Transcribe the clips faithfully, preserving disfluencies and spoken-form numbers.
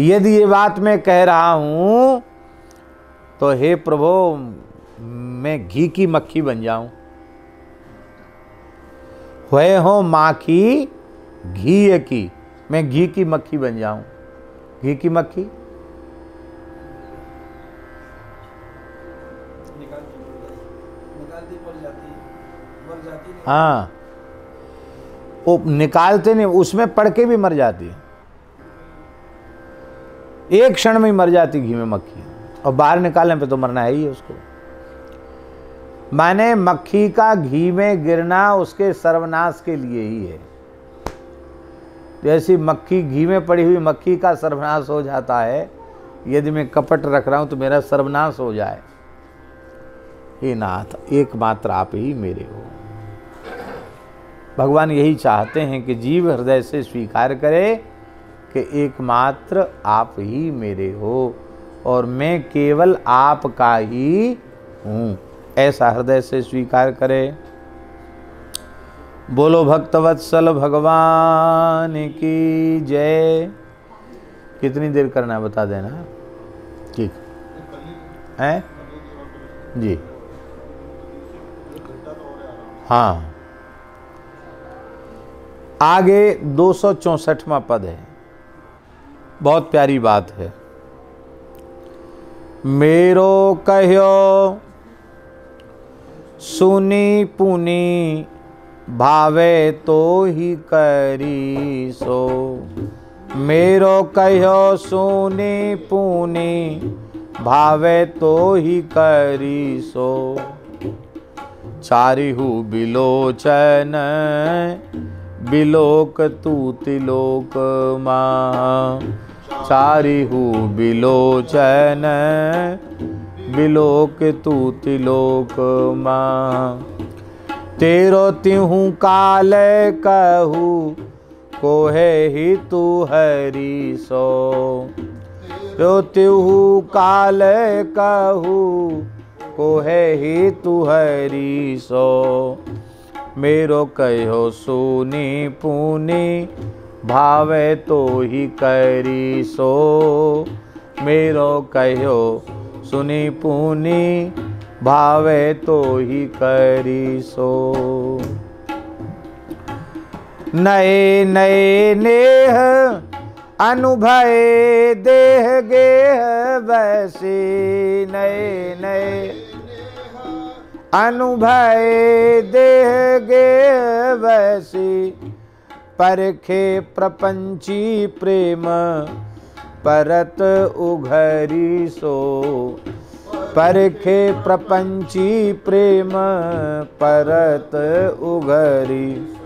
यदि ये बात मैं कह रहा हूँ तो हे प्रभु मैं घी की मक्खी बन जाऊं, हुए हो माखी घी की, मैं घी की मक्खी बन जाऊं। घी की मक्खी हाँ, वो निकालते नहीं, उसमें पड़ के भी मर जाती है, एक क्षण में ही मर जाती घी में मक्खी, और बाहर निकालने पे तो मरना है ही उसको। माने मक्खी का घी में गिरना उसके सर्वनाश के लिए ही है। जैसी मक्खी घी में पड़ी हुई मक्खी का सर्वनाश हो जाता है, यदि मैं कपट रख रहा हूं तो मेरा सर्वनाश हो जाए। हे नाथ, एकमात्र आप ही मेरे हो। भगवान यही चाहते हैं कि जीव हृदय से स्वीकार करे कि एकमात्र आप ही मेरे हो और मैं केवल आपका ही हूँ, ऐसा हृदय से स्वीकार करे। बोलो भक्तवत्सल भगवान की जय। कितनी देर करना है बता देना, ठीक है जी। हाँ, आगे दो सौ चौसठवां पद है, बहुत प्यारी बात है। मेरो कह्यो सुनी पुनी भावे तो ही करी सो। मेरो कह्यो सुनी पुनी भावे तो ही करी सो। चारिहु बिलोचन बिलोक तू तिलोक माँ। चारिहु बिलोचन बिलोक तू तिलोक माँ। तेरो तिहु काल कहू कोहे ही तू हरि सो। तेरो तिहु काल कहू कोहे ही तू हरि सो। मेरो कहो सुनी पुनी भावे तो ही करी सो। मेरो कहो सुनी पुनी भावे तो ही करी सो। नए नए नेह अनुभय देह गेह वैसे। नए नए अनुभय देह गेह वैसी। परखे प्रपंची प्रेम परत उघरी सो। परखे प्रपंची प्रेम परत उघरी।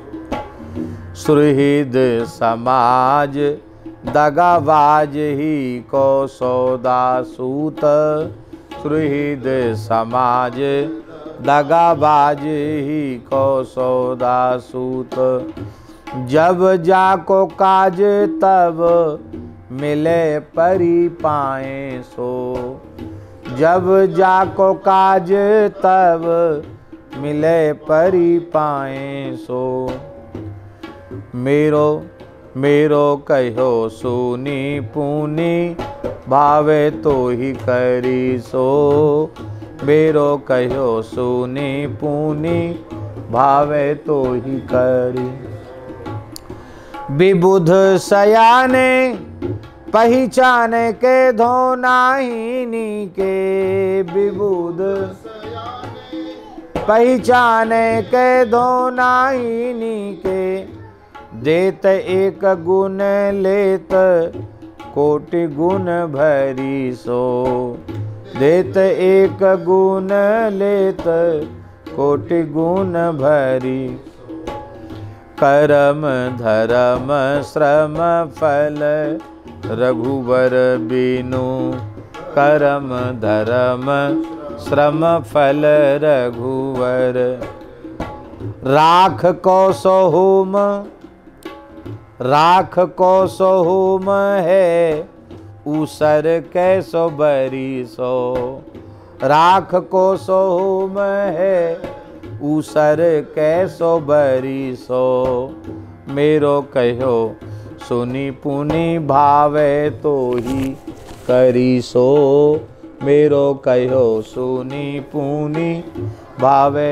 सुहृद समाज दगाबाज ही को सौदा सूत। सुहृद समाज दगाबाज ही को सौदा सूत। जब जाको काज तब मिले परी पाए सो। जब जाको काज तब मिले परी पाए सो। मेरो मेरो कहो सुनी पुनी भावे तो ही करी सो। मेरो कहो सुनी पुनी भावे तो ही करी। विबुध सयाने पहचान के धोनाहीनी के। विबुध पहचान के धोनाहीनी के। देत एक गुण लेत कोटि गुण भरी सो। देत एक गुण लेत कोटि गुण भरी। करम धर्म श्रम फल रघुवर बिनु। करम धर्म श्रम फल रघुवर। राख को सो होम राख को सो होम है ऊसर कैसो बरी सो। राख को सो होम है ऊसर कैसो बरी सो। मेरो कहो सुनी पुनि भावे तो ही करी सो। मेरो कहो सुनी पुनि भावे।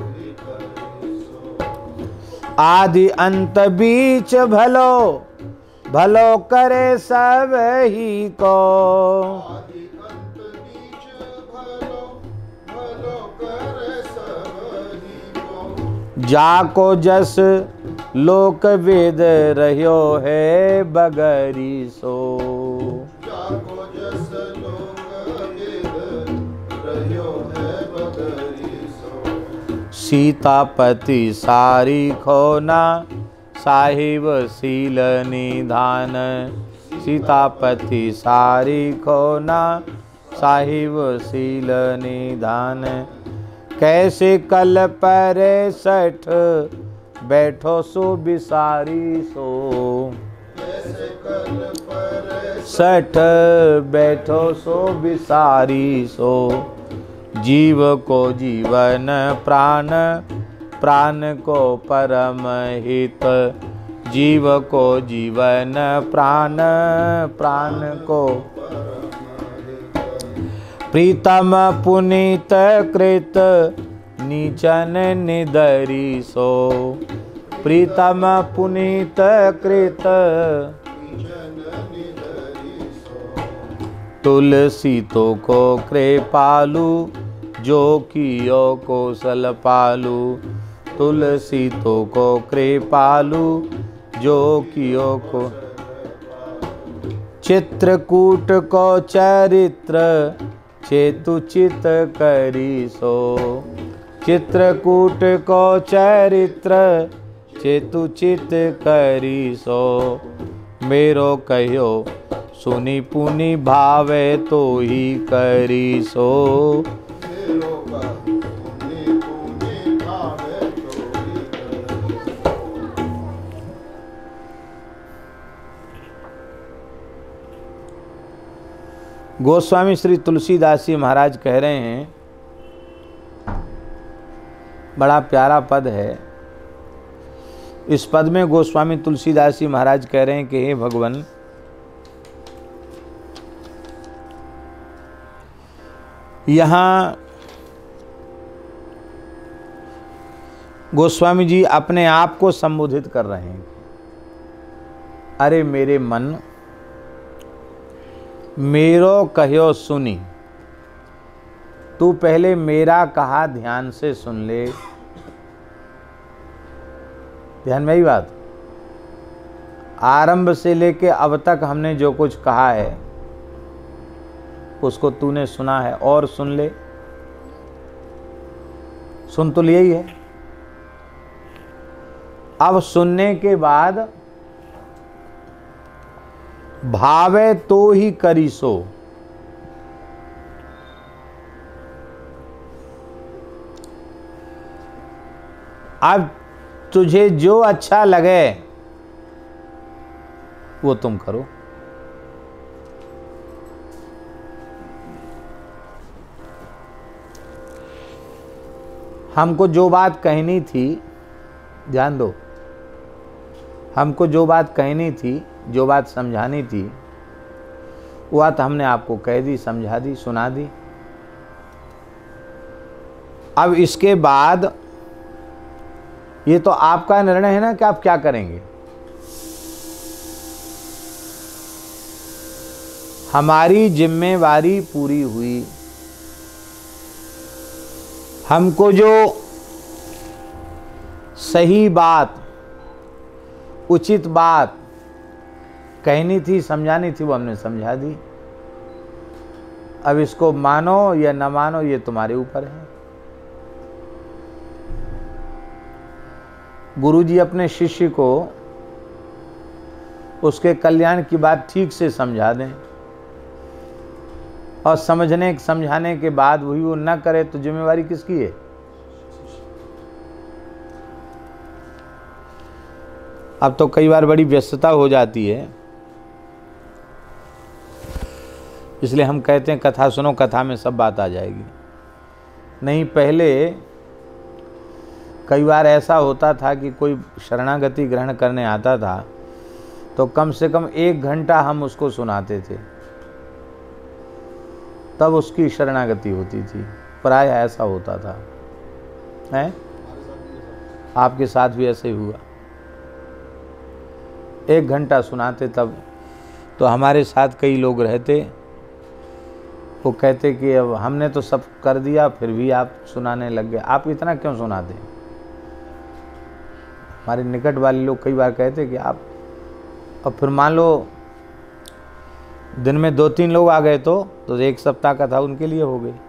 आदि अंत बीच भलो भलो करे सब ही को। आदि अंत बीच भलो भलो करे सब ही को। जाको जस लोक वेद रह्यो है बगरी सो। जाको जस लोक वेद रह्यो है बगरी सो। सीतापति सारी खोना साहिब सील निधान। सीतापति सारी खोना साहिब सील निधान। कैसे कल पर सठ बैठो सो बिसारी सो। कैसे कल पर सठ बैठो सो बिसारी सो। जीव को जीवन प्राण प्राण को परम हित। जीव को जीवन प्राण प्राण को प्रीतम पुनीत कृत नीचन निदरी सो। प्रीतम पुनीत कृत तुलसी तो को कृपालु जो कियो कौशल पालू। तुलसी तो को कृपालु जो कियो को। चित्रकूट को चरित्र चेतु चित करी सो। चित्रकूट को चरित्र चेतु चित करी सो। मेरो कहो सुनी पुनि भावे तो ही करी सो। मेरो कहो सुनी पुनि भावे तो ही करी सो। गोस्वामी श्री तुलसीदास जी महाराज कह रहे हैं, बड़ा प्यारा पद है। इस पद में गोस्वामी तुलसीदास जी महाराज कह रहे हैं कि हे भगवान, यहाँ गोस्वामी जी अपने आप को संबोधित कर रहे हैं। अरे मेरे मन, मेरो कहो सुनी। तू पहले मेरा कहा ध्यान से सुन ले। ध्यान में ही बात, आरंभ से लेके अब तक हमने जो कुछ कहा है उसको तूने सुना है, और सुन ले। सुन तो लिया ही है। अब सुनने के बाद भावे तो ही करी सो। अब तुझे जो अच्छा लगे वो तुम करो। हमको जो बात कहनी थी, ध्यान दो, हमको जो बात कहनी थी, जो बात समझानी थी, वो बात हमने आपको कह दी, समझा दी, सुना दी। अब इसके बाद ये तो आपका निर्णय है ना कि आप क्या करेंगे। हमारी जिम्मेवारी पूरी हुई। हमको जो सही बात, उचित बात कहनी थी, समझानी थी, वो हमने समझा दी। अब इसको मानो या न मानो ये तुम्हारे ऊपर है। गुरुजी अपने शिष्य को उसके कल्याण की बात ठीक से समझा दें, और समझने समझाने के बाद वही वो न करे तो जिम्मेवारी किसकी है। अब तो कई बार बड़ी व्यस्तता हो जाती है, इसलिए हम कहते हैं कथा सुनो, कथा में सब बात आ जाएगी। नहीं, पहले कई बार ऐसा होता था कि कोई शरणागति ग्रहण करने आता था तो कम से कम एक घंटा हम उसको सुनाते थे, तब उसकी शरणागति होती थी। प्राय ऐसा होता था। है आपके साथ भी ऐसे ही हुआ? एक घंटा सुनाते तब तो हमारे साथ कई लोग रहते, वो कहते कि अब हमने तो सब कर दिया फिर भी आप सुनाने लग गए, आप इतना क्यों सुनाते? हमारे निकट वाले लोग कई बार कहते कि आप, अब फिर मान लो दिन में दो तीन लोग आ गए तो तो एक सप्ताह का था उनके लिए हो गई।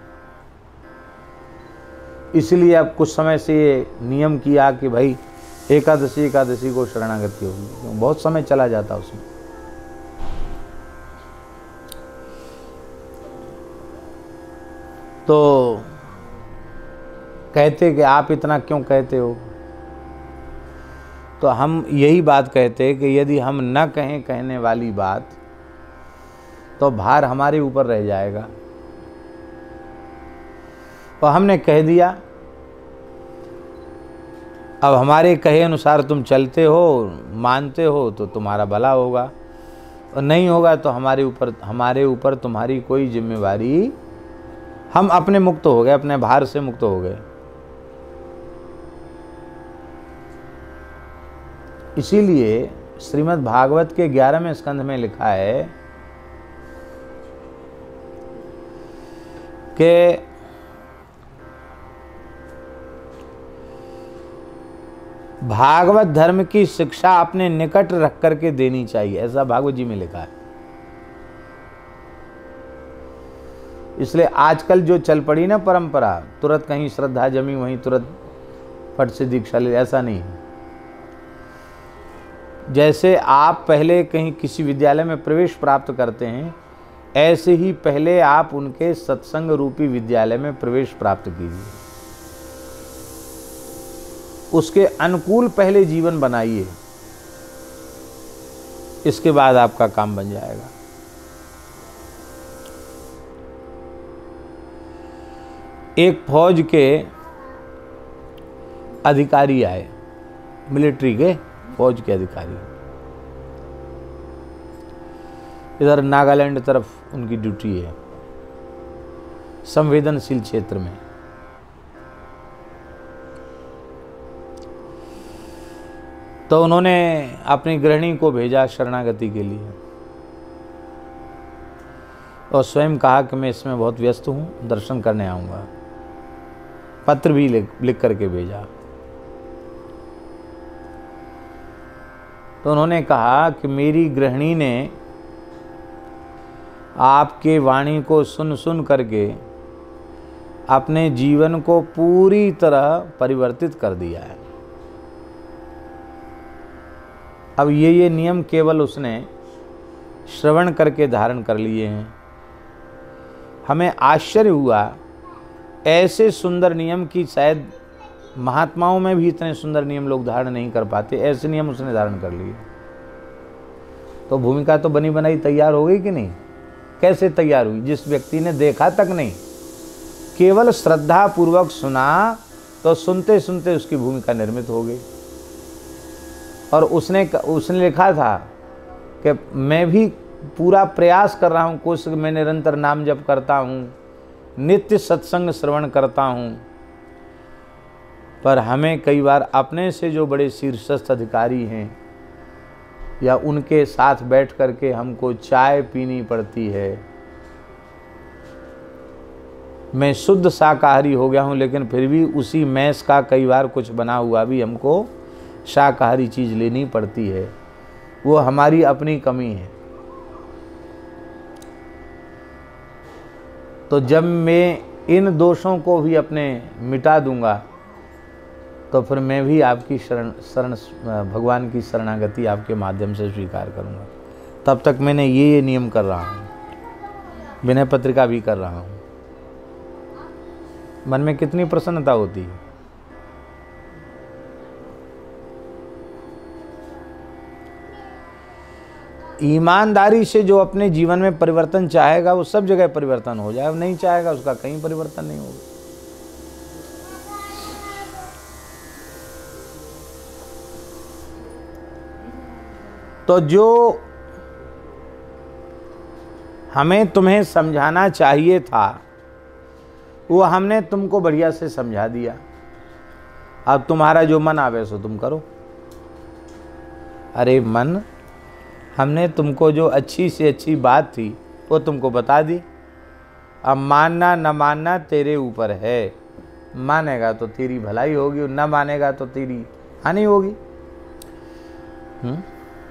इसलिए अब कुछ समय से ये नियम किया कि भाई एकादशी एकादशी को शरणागति होगी, बहुत समय चला जाता उसमें। तो कहते कि आप इतना क्यों कहते हो? तो हम यही बात कहते कि यदि हम न कहें कहने वाली बात तो भार हमारे ऊपर रह जाएगा। तो हमने कह दिया, अब हमारे कहे अनुसार तुम चलते हो, मानते हो तो तुम्हारा भला होगा, और नहीं होगा तो हमारे ऊपर हमारे ऊपर तुम्हारी कोई जिम्मेवारी, हम अपने मुक्त हो गए, अपने भार से मुक्त हो गए। इसीलिए श्रीमद् भागवत के ग्यारहवें स्कंध में लिखा है कि भागवत धर्म की शिक्षा अपने निकट रख करके देनी चाहिए, ऐसा भागवत जी में लिखा है। इसलिए आजकल जो चल पड़ी ना परंपरा, तुरंत कहीं श्रद्धा जमी वहीं तुरंत फट से दीक्षा ले, ऐसा नहीं है। जैसे आप पहले कहीं किसी विद्यालय में प्रवेश प्राप्त करते हैं, ऐसे ही पहले आप उनके सत्संग रूपी विद्यालय में प्रवेश प्राप्त कीजिए। उसके अनुकूल पहले जीवन बनाइए, इसके बाद आपका काम बन जाएगा। एक फौज के अधिकारी आए, मिलिट्री के फौज के अधिकारी, इधर नागालैंड तरफ उनकी ड्यूटी है, संवेदनशील क्षेत्र में। तो उन्होंने अपनी गृहिणी को भेजा शरणागति के लिए और स्वयं कहा कि मैं इसमें बहुत व्यस्त हूँ, दर्शन करने आऊँगा। पत्र भी लिख लिख करके भेजा। तो उन्होंने कहा कि मेरी गृहिणी ने आपके वाणी को सुन सुन करके अपने जीवन को पूरी तरह परिवर्तित कर दिया है। अब ये ये नियम केवल उसने श्रवण करके धारण कर लिए हैं। हमें आश्चर्य हुआ, ऐसे सुंदर नियम की शायद महात्माओं में भी इतने सुंदर नियम लोग धारण नहीं कर पाते, ऐसे नियम उसने धारण कर लिए। तो भूमिका तो बनी बनाई तैयार हो गई कि नहीं? कैसे तैयार हुई? जिस व्यक्ति ने देखा तक नहीं, केवल श्रद्धा पूर्वक सुना, तो सुनते सुनते उसकी भूमिका निर्मित हो गई। और उसने उसने लिखा था कि मैं भी पूरा प्रयास कर रहा हूँ, कोशिश मैं निरंतर नाम जप करता हूँ, नित्य सत्संग श्रवण करता हूँ, पर हमें कई बार अपने से जो बड़े शीर्षस्थ अधिकारी हैं या उनके साथ बैठ करके हमको चाय पीनी पड़ती है। मैं शुद्ध शाकाहारी हो गया हूँ, लेकिन फिर भी उसी मैस का कई बार कुछ बना हुआ भी हमको शाकाहारी चीज़ लेनी पड़ती है। वो हमारी अपनी कमी है। तो जब मैं इन दोषों को भी अपने मिटा दूंगा, तो फिर मैं भी आपकी शरण शरण भगवान की शरणागति आपके माध्यम से स्वीकार करूंगा। तब तक मैंने ये ये नियम कर रहा हूँ, विनय पत्रिका भी कर रहा हूँ। मन में कितनी प्रसन्नता होती है। ईमानदारी से जो अपने जीवन में परिवर्तन चाहेगा वो सब जगह परिवर्तन हो जाए, नहीं चाहेगा उसका कहीं परिवर्तन नहीं होगा। तो जो हमें तुम्हें समझाना चाहिए था वो हमने तुमको बढ़िया से समझा दिया। अब तुम्हारा जो मन आवे सो तुम करो। अरे मन, हमने तुमको जो अच्छी से अच्छी बात थी वो तुमको बता दी। अब मानना न मानना तेरे ऊपर है। मानेगा तो तेरी भलाई होगी, न मानेगा तो तेरी हानि होगी। हम्म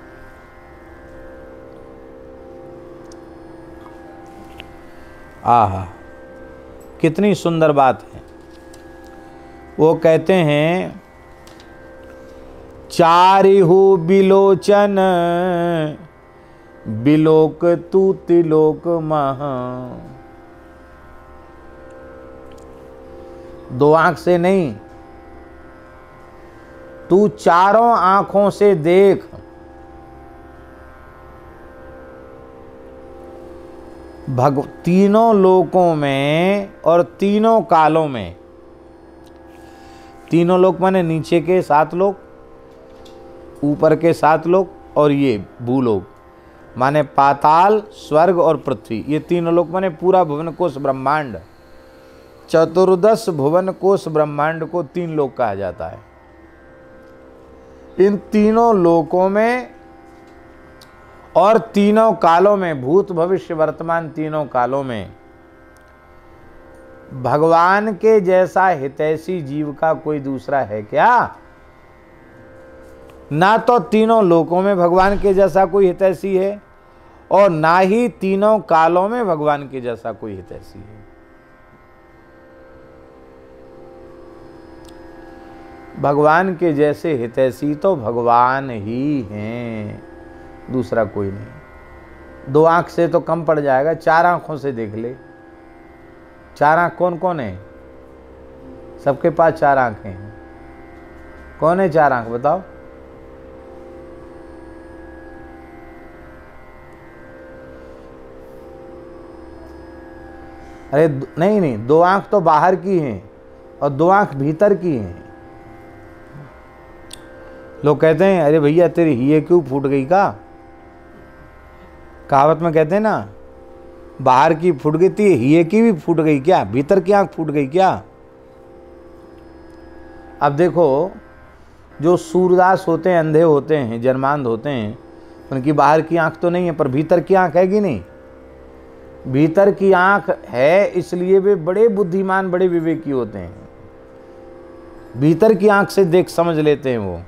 आहा, कितनी सुंदर बात है। वो कहते हैं, चारिहु बिलोचन बिलोक तू तिलोक मह। दो आंख से नहीं, तू चारों आंखों से देख। भग तीनों लोकों में और तीनों कालों में। तीनों लोक माने नीचे के सात लोक, ऊपर के सात लोक, और ये भूलोक माने पाताल, स्वर्ग और पृथ्वी। ये तीनों लोक माने पूरा भुवन कोश ब्रह्मांड। चतुर्दश भुवन कोश ब्रह्मांड को तीन लोक कहा जाता है। इन तीनों लोकों में और तीनों कालों में, भूत भविष्य वर्तमान तीनों कालों में, भगवान के जैसा हितैषी जीव का कोई दूसरा है क्या? ना तो तीनों लोकों में भगवान के जैसा कोई हितैषी है और ना ही तीनों कालों में भगवान के जैसा कोई हितैषी है। भगवान के जैसे हितैषी तो भगवान ही हैं, दूसरा कोई नहीं। दो आंख से तो कम पड़ जाएगा, चार आंखों से देख ले। चार आंख कौन कौन है? सबके पास चार आंखें हैं। कौन है चार आंख बताओ? अरे नहीं नहीं, दो आंख तो बाहर की हैं और दो आंख भीतर की हैं। लोग कहते हैं, अरे भैया तेरी हिये क्यों फूट गई का? कहावत में कहते हैं ना, बाहर की फूट गई थी, हिये की भी फूट गई क्या? भीतर की आंख फूट गई क्या? अब देखो, जो सूरदास होते हैं, अंधे होते हैं, जन्मांध होते हैं, उनकी बाहर की आंख तो नहीं है, पर भीतर की आंख है कि नहीं? भीतर की आंख है, इसलिए वे बड़े बुद्धिमान, बड़े विवेकी होते हैं। भीतर की आंख से देख समझ लेते हैं वो।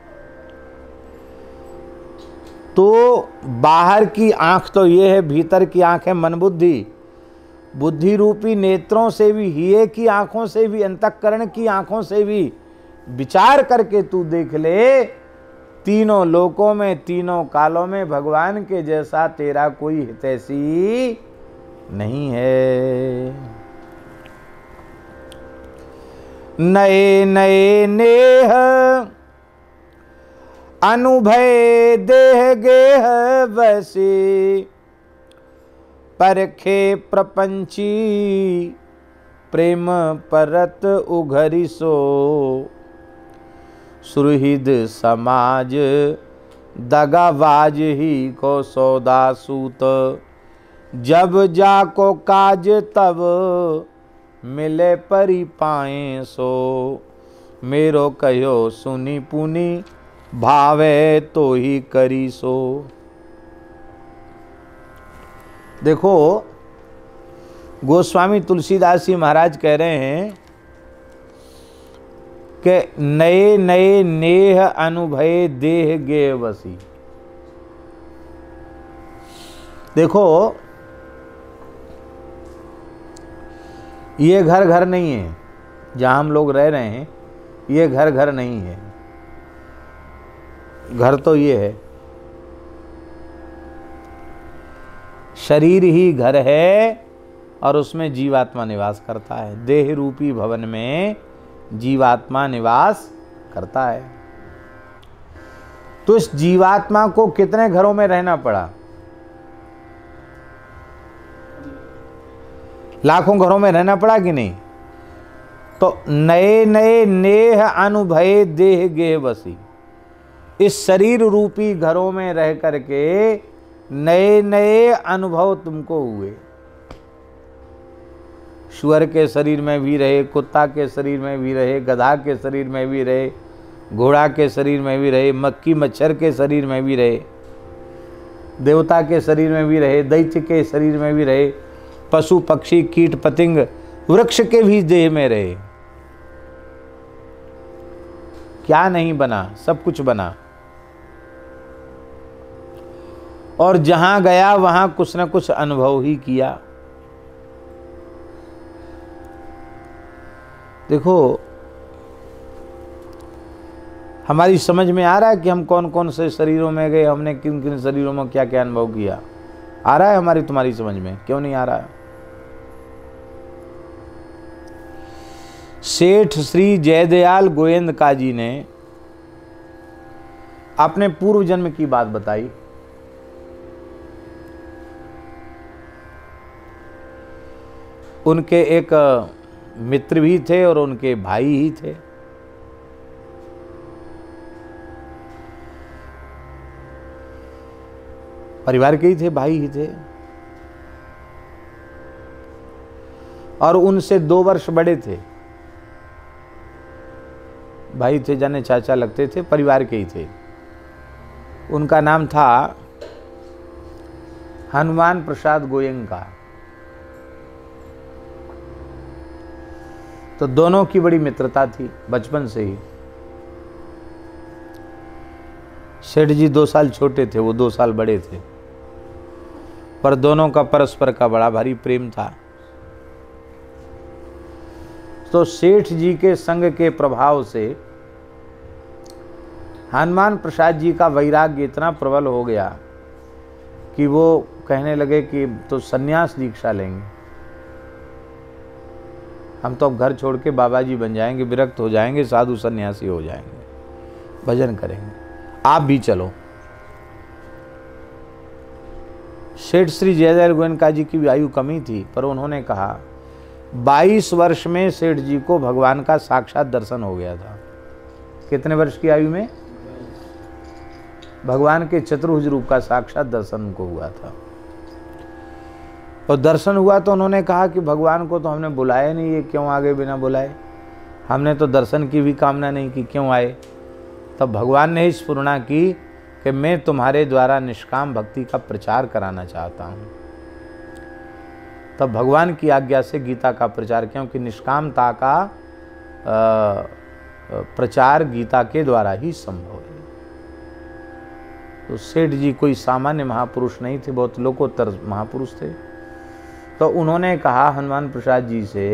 तो बाहर की आंख तो ये है, भीतर की आंख है मन बुद्धि। बुद्धि रूपी नेत्रों से भी, हिये की आंखों से भी, अंतःकरण की आंखों से भी विचार करके तू देख ले, तीनों लोकों में, तीनों कालों में भगवान के जैसा तेरा कोई हितैषी नहीं है। नए नए नेह अनुभय देह गेह वैसे, परखे प्रपंची प्रेम परत उघरि सो। सुहृद समाज दगाबाज ही को सौदा सूत, जब जाको काज तब मिले परि पाए सो। मेरो कहो सुनी पुनी भावे तो ही करी सो। देखो, गोस्वामी तुलसीदास जी महाराज कह रहे हैं कि नए नए नेह अनुभय देह गे वसी। देखो, ये घर घर नहीं है जहाँ हम लोग रह रहे हैं, ये घर घर नहीं है। घर तो ये है, शरीर ही घर है और उसमें जीवात्मा निवास करता है। देह रूपी भवन में जीवात्मा निवास करता है। तो इस जीवात्मा को कितने घरों में रहना पड़ा? लाखों घरों में रहना पड़ा कि नहीं? तो नए नए नेह अनुभय देह गेह बसी। इस शरीर रूपी घरों में रह करके नए नए अनुभव तुमको हुए। शुअर के शरीर में भी रहे, कुत्ता के शरीर में भी रहे, गधा के शरीर में भी रहे, घोड़ा के शरीर में भी रहे, मक्खी मच्छर के शरीर में भी रहे, देवता के शरीर में भी रहे, दैत्य के शरीर में भी रहे, पशु पक्षी कीट पतंग वृक्ष के भी देह में रहे। क्या नहीं बना, सब कुछ बना। और जहां गया वहां कुछ न कुछ अनुभव ही किया। देखो, हमारी समझ में आ रहा है कि हम कौन कौन से शरीरों में गए, हमने किन किन शरीरों में क्या क्या अनुभव किया। आ रहा है हमारी तुम्हारी समझ में? क्यों नहीं आ रहा है? सेठ श्री जयदयाल गोयंदका जी ने अपने पूर्व जन्म की बात बताई। उनके एक मित्र भी थे और उनके भाई ही थे। परिवार के ही थे, भाई ही थे, और उनसे दो वर्ष बड़े थे। भाई थे जाने चाचा लगते थे, परिवार के ही थे। उनका नाम था हनुमान प्रसाद गोयंका। तो दोनों की बड़ी मित्रता थी बचपन से ही। सेठ जी दो साल छोटे थे, वो दो साल बड़े थे, पर दोनों का परस्पर का बड़ा भारी प्रेम था। तो सेठ जी के संग के प्रभाव से हनुमान प्रसाद जी का वैराग्य इतना प्रबल हो गया कि वो कहने लगे कि तो सन्यास दीक्षा लेंगे, हम तो अब घर छोड़ के बाबा जी बन जाएंगे, विरक्त हो जाएंगे, साधु सन्यासी हो जाएंगे, भजन करेंगे, आप भी चलो। सेठ श्री जयदयाल गोयंका जी की भी आयु कमी थी, पर उन्होंने कहा बाईस वर्ष में सेठ जी को भगवान का साक्षात दर्शन हो गया था। कितने वर्ष की आयु में? भगवान के चतुर्भुज रूप का साक्षात दर्शन उनको हुआ था। और दर्शन हुआ तो उन्होंने कहा कि भगवान को तो हमने बुलाया नहीं, ये क्यों आगे बिना बुलाए? हमने तो दर्शन की भी कामना नहीं की, क्यों आए? तब भगवान ने स्फुरणा की कि मैं तुम्हारे द्वारा निष्काम भक्ति का प्रचार कराना चाहता हूँ। तब भगवान की आज्ञा से गीता का प्रचार, क्योंकि निष्कामता का प्रचार गीता के द्वारा ही संभव है। तो सेठ जी कोई सामान्य महापुरुष नहीं थे, बहुत लोकोत्तर महापुरुष थे। तो उन्होंने कहा हनुमान प्रसाद जी से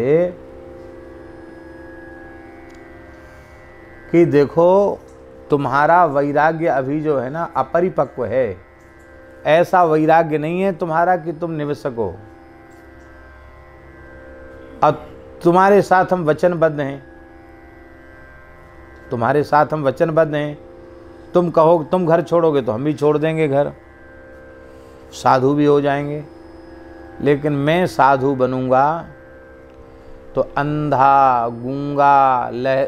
कि देखो, तुम्हारा वैराग्य अभी जो है ना अपरिपक्व है। ऐसा वैराग्य नहीं है तुम्हारा कि तुम निवसक हो। अब तुम्हारे साथ हम वचनबद्ध हैं, तुम्हारे साथ हम वचनबद्ध हैं। तुम कहो तुम घर छोड़ोगे तो हम भी छोड़ देंगे घर, साधु भी हो जाएंगे। लेकिन मैं साधु बनूंगा तो अंधा गूंगा लह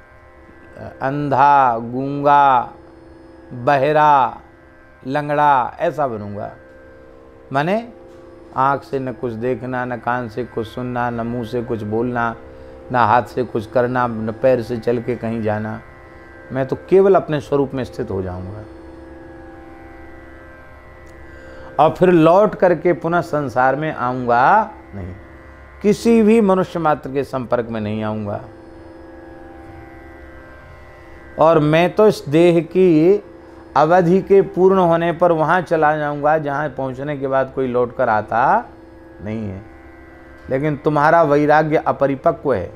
अंधा गूंगा बहरा लंगड़ा ऐसा बनूंगा। माने आँख से न कुछ देखना, न कान से कुछ सुनना, न मुंह से कुछ बोलना, न हाथ से कुछ करना, न पैर से चल के कहीं जाना। मैं तो केवल अपने स्वरूप में स्थित हो जाऊंगा और फिर लौट करके पुनः संसार में आऊंगा नहीं, किसी भी मनुष्य मात्र के संपर्क में नहीं आऊंगा। और मैं तो इस देह की अवधि के पूर्ण होने पर वहां चला जाऊंगा जहां पहुंचने के बाद कोई लौट कर आता नहीं है। लेकिन तुम्हारा वैराग्य अपरिपक्व है।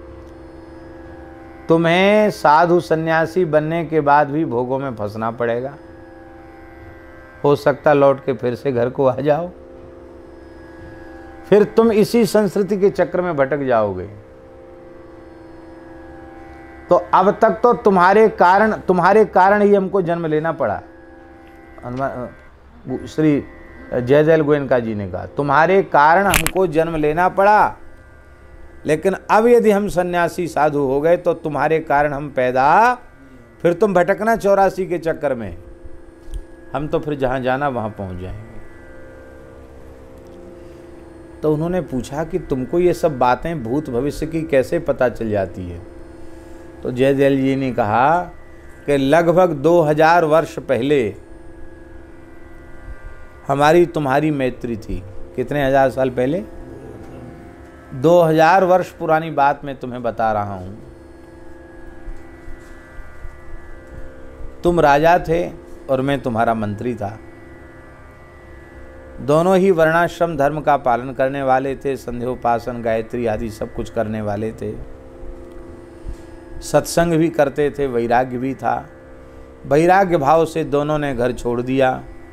तुम्हें साधु सन्यासी बनने के बाद भी भोगों में फंसना पड़ेगा। हो सकता लौट के फिर से घर को आ जाओ, फिर तुम इसी संस्कृति के चक्र में भटक जाओगे। तो अब तक तो तुम्हारे कारण तुम्हारे कारण ही हमको जन्म लेना पड़ा। श्री जयदयाल गोयंका जी ने कहा तुम्हारे कारण हमको जन्म लेना पड़ा, लेकिन अब यदि हम सन्यासी साधु हो गए तो तुम्हारे कारण हम पैदा फिर तुम भटकना चौरासी के चक्कर में, हम तो फिर जहाँ जाना वहाँ पहुँच जाएंगे। तो उन्होंने पूछा कि तुमको ये सब बातें भूत भविष्य की कैसे पता चल जाती है? तो जयदयाल जी ने कहा कि लगभग दो हजार वर्ष पहले हमारी तुम्हारी मैत्री थी। कितने हजार साल पहले? दो हजार वर्ष पुरानी बात मैं तुम्हें बता रहा हूं। तुम राजा थे और मैं तुम्हारा मंत्री था। दोनों ही वर्णाश्रम धर्म का पालन करने वाले थे, संध्योपासन गायत्री आदि सब कुछ करने वाले थे, सत्संग भी करते थे, वैराग्य भी था। वैराग्य भाव से दोनों ने घर छोड़ दिया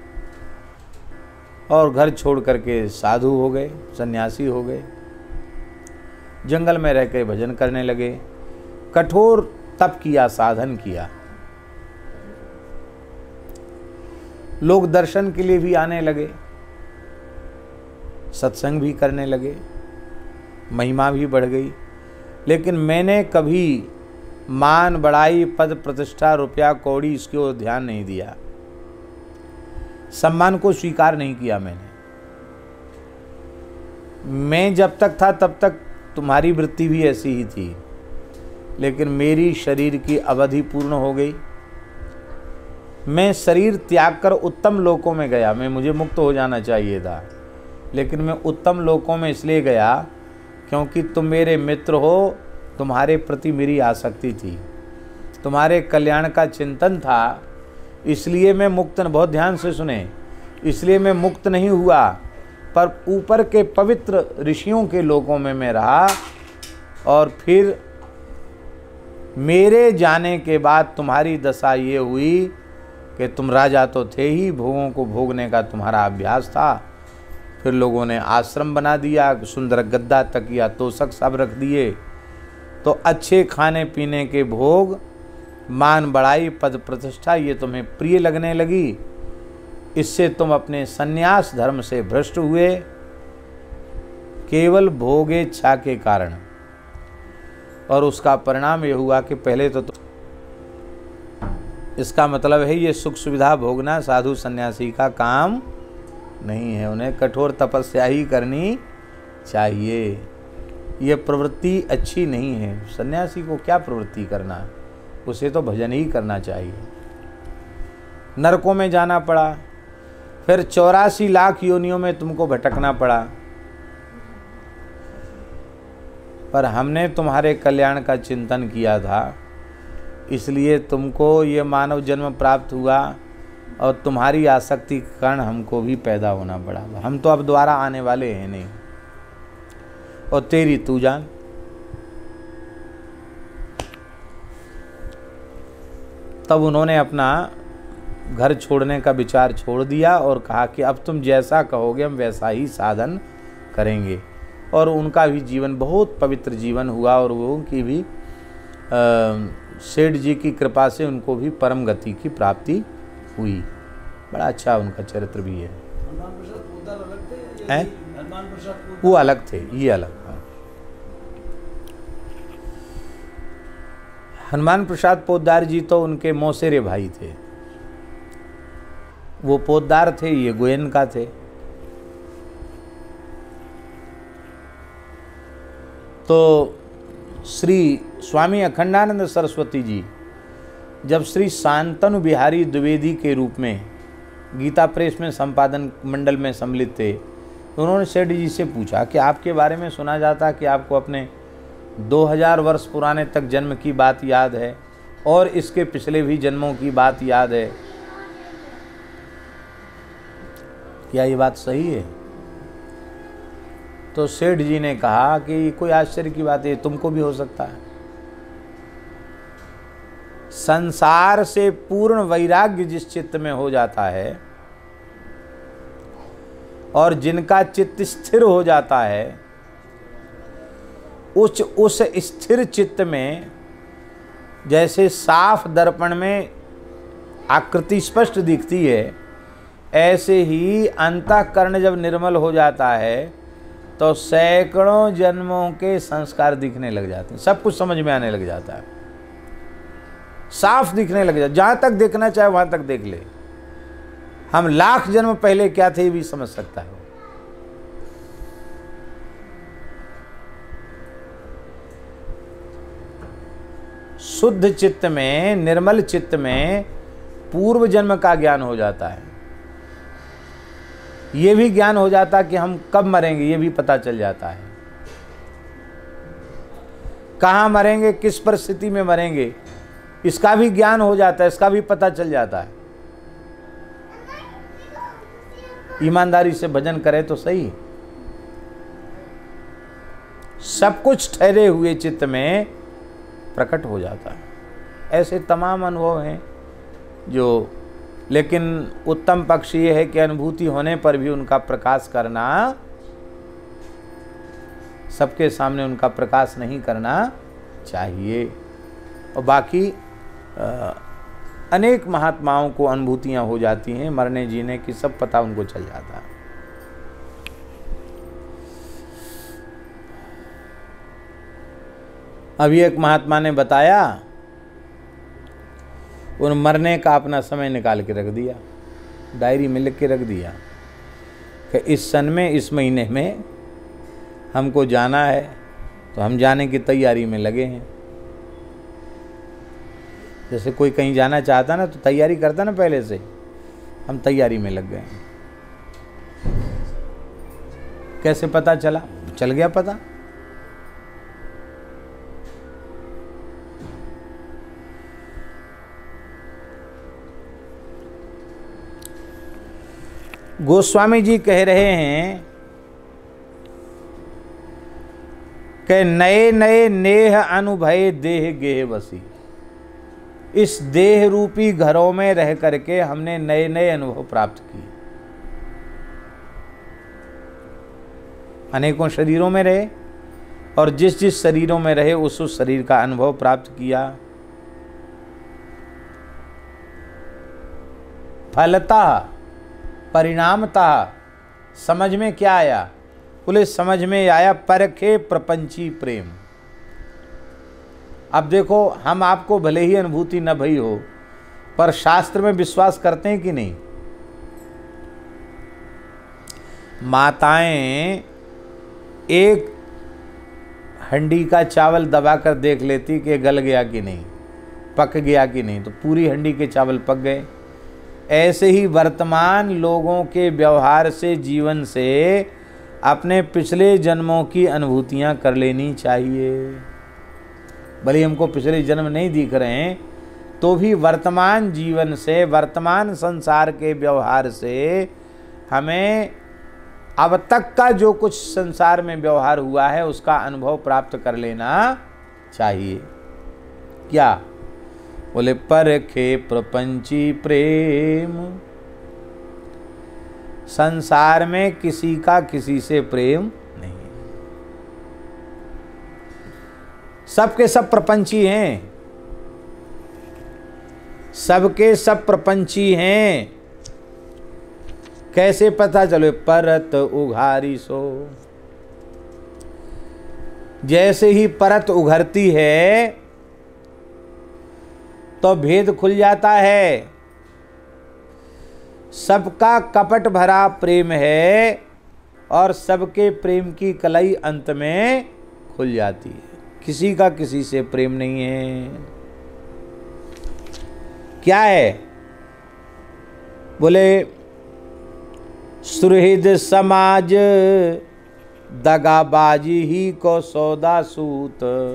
और घर छोड़ करके साधु हो गए, सन्यासी हो गए, जंगल में रह के भजन करने लगे, कठोर तप किया, साधन किया। लोग दर्शन के लिए भी आने लगे, सत्संग भी करने लगे, महिमा भी बढ़ गई। लेकिन मैंने कभी मान बढ़ाई, पद प्रतिष्ठा, रुपया कौड़ी इसकी ओर ध्यान नहीं दिया, सम्मान को स्वीकार नहीं किया मैंने। मैं जब तक था तब तक तुम्हारी वृत्ति भी ऐसी ही थी, लेकिन मेरी शरीर की अवधि पूर्ण हो गई। मैं शरीर त्याग कर उत्तम लोकों में गया। मैं मुझे मुक्त हो जाना चाहिए था, लेकिन मैं उत्तम लोकों में इसलिए गया क्योंकि तुम मेरे मित्र हो, तुम्हारे प्रति मेरी आसक्ति थी, तुम्हारे कल्याण का चिंतन था, इसलिए मैं मुक्त, बहुत ध्यान से सुने, इसलिए मैं मुक्त नहीं हुआ, पर ऊपर के पवित्र ऋषियों के लोकों में मैं रहा। और फिर मेरे जाने के बाद तुम्हारी दशा ये हुई कि तुम राजा तो थे ही, भोगों को भोगने का तुम्हारा अभ्यास था। फिर लोगों ने आश्रम बना दिया, सुंदर गद्दा तकिया तोशक सब रख दिए, तो अच्छे खाने पीने के भोग, मान बढ़ाई, पद प्रतिष्ठा ये तुम्हें प्रिय लगने लगी। इससे तुम अपने सन्यास धर्म से भ्रष्ट हुए, केवल भोगेच्छा के कारण। और उसका परिणाम ये हुआ कि पहले तो, तो इसका मतलब है ये सुख सुविधा भोगना साधु सन्यासी का काम नहीं है, उन्हें कठोर तपस्या ही करनी चाहिए। ये प्रवृत्ति अच्छी नहीं है। सन्यासी को क्या प्रवृत्ति करना, उसे तो भजन ही करना चाहिए। नरकों में जाना पड़ा, फिर चौरासी लाख योनियों में तुमको भटकना पड़ा, पर हमने तुम्हारे कल्याण का चिंतन किया था, इसलिए तुमको ये मानव जन्म प्राप्त हुआ और तुम्हारी आसक्ति के कारण हमको भी पैदा होना पड़ा। हम तो अब दोबारा आने वाले हैं नहीं, और तेरी तू जान। तब उन्होंने अपना घर छोड़ने का विचार छोड़ दिया और कहा कि अब तुम जैसा कहोगे हम वैसा ही साधन करेंगे। और उनका भी जीवन बहुत पवित्र जीवन हुआ, और वो उनकी भी सेठ जी की कृपा से उनको भी परम गति की प्राप्ति हुई। बड़ा अच्छा उनका चरित्र भी है। हैं? वो अलग थे, ये अलग। हनुमान प्रसाद पोद्दार जी तो उनके मौसेरे भाई थे। वो पोद्दार थे, ये गोयनका थे। तो श्री स्वामी अखंडानंद सरस्वती जी जब श्री शांतनु बिहारी द्विवेदी के रूप में गीता प्रेस में संपादन मंडल में सम्मिलित थे, तो उन्होंने सेठ जी से पूछा कि आपके बारे में सुना जाता कि आपको अपने दो हजार वर्ष पुराने तक जन्म की बात याद है और इसके पिछले भी जन्मों की बात याद है, क्या ये बात सही है? तो सेठ जी ने कहा कि कोई आश्चर्य की बात है, तुमको भी हो सकता है। संसार से पूर्ण वैराग्य जिस चित्त में हो जाता है और जिनका चित्त स्थिर हो जाता है, उस उस स्थिर चित्त में जैसे साफ दर्पण में आकृति स्पष्ट दिखती है, ऐसे ही अंतःकरण जब निर्मल हो जाता है तो सैकड़ों जन्मों के संस्कार दिखने लग जाते हैं, सब कुछ समझ में आने लग जाता है। साफ दिखने लग जाए, जहां तक देखना चाहे वहां तक देख ले। हम लाख जन्म पहले क्या थे ये भी समझ सकता है। शुद्ध चित्त में, निर्मल चित्त में पूर्व जन्म का ज्ञान हो जाता है। ये भी ज्ञान हो जाता कि हम कब मरेंगे ये भी पता चल जाता है। कहाँ मरेंगे, किस परिस्थिति में मरेंगे, इसका भी ज्ञान हो जाता है, इसका भी पता चल जाता है। ईमानदारी से भजन करे तो सही। सब कुछ ठहरे हुए चित्त में प्रकट हो जाता है। ऐसे तमाम अनुभव हैं जो, लेकिन उत्तम पक्ष ये है कि अनुभूति होने पर भी उनका प्रकाश करना, सबके सामने उनका प्रकाश नहीं करना चाहिए। और बाकी आ, अनेक महात्माओं को अनुभूतियां हो जाती हैं, मरने जीने की सब पता उनको चल जाता है। अभी एक महात्मा ने बताया, उन मरने का अपना समय निकाल के रख दिया, डायरी में लिख के रख दिया कि इस सन में, इस महीने में हमको जाना है, तो हम जाने की तैयारी में लगे हैं। जैसे कोई कहीं जाना चाहता ना तो तैयारी करता ना पहले से, हम तैयारी में लग गए हैं। कैसे पता चला? चल गया पता। गोस्वामी जी कह रहे हैं कि नए नए नेह अनुभय देह गेह बसी। इस देह रूपी घरों में रह करके हमने नए नए अनुभव प्राप्त किए। अनेकों शरीरों में रहे और जिस जिस शरीरों में रहे उस उस शरीर का अनुभव प्राप्त किया। फलता परिणामता समझ में क्या आया? बोले समझ में आया परखे प्रपंची प्रेम। अब देखो, हम आपको भले ही अनुभूति न भई हो, पर शास्त्र में विश्वास करते हैं कि नहीं? माताएं एक हंडी का चावल दबाकर देख लेती कि गल गया कि नहीं, पक गया कि नहीं, तो पूरी हंडी के चावल पक गए। ऐसे ही वर्तमान लोगों के व्यवहार से, जीवन से अपने पिछले जन्मों की अनुभूतियां कर लेनी चाहिए। भले हमको पिछले जन्म नहीं दिख रहे हैं तो भी वर्तमान जीवन से, वर्तमान संसार के व्यवहार से हमें अब तक का जो कुछ संसार में व्यवहार हुआ है उसका अनुभव प्राप्त कर लेना चाहिए। क्या? बोले परखे प्रपंची प्रेम। संसार में किसी का किसी से प्रेम नहीं, सबके सब प्रपंची हैं, सबके सब प्रपंची हैं। कैसे पता चले? परत उघारी सो। जैसे ही परत उघरती है तो भेद खुल जाता है। सबका कपट भरा प्रेम है और सबके प्रेम की कलाई अंत में खुल जाती है। किसी का किसी से प्रेम नहीं है। क्या है? बोले सुहृद समाज दगाबाजी ही को सौदा सूत।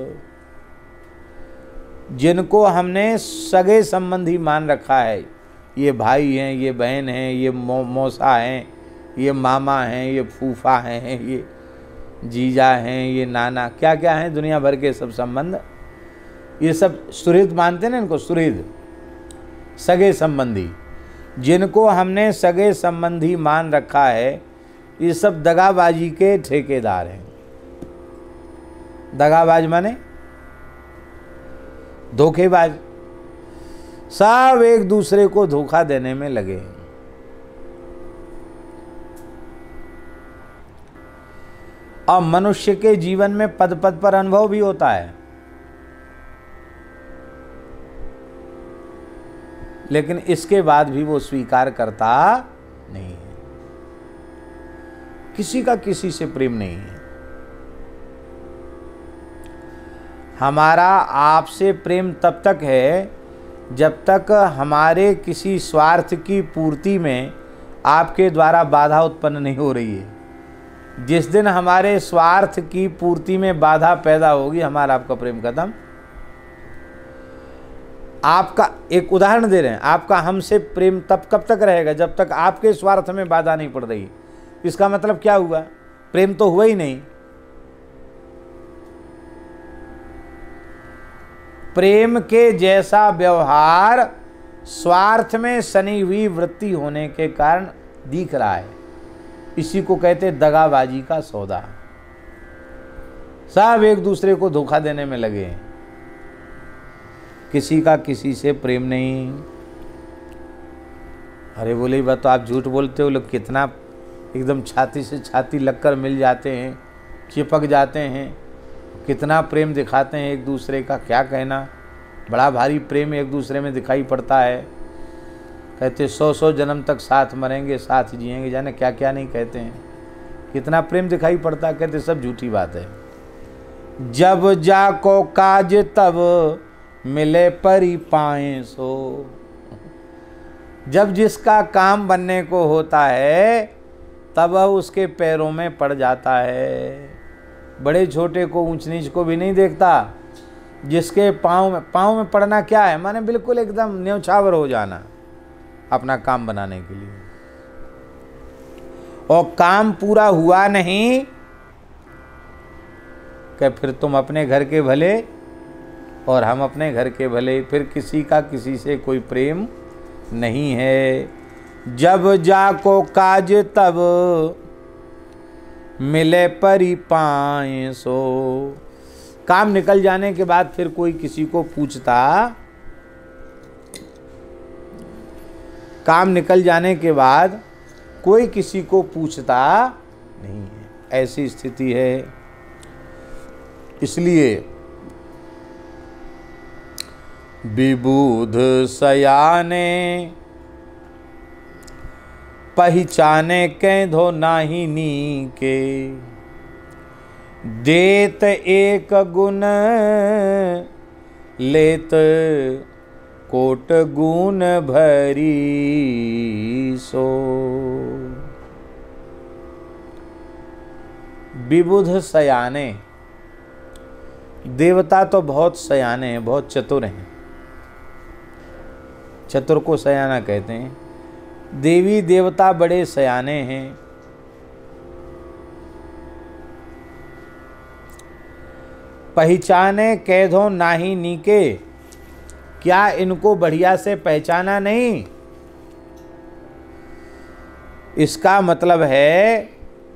जिनको हमने सगे संबंधी मान रखा है, ये भाई हैं, ये बहन हैं, ये मौ, मौसा हैं, ये मामा हैं, ये फूफा हैं, ये जीजा हैं, ये नाना, क्या क्या हैं, दुनिया भर के सब संबंध, ये सब सुहृद मानते हैं ना इनको, सुहृद सगे संबंधी। जिनको हमने सगे संबंधी मान रखा है ये सब दगाबाजी के ठेकेदार हैं। दगाबाज माने धोखेबाज। सब एक दूसरे को धोखा देने में लगे हैं। और मनुष्य के जीवन में पद पद पर अनुभव भी होता है। लेकिन इसके बाद भी वो स्वीकार करता नहीं है। किसी का किसी से प्रेम नहीं है। हमारा आपसे प्रेम तब तक है जब तक हमारे किसी स्वार्थ की पूर्ति में आपके द्वारा बाधा उत्पन्न नहीं हो रही है। जिस दिन हमारे स्वार्थ की पूर्ति में बाधा पैदा होगी, हमारा आपका प्रेम खत्म। आपका एक उदाहरण दे रहे हैं, आपका हमसे प्रेम तब कब तक रहेगा जब तक आपके स्वार्थ में बाधा नहीं पड़ रही। इसका मतलब क्या हुआ? प्रेम तो हुआ ही नहीं। प्रेम के जैसा व्यवहार स्वार्थ में सनी हुई वृत्ति होने के कारण दिख रहा है। इसी को कहते दगाबाजी का सौदा। सब एक दूसरे को धोखा देने में लगे हैं। किसी का किसी से प्रेम नहीं। अरे बोले बात तो आप झूठ बोलते हो। लोग कितना एकदम छाती से छाती लगकर मिल जाते हैं, चिपक जाते हैं, कितना प्रेम दिखाते हैं एक दूसरे का, क्या कहना। बड़ा भारी प्रेम एक दूसरे में दिखाई पड़ता है। कहते सौ सौ जन्म तक साथ मरेंगे, साथ जिएंगे, जाने क्या क्या नहीं कहते हैं। कितना प्रेम दिखाई पड़ता है। कहते सब झूठी बात है। जब जाको काज तब मिले परी पाए सो। जब जिसका काम बनने को होता है तब वह उसके पैरों में पड़ जाता है। बड़े छोटे को ऊंच नीच को भी नहीं देखता। जिसके पाँव में पाँव में पड़ना क्या है, माने बिल्कुल एकदम न्यौछावर हो जाना अपना काम बनाने के लिए। और काम पूरा हुआ नहीं कि फिर तुम अपने घर के भले और हम अपने घर के भले। फिर किसी का किसी से कोई प्रेम नहीं है। जब जाको काज तब मिले परी पाए सो। काम निकल जाने के बाद फिर कोई किसी को पूछता, काम निकल जाने के बाद कोई किसी को पूछता नहीं है। ऐसी स्थिति है। इसलिए विबुध सयाने पहचाने कैधो नाही नीके। देत एक गुण लेत कोट गुण भरी सो। विबुध सयाने, देवता तो बहुत सयाने हैं, बहुत चतुर हैं। चतुर को सयाना कहते हैं। देवी देवता बड़े सयाने हैं। पहचाने कैधो नाही नीके। क्या इनको बढ़िया से पहचाना नहीं? इसका मतलब है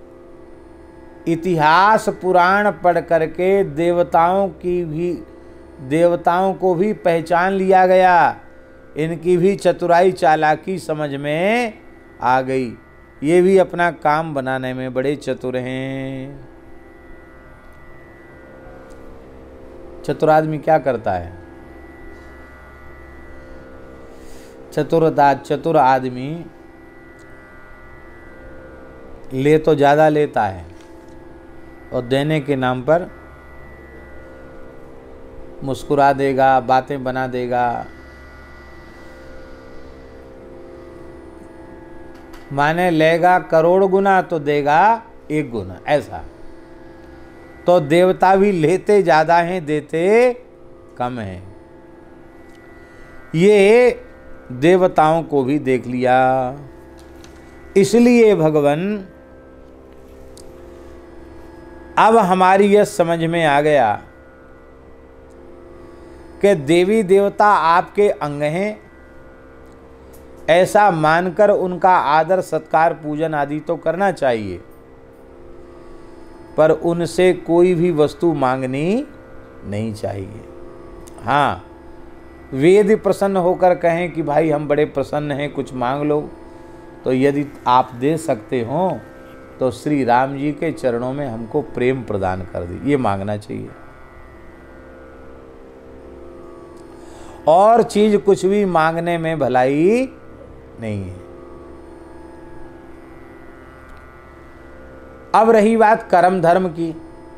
इतिहास पुराण पढ़ करके देवताओं की भी देवताओं को भी पहचान लिया गया। इनकी भी चतुराई चालाकी समझ में आ गई। ये भी अपना काम बनाने में बड़े चतुर हैं। चतुर आदमी क्या करता है? चतुरता चतुर आदमी ले तो ज़्यादा लेता है और देने के नाम पर मुस्कुरा देगा, बातें बना देगा। माने लेगा करोड़ गुना तो देगा एक गुना, ऐसा। तो देवता भी लेते ज़्यादा हैं, देते कम हैं। ये देवताओं को भी देख लिया। इसलिए भगवान अब हमारी यह समझ में आ गया कि देवी देवता आपके अंग हैं। ऐसा मानकर उनका आदर सत्कार पूजन आदि तो करना चाहिए, पर उनसे कोई भी वस्तु मांगनी नहीं चाहिए। हाँ, वेद प्रसन्न होकर कहें कि भाई हम बड़े प्रसन्न हैं, कुछ मांग लो, तो यदि आप दे सकते हो तो श्री राम जी के चरणों में हमको प्रेम प्रदान कर दी, ये मांगना चाहिए। और चीज कुछ भी मांगने में भलाई नहीं है। अब रही बात कर्म धर्म की,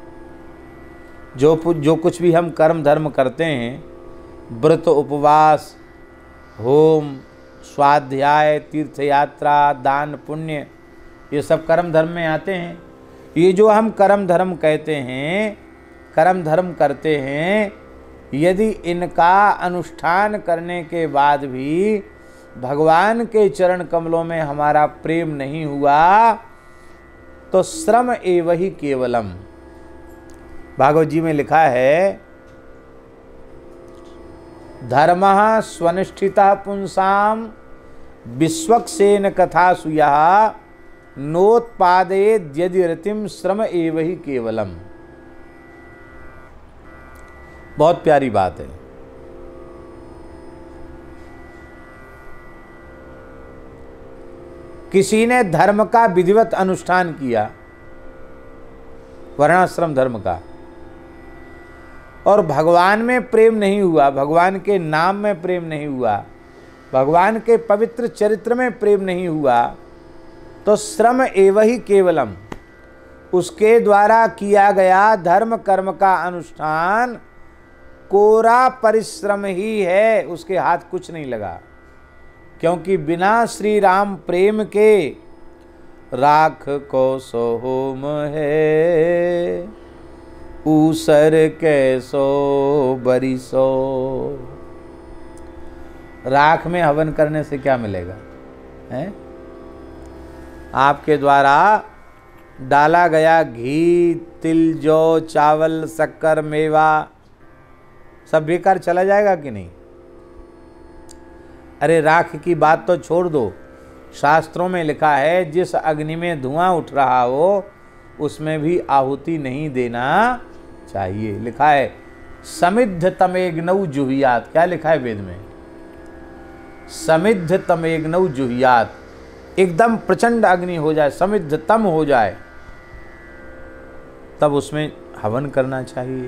जो जो कुछ भी हम कर्म धर्म करते हैं, व्रत उपवास, होम, स्वाध्याय, तीर्थ यात्रा, दान पुण्य, ये सब कर्म धर्म में आते हैं। ये जो हम कर्म धर्म कहते हैं, कर्म धर्म करते हैं, यदि इनका अनुष्ठान करने के बाद भी भगवान के चरण कमलों में हमारा प्रेम नहीं हुआ तो श्रम एव ही केवलम। भागवत जी में लिखा है, धर्मः स्वनिष्ठितः पुंसाम विश्वक्सेन कथा सुयः नोत्पादयेद् यदि रतिम श्रम एव ही केवलम। बहुत प्यारी बात है। किसी ने धर्म का विधिवत अनुष्ठान किया, वर्णाश्रम धर्म का, और भगवान में प्रेम नहीं हुआ, भगवान के नाम में प्रेम नहीं हुआ, भगवान के पवित्र चरित्र में प्रेम नहीं हुआ, तो श्रम एव ही केवलम, उसके द्वारा किया गया धर्म कर्म का अनुष्ठान कोरा परिश्रम ही है, उसके हाथ कुछ नहीं लगा। क्योंकि बिना श्री राम प्रेम के राख को सो होम है, ऊसर कैसो बरिसो। राख में हवन करने से क्या मिलेगा? हैं? आपके द्वारा डाला गया घी, तिल, जौ, चावल, शक्कर, मेवा सब बेकार चला जाएगा कि नहीं? अरे राख की बात तो छोड़ दो, शास्त्रों में लिखा है जिस अग्नि में धुआं उठ रहा हो उसमें भी आहुति नहीं देना चाहिए। लिखा है समिद्ध तमेग्नौ जुहियात। क्या लिखा है वेद में? समिद्ध तमेग्नौ जुहियात। एकदम प्रचंड अग्नि हो जाए, समिद्ध तम हो जाए, तब उसमें हवन करना चाहिए।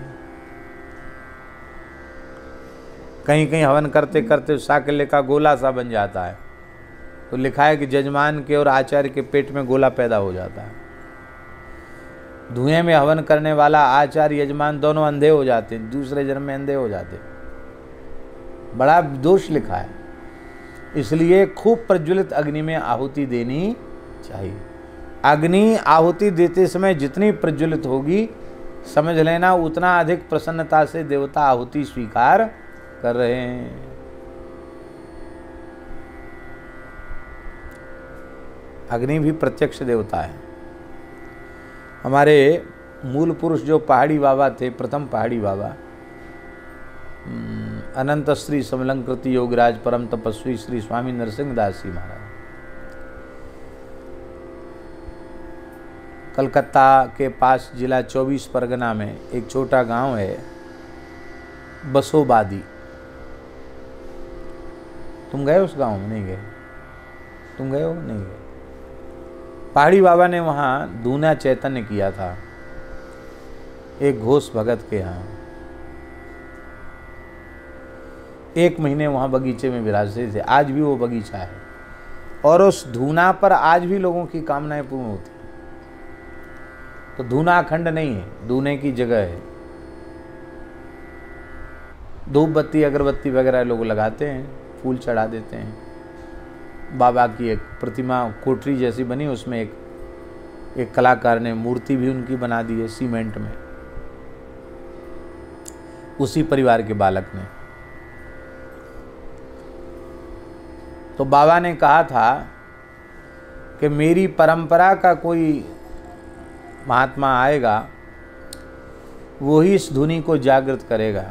कहीं कहीं हवन करते करते साकले का गोला सा बन जाता है, तो लिखा है कि जजमान के और आचार्य के पेट में गोला पैदा हो जाता है। धुएं में हवन करने वाला आचार्य यजमान दोनों अंधे हो जाते हैं, दूसरे जन्म में अंधे हो जाते हैं। बड़ा दोष लिखा है। इसलिए खूब प्रज्वलित अग्नि में आहुति देनी चाहिए। अग्नि आहुति देते समय जितनी प्रज्वलित होगी, समझ लेना उतना अधिक प्रसन्नता से देवता आहुति स्वीकार कर रहे हैं। अग्नि भी प्रत्यक्ष देवता है। हमारे मूल पुरुष जो पहाड़ी बाबा थे, प्रथम पहाड़ी बाबा अनंत श्री समलंकृति योगराज परम तपस्वी श्री स्वामी नरसिंह दास जी महाराज, कलकत्ता के पास जिला चौबीस परगना में एक छोटा गांव है बसोबादी। तुम गए उस गांव में? नहीं गए? तुम गए हो? नहीं गए? पहाड़ी बाबा ने वहाँ दूना चैतन्य किया था एक घोष भगत के यहाँ। एक महीने वहाँ बगीचे में विराजते थे। आज भी वो बगीचा है और उस धूना पर आज भी लोगों की कामनाएं पूर्ण होती हैं। तो धूना अखंड नहीं है, दूने की जगह है। धूप बत्ती अगरबत्ती वगैरह लोग लगाते हैं, फूल चढ़ा देते हैं। बाबा की एक प्रतिमा कोठरी जैसी बनी, उसमें एक एक कलाकार ने मूर्ति भी उनकी बना दी है सीमेंट में, उसी परिवार के बालक ने। तो बाबा ने कहा था कि मेरी परंपरा का कोई महात्मा आएगा, वो ही इस धुनी को जागृत करेगा।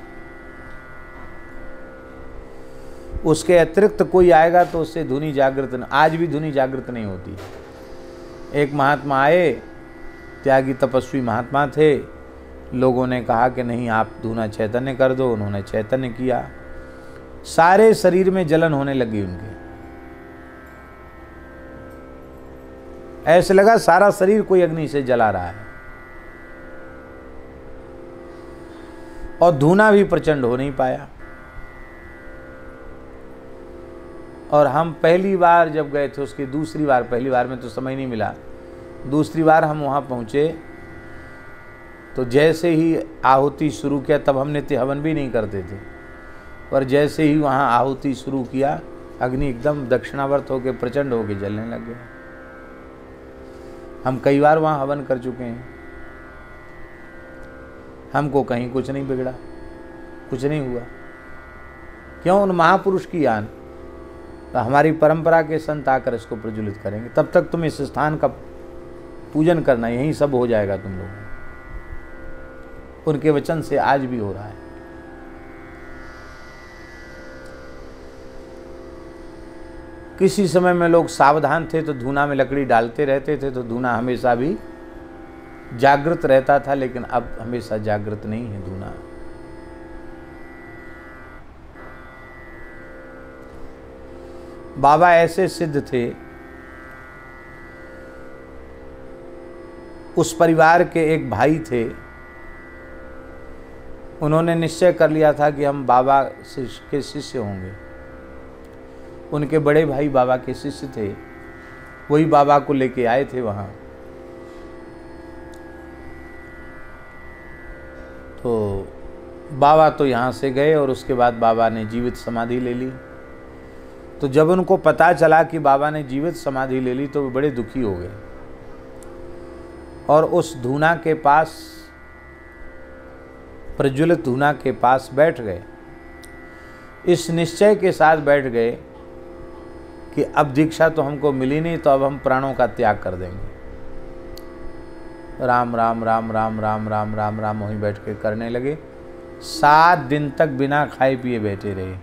उसके अतिरिक्त कोई आएगा तो उससे धुनी जागृत न, आज भी धुनी जागृत नहीं होती। एक महात्मा आए, त्यागी तपस्वी महात्मा थे। लोगों ने कहा कि नहीं, आप धुना चैतन्य कर दो। उन्होंने चैतन्य किया। सारे शरीर में जलन होने लगी उनके। ऐसे लगा सारा शरीर कोई अग्नि से जला रहा है। और धुना भी प्रचंड हो नहीं पाया। और हम पहली बार जब गए थे, उसकी दूसरी बार, पहली बार में तो समय नहीं मिला, दूसरी बार हम वहाँ पहुँचे तो जैसे ही आहुति शुरू किया, तब हम नित्य हवन भी नहीं करते थे, पर जैसे ही वहाँ आहुति शुरू किया, अग्नि एकदम दक्षिणावर्त होकर प्रचंड होकर जलने लग गया। हम कई बार वहाँ हवन कर चुके हैं, हमको कहीं कुछ नहीं बिगड़ा, कुछ नहीं हुआ। क्यों? उन महापुरुष की यान, तो हमारी परंपरा के संत आकर इसको प्रज्वलित करेंगे। तब तक तुम इस स्थान का पूजन करना, यही सब हो जाएगा तुम लोगों। उनके वचन से आज भी हो रहा है। किसी समय में लोग सावधान थे तो धूना में लकड़ी डालते रहते थे, तो धूना हमेशा भी जागृत रहता था, लेकिन अब हमेशा जागृत नहीं है धूना। बाबा ऐसे सिद्ध थे, उस परिवार के एक भाई थे, उन्होंने निश्चय कर लिया था कि हम बाबा के शिष्य होंगे। उनके बड़े भाई बाबा के शिष्य थे, वही बाबा को लेके आए थे वहाँ। तो बाबा तो यहाँ से गए और उसके बाद बाबा ने जीवित समाधि ले ली। तो जब उनको पता चला कि बाबा ने जीवित समाधि ले ली तो वे बड़े दुखी हो गए और उस धूना के पास, प्रज्वलित धूना के पास बैठ गए। इस निश्चय के साथ बैठ गए कि अब दीक्षा तो हमको मिली नहीं, तो अब हम प्राणों का त्याग कर देंगे। राम राम राम राम राम राम राम राम वहीं बैठ के करने लगे। सात दिन तक बिना खाए पिए बैठे रहे,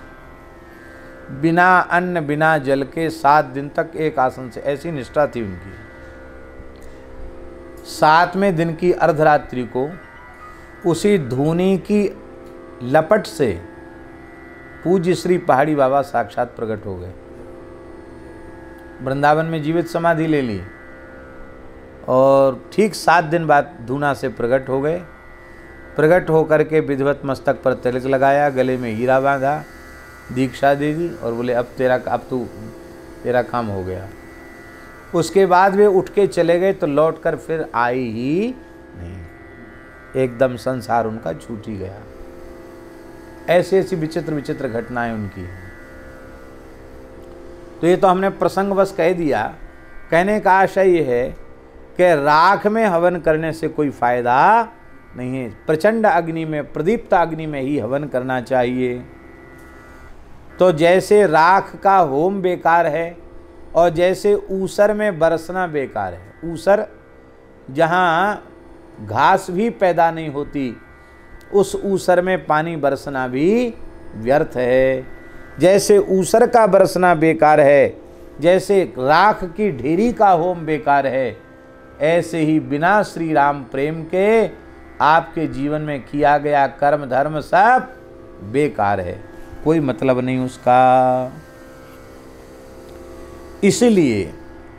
बिना अन्न बिना जल के सात दिन तक एक आसन से, ऐसी निष्ठा थी उनकी। सातवें दिन की अर्धरात्रि को उसी धूनी की लपट से पूज्य श्री पहाड़ी बाबा साक्षात प्रकट हो गए। वृंदावन में जीवित समाधि ले ली और ठीक सात दिन बाद धूना से प्रकट हो गए। प्रकट होकर के विधिवत मस्तक पर तिलक लगाया, गले में हीरा बांधा, दीक्षा दे दी और बोले अब तेरा अब तू तेरा काम हो गया। उसके बाद वे उठ के चले गए तो लौट कर फिर आई ही नहीं, एकदम संसार उनका छूट ही गया। ऐसी ऐसी विचित्र विचित्र घटनाएं उनकी हैं। तो ये तो हमने प्रसंगवश कह दिया। कहने का आशय ये है कि राख में हवन करने से कोई फायदा नहीं है, प्रचंड अग्नि में, प्रदीप्त अग्नि में ही हवन करना चाहिए। तो जैसे राख का होम बेकार है और जैसे ऊसर में बरसना बेकार है, ऊसर जहाँ घास भी पैदा नहीं होती, उस ऊसर में पानी बरसना भी व्यर्थ है। जैसे ऊसर का बरसना बेकार है, जैसे राख की ढेरी का होम बेकार है, ऐसे ही बिना श्री राम प्रेम के आपके जीवन में किया गया कर्म धर्म सब बेकार है, कोई मतलब नहीं उसका। इसलिए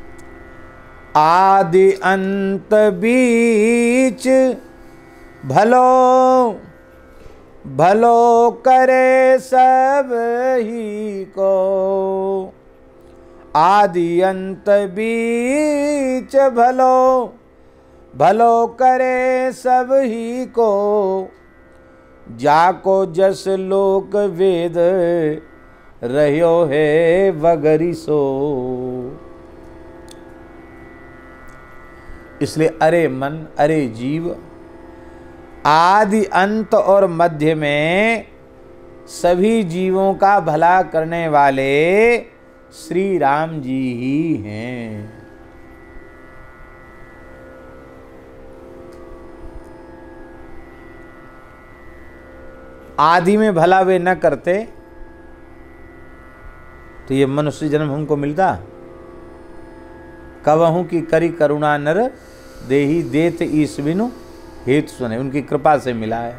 आदि अंत बीच भलो भलो करे सब ही को, आदि अंत बीच भलो भलो करे सब ही को, जाको जस लोक वेद रह्यो है वगरी सो। इसलिए अरे मन, अरे जीव, आदि अंत और मध्य में सभी जीवों का भला करने वाले श्री राम जी ही हैं। आदि में भला वे न करते तो ये मनुष्य जन्म हमको मिलता। कवहूं की करी करुणा नर देही देत ईस बिनु हेतु सुने, उनकी कृपा से मिला है।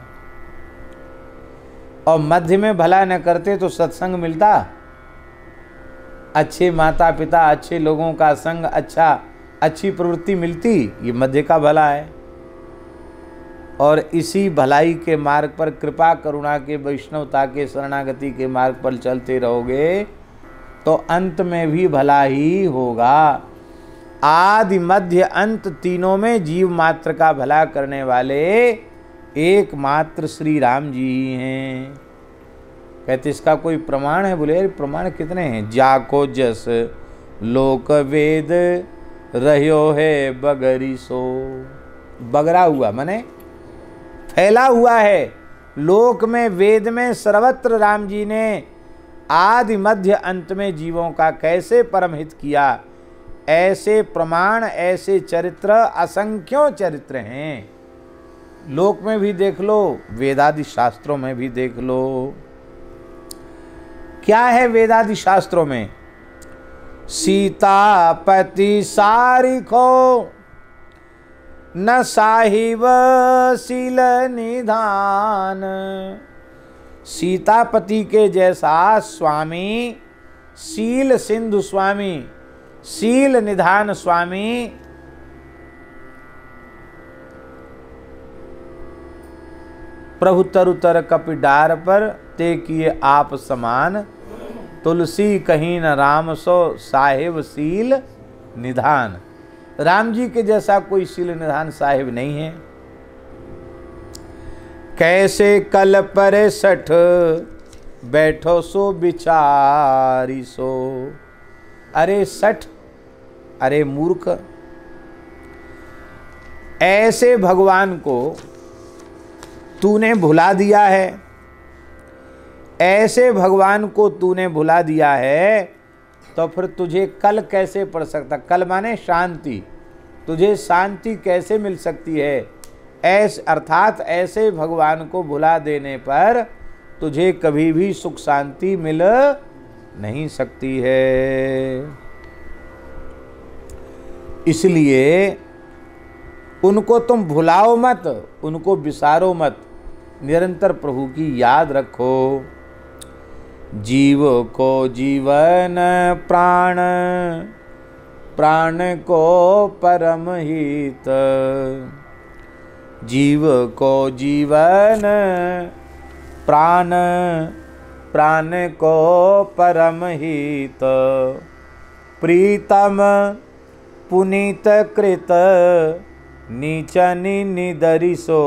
और मध्य में भला न करते तो सत्संग मिलता, अच्छे माता पिता, अच्छे लोगों का संग, अच्छा अच्छी प्रवृत्ति मिलती, ये मध्य का भला है। और इसी भलाई के मार्ग पर, कृपा करुणा के, वैष्णवता के, शरणागति के मार्ग पर चलते रहोगे तो अंत में भी भला ही होगा। आदि मध्य अंत तीनों में जीव मात्र का भला करने वाले एकमात्र श्री राम जी ही हैं। कहते इसका कोई प्रमाण है? बोले प्रमाण कितने हैं? जाको जस लोक वेद रह्यो है बगरी सो। बगरा हुआ माने फैला हुआ है लोक में, वेद में, सर्वत्र राम जी ने आदि मध्य अंत में जीवों का कैसे परमहित किया। ऐसे प्रमाण, ऐसे चरित्र असंख्यों चरित्र हैं। लोक में भी देख लो, वेदादि शास्त्रों में भी देख लो। क्या है वेदादि शास्त्रों में? सीतापति सारिखो न साहिब शील निधान। सीतापति के जैसा स्वामी, शील सिंधु स्वामी, शील निधान स्वामी प्रभु तरुतर कपिडार पर ते किए आप समान। तुलसी कहीं न राम सो साहिब शील निधान। राम जी के जैसा कोई शील निधान साहिब नहीं है। कैसे कल पर सठ बैठो सो बिचारी सो। अरे सठ, अरे मूर्ख, ऐसे भगवान को तूने भुला दिया है, ऐसे भगवान को तूने भुला दिया है, तो फिर तुझे कल कैसे पड़ सकता? कल माने शांति, तुझे शांति कैसे मिल सकती है? ऐसे अर्थात ऐसे भगवान को भुला देने पर तुझे कभी भी सुख शांति मिल नहीं सकती है। इसलिए उनको तुम भुलाओ मत, उनको बिसारो मत, निरंतर प्रभु की याद रखो। जीव को जीवन प्राण, प्राण को परम हित। जीव को जीवन प्राण, प्राण को परम हित। प्रीतम पुनीत कृत नीचनि निदरिसो।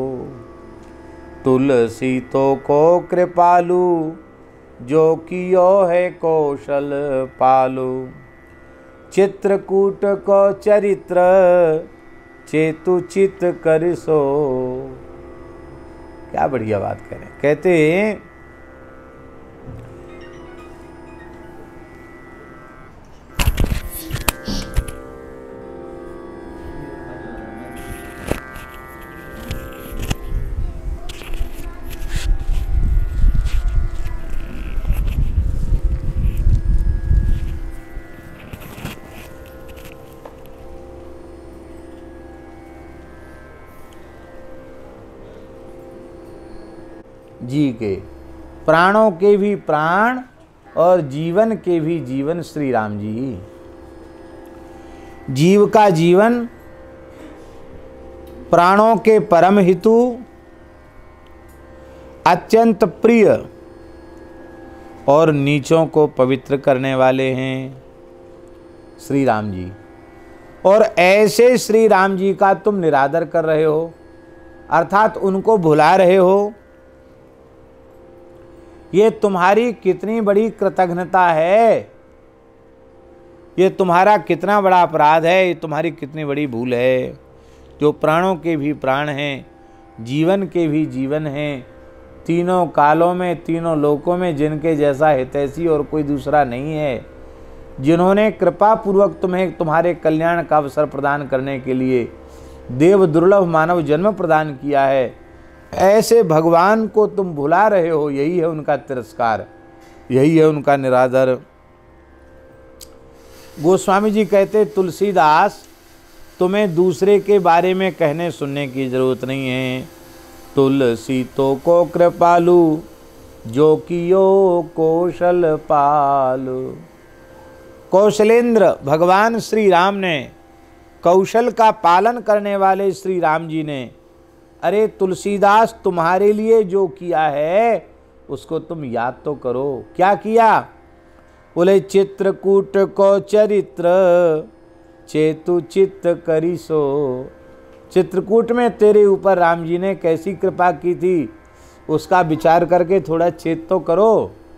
तुलसी तो को कृपालु जो कियो है कौशल पालु। चित्रकूट को चरित्र चेतु चित करिसो। क्या बढ़िया बात कह रहे हैं। कहते जी के प्राणों के भी प्राण और जीवन के भी जीवन श्री राम जी। जीव का जीवन, प्राणों के परम हितु, अत्यंत प्रिय और नीचों को पवित्र करने वाले हैं श्री राम जी। और ऐसे श्री राम जी का तुम निरादर कर रहे हो, अर्थात उनको भुला रहे हो। ये तुम्हारी कितनी बड़ी कृतघ्नता है, ये तुम्हारा कितना बड़ा अपराध है, ये तुम्हारी कितनी बड़ी भूल है। जो प्राणों के भी प्राण हैं, जीवन के भी जीवन हैं, तीनों कालों में, तीनों लोकों में जिनके जैसा हितैषी और कोई दूसरा नहीं है, जिन्होंने कृपा पूर्वक तुम्हें तुम्हारे कल्याण का अवसर प्रदान करने के लिए देव दुर्लभ मानव जन्म प्रदान किया है, ऐसे भगवान को तुम भुला रहे हो। यही है उनका तिरस्कार, यही है उनका निरादर। गोस्वामी जी कहते, तुलसीदास तुम्हें दूसरे के बारे में कहने सुनने की जरूरत नहीं है। तुलसी तो को कृपालु जो कियो कौशल पालु। कौशलेंद्र भगवान श्री राम ने, कौशल का पालन करने वाले श्री राम जी ने, अरे तुलसीदास तुम्हारे लिए जो किया है उसको तुम याद तो करो। क्या किया? बोले चित्रकूट को चरित्र चेतु चित्त करी सो। चित्रकूट में तेरे ऊपर राम जी ने कैसी कृपा की थी उसका विचार करके थोड़ा चेत तो करो।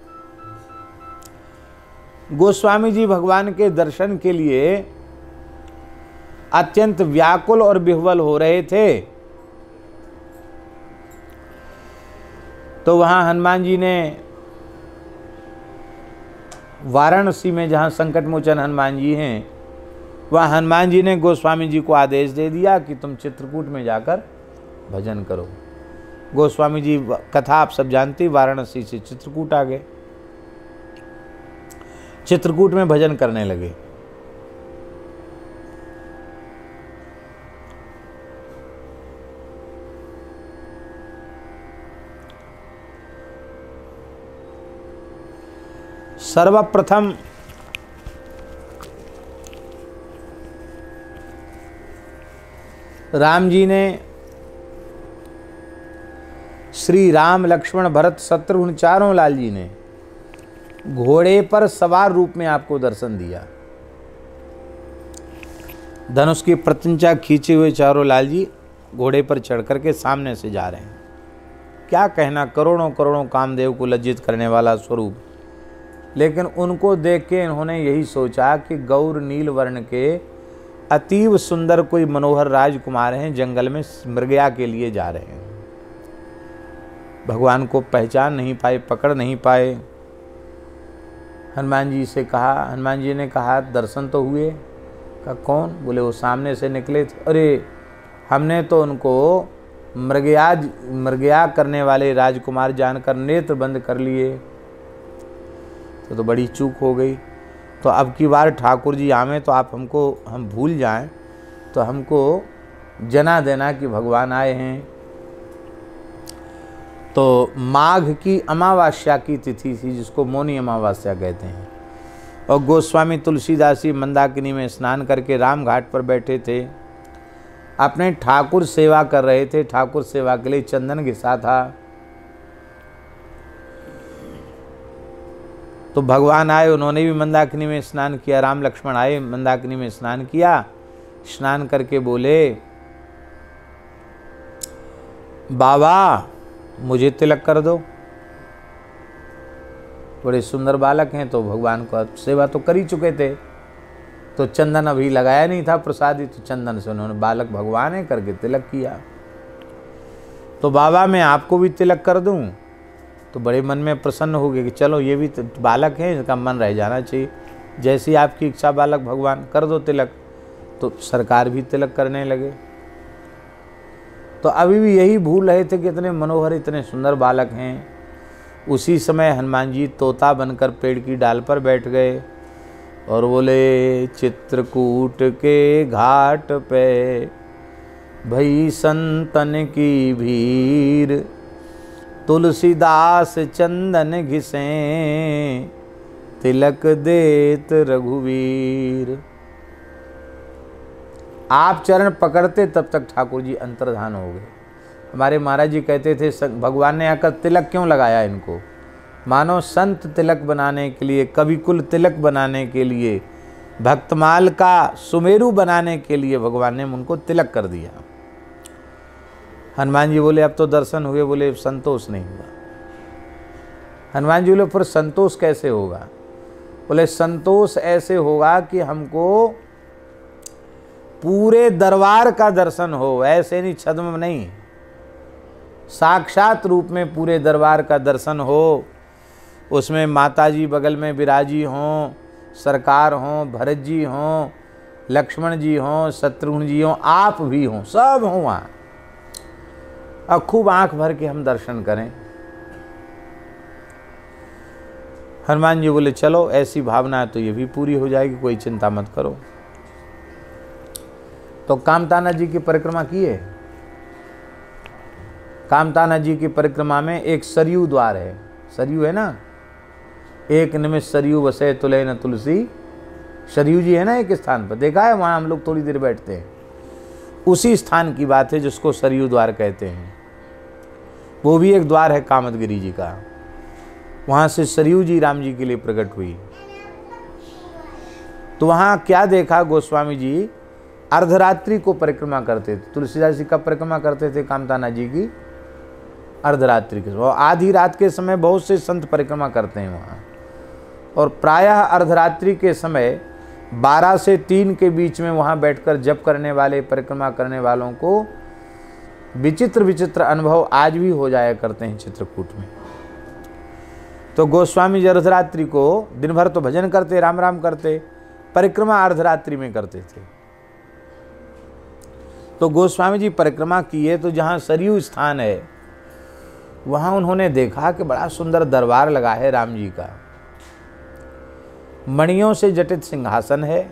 गोस्वामी जी भगवान के दर्शन के लिए अत्यंत व्याकुल और विह्वल हो रहे थे। तो वहां हनुमान जी ने वाराणसी में जहां संकट मोचन हनुमान जी हैं, वह हनुमान जी ने गोस्वामी जी को आदेश दे दिया कि तुम चित्रकूट में जाकर भजन करो। गोस्वामी जी कथा आप सब जानती, वाराणसी से चित्रकूट आ गए, चित्रकूट में भजन करने लगे। सर्वप्रथम राम जी ने श्री राम लक्ष्मण भरत शत्रुघ्न चारों लाल जी ने घोड़े पर सवार रूप में आपको दर्शन दिया। धनुष की प्रत्यंचा खींचे हुए चारों लाल जी घोड़े पर चढ़ करके सामने से जा रहे हैं। क्या कहना, करोड़ों करोड़ों कामदेव को लज्जित करने वाला स्वरूप। लेकिन उनको देख के इन्होंने यही सोचा कि गौर नील वर्ण के अतीव सुंदर कोई मनोहर राजकुमार हैं, जंगल में मृगया के लिए जा रहे हैं। भगवान को पहचान नहीं पाए, पकड़ नहीं पाए। हनुमान जी से कहा, हनुमान जी ने कहा दर्शन तो हुए? कहा कौन? बोले वो सामने से निकले थे। अरे हमने तो उनको मृगया मृगया करने वाले राजकुमार जानकर नेत्र बंद कर लिए, तो, तो बड़ी चूक हो गई। तो अब की बार ठाकुर जी आवे तो आप हमको हम भूल जाएं तो हमको जना देना कि भगवान आए हैं। तो माघ की अमावस्या की तिथि थी जिसको मौनी अमावस्या कहते हैं, और गोस्वामी तुलसीदास जी मंदाकिनी में स्नान करके राम घाट पर बैठे थे, अपने ठाकुर सेवा कर रहे थे। ठाकुर सेवा के लिए चंदन घिसा था। तो भगवान आए, उन्होंने भी मंदाकिनी में स्नान किया। राम लक्ष्मण आए, मंदाकिनी में स्नान किया। स्नान करके बोले बाबा मुझे तिलक कर दो। बड़े सुंदर बालक हैं तो भगवान को सेवा तो कर ही चुके थे, तो चंदन अभी लगाया नहीं था प्रसादी, तो चंदन से उन्होंने बालक भगवान है करके तिलक किया। तो बाबा मैं आपको भी तिलक कर दूं? तो बड़े मन में प्रसन्न हो गए कि चलो ये भी बालक है, इसका मन रह जाना चाहिए, जैसी आपकी इच्छा बालक भगवान, कर दो तिलक। तो सरकार भी तिलक करने लगे। तो अभी भी यही भूल रहे थे कि इतने मनोहर इतने सुंदर बालक हैं। उसी समय हनुमान जी तोता बनकर पेड़ की डाल पर बैठ गए और बोले चित्रकूट के घाट पे भई संतन की भीड़, तुलसीदास चंदन घिसे तिलक देत रघुवीर। आप चरण पकड़ते तब तक ठाकुर जी अंतर्धान हो गए। हमारे महाराज जी कहते थे भगवान ने आकर तिलक क्यों लगाया इनको? मानो संत तिलक बनाने के लिए, कवि कुल तिलक बनाने के लिए, भक्तमाल का सुमेरु बनाने के लिए भगवान ने उनको तिलक कर दिया। हनुमान जी बोले अब तो दर्शन हुए, बोले संतोष नहीं हुआ। हनुमान जी बोले फिर संतोष कैसे होगा? बोले संतोष ऐसे होगा कि हमको पूरे दरबार का दर्शन हो, ऐसे नहीं छद्म नहीं, साक्षात रूप में पूरे दरबार का दर्शन हो। उसमें माता जी बगल में विराजी हों, सरकार हों, भरत जी हों, लक्ष्मण जी हों, शत्रुघ्न जी हों, आप भी हों, सब हों वहाँ, और खूब आंख भर के हम दर्शन करें। हनुमान जी बोले चलो ऐसी भावना है तो ये भी पूरी हो जाएगी, कोई चिंता मत करो। तो कामताना जी की परिक्रमा की है। कामताना जी की परिक्रमा में एक सरयू द्वार है, सरयू है ना, एक निमिष सरयू बसे तुले न तुलसी, सरयू जी है ना एक स्थान पर, देखा है वहाँ हम लोग थोड़ी देर बैठते हैं, उसी स्थान की बात है जिसको सरयू द्वार कहते हैं। वो भी एक द्वार है कामदगिरी जी का, वहाँ से सरयू जी राम जी के लिए प्रकट हुई। तो वहाँ क्या देखा गोस्वामी जी, अर्धरात्रि को परिक्रमा करते थे। तुलसीदास जी कब परिक्रमा करते थे कामताना जी की? अर्धरात्रि के समय। आधी रात के समय बहुत से संत परिक्रमा करते हैं वहाँ, और प्रायः अर्धरात्रि के समय बारह से तीन के बीच में वहाँ बैठकर जप करने वाले, परिक्रमा करने वालों को विचित्र विचित्र अनुभव आज भी हो जाया करते हैं चित्रकूट में। तो गोस्वामी जी अर्धरात्रि को, दिन भर तो भजन करते, राम राम करते, परिक्रमा अर्धरात्रि में करते थे। तो गोस्वामी जी परिक्रमा किए तो जहाँ सरयू स्थान है वहाँ उन्होंने देखा कि बड़ा सुंदर दरबार लगा है राम जी का, मणियों से जटित सिंहासन है,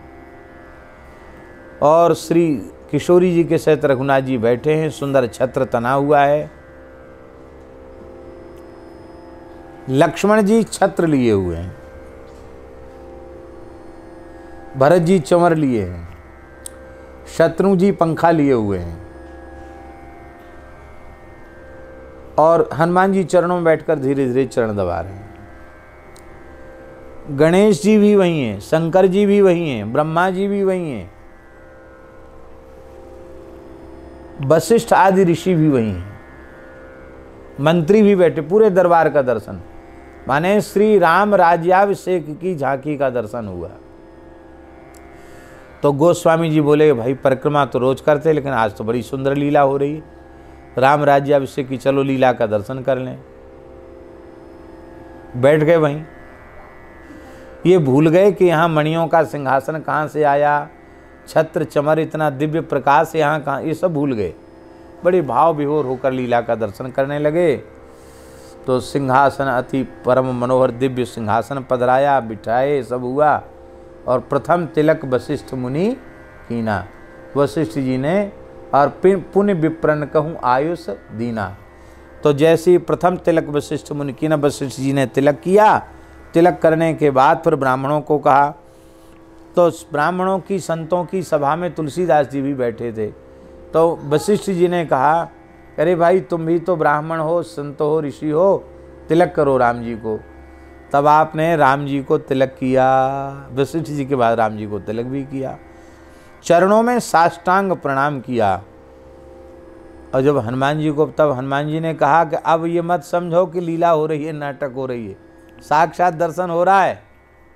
और श्री किशोरी जी के सहित रघुनाथ जी बैठे हैं, सुंदर छत्र तना हुआ है, लक्ष्मण जी छत्र लिए हुए हैं, भरत जी चंवर लिए हैं, शत्रु जी पंखा लिए हुए हैं, और हनुमान जी चरणों में बैठकर धीरे धीरे चरण दबा रहे हैं। गणेश जी भी वही हैं, शंकर जी भी वही हैं, ब्रह्मा जी भी वही हैं, वशिष्ठ आदि ऋषि भी वही हैं, मंत्री भी बैठे, पूरे दरबार का दर्शन, माने श्री राम राज्याभिषेक की झांकी का दर्शन हुआ। तो गोस्वामी जी बोले, भाई परिक्रमा तो रोज करते, लेकिन आज तो बड़ी सुंदर लीला हो रही है, राम राज्याभिषेक की, चलो लीला का दर्शन कर लें। बैठ गए वहीं। ये भूल गए कि यहाँ मणियों का सिंहासन कहाँ से आया, छत्र चमर इतना दिव्य प्रकाश यहाँ कहाँ, ये सब भूल गए। बड़े भाव विभोर होकर लीला का दर्शन करने लगे। तो सिंहासन अति परम मनोहर दिव्य सिंहासन पधराया, बिठाए, सब हुआ, और प्रथम तिलक वशिष्ठ मुनि कीना, वशिष्ठ जी ने, और पुण्य विप्रन कहूँ आयुष दीना। तो जैसे प्रथम तिलक वशिष्ठ मुनि कीना, वशिष्ठ जी ने तिलक किया। तिलक करने के बाद फिर ब्राह्मणों को कहा, तो ब्राह्मणों की, संतों की सभा में तुलसीदास जी भी बैठे थे। तो वशिष्ठ जी ने कहा, अरे भाई तुम भी तो ब्राह्मण हो, संत हो, ऋषि हो, तिलक करो राम जी को। तब आपने राम जी को तिलक किया, वशिष्ठ जी के बाद राम जी को तिलक भी किया, चरणों में साष्टांग प्रणाम किया। और जब हनुमान जी को, तब हनुमान जी ने कहा कि अब ये मत समझो कि लीला हो रही है, नाटक हो रही है, साक्षात दर्शन हो रहा है,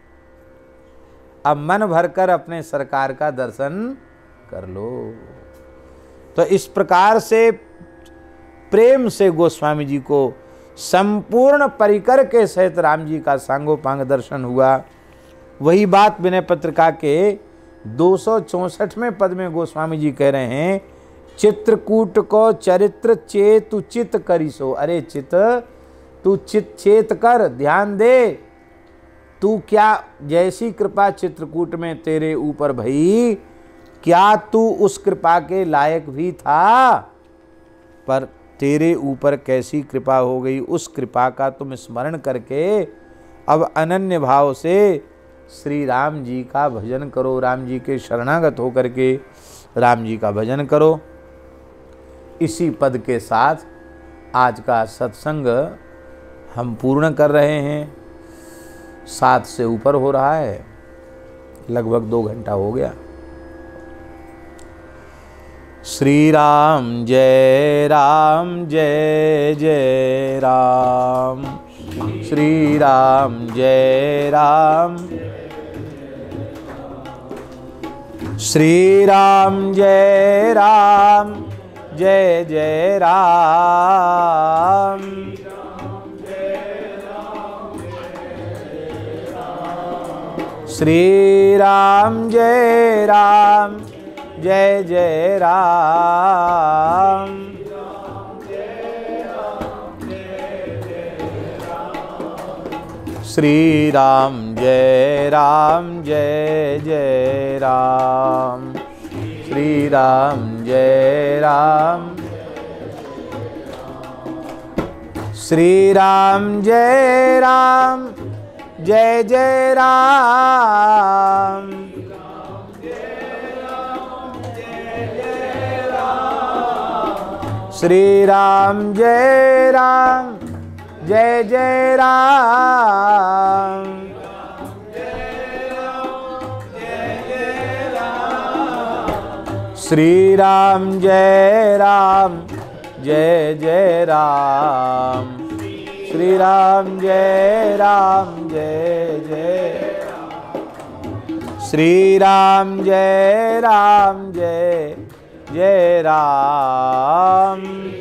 अब मन भरकर अपने सरकार का दर्शन कर लो। तो इस प्रकार से प्रेम से गोस्वामी जी को संपूर्ण परिकर के सहित राम जी का सांगोपांग दर्शन हुआ। वही बात विनय पत्रिका के दो सौ चौसठवें पद में गोस्वामी जी कह रहे हैं, चित्रकूट को चरित्र चेतु चित करिसो। अरे चित, तू चित चेत कर, ध्यान दे, तू क्या, जैसी कृपा चित्रकूट में तेरे ऊपर भई, क्या तू उस कृपा के लायक भी था, पर तेरे ऊपर कैसी कृपा हो गई, उस कृपा का तुम स्मरण करके अब अनन्य भाव से श्री राम जी का भजन करो, राम जी के शरणागत होकर के राम जी का भजन करो। इसी पद के साथ आज का सत्संग हम पूर्ण कर रहे हैं। सात से ऊपर हो रहा है, लगभग दो घंटा हो गया। श्री राम जय राम जय जय राम, श्री राम जय राम, श्री राम जय राम जय जय राम, श्री राम जय राम जय जय राम, श्री राम जय राम जय जय राम, श्री राम जय राम, श्री राम जय राम जय जय राम, श्री राम जय राम जय जय राम, श्री राम जय राम जय जय राम, श्री राम जय राम जय जय, श्री राम जय राम जय जय राम,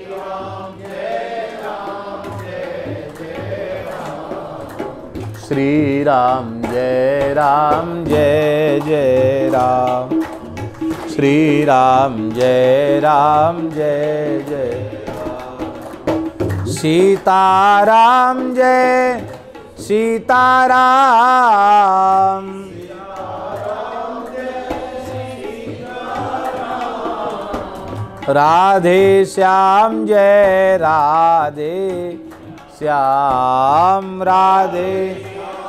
श्री राम जय राम जय जय राम, श्री राम जय राम जय जय राम, सीताराम जय सीताराम, राधे श्याम जय राधे श्याम, राधे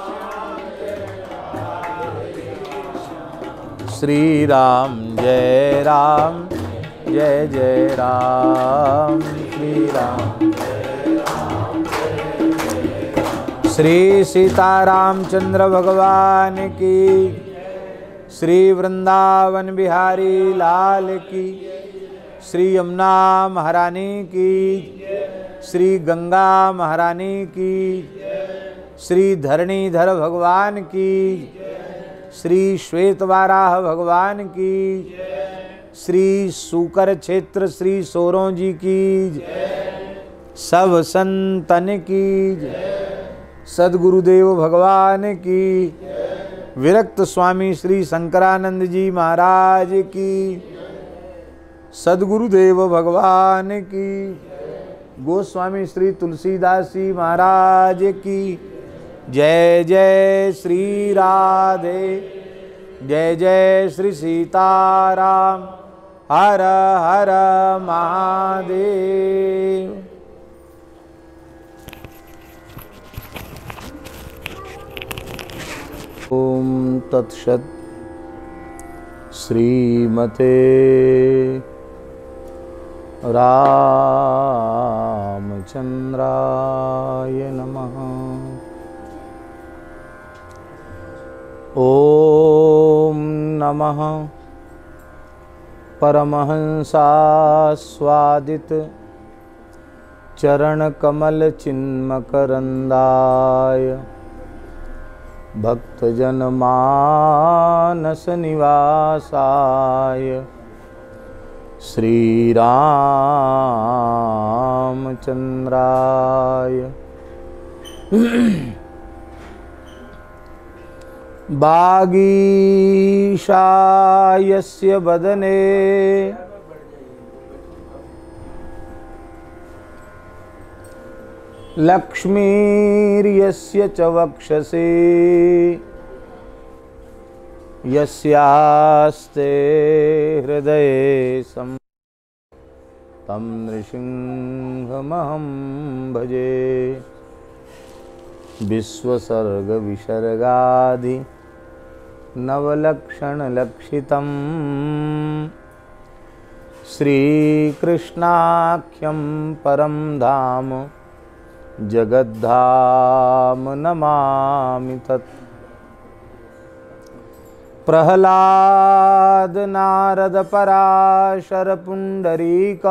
श्री राम जय राम जय जय राम, श्री राम जय राम जय जय राम, श्री सीतारामचंद्र भगवान की, श्री वृंदावन बिहारी लाल की, श्री यमुना महारानी की, श्री गंगा महारानी की, श्री धरणीधर भगवान की, श्री श्वेतवाराह भगवान की, श्री सूकर क्षेत्र श्री सोरों जी की, सब संतन की, सद्गुरुदेव भगवान की, विरक्त स्वामी श्री शंकरानंद जी महाराज की, सद्गुरुदेव भगवान की, गोस्वामी श्री तुलसीदास जी महाराज की, जय जय श्री राधे, जय जय श्री सीताराम, हर हर महादेव। ओम तत्सत्। श्रीमते रामचंद्राय नमः। ओम नमः परमहंसास्वादित चरणकमल चिन्मकरंदाय भक्तजनमानस निवासाय श्रीरामचंद्राय बागीशायस्य वदने लक्ष्मीर्यस्य च वक्षसि यस्यास्ते हृदये सं तं नृसिंहमहं भजे। विश्वसर्ग विसर्गादि नवलक्षणलक्षितं श्रीकृष्णाख्यं परं धाम जगद्धाम नमामि तत्। प्रह्लाद नारद पराशर पुंडरीक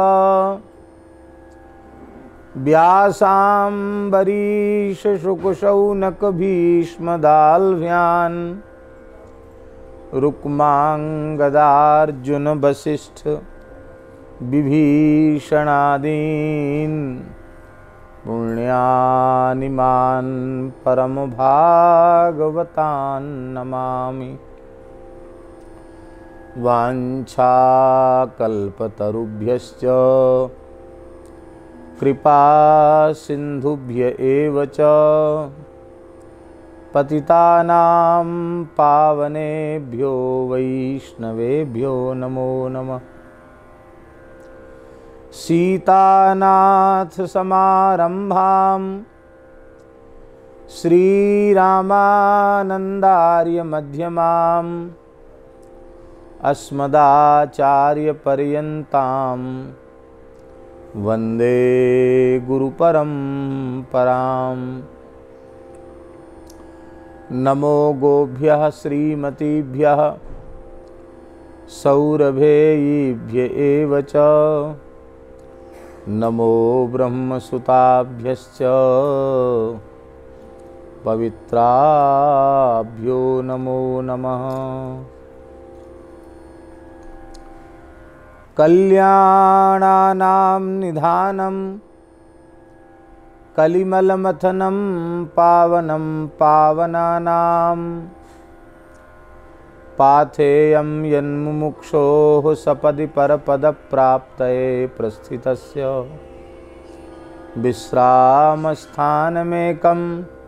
व्यासाम्बरीश शुकशौनक भीष्म दाल्भ्यान् रुक्मांगदार्जुन वसिष्ठ विभीषणादीन् पुण्यानिमान् परम भागवतान् नमामि। वाञ्छाकल्पतरुभ्यश्च कृपा सिन्धुभ्य एव च पतितानां पावनेभ्यो वैष्णवेभ्यो नमो नमः। सीतानाथ समारंभां श्रीरामानंदार्य मध्यमाम् अस्मदाचार्यपर्यन्तां वन्दे गुरुपरम्परां। नमो गोभ्यः श्रीमतीभ्यः सौरभेयीभ्य एव च नमो ब्रह्मसुताभ्यश्च पवित्राभ्यो नमो नमः। कल्याणानां निधानं कलिमलमथनं पावनं पावनानां पाथेयं यन्मुमुक्षोः सपदि परपदप्राप्तये प्रस्थितस्य विश्रामस्थानमेकं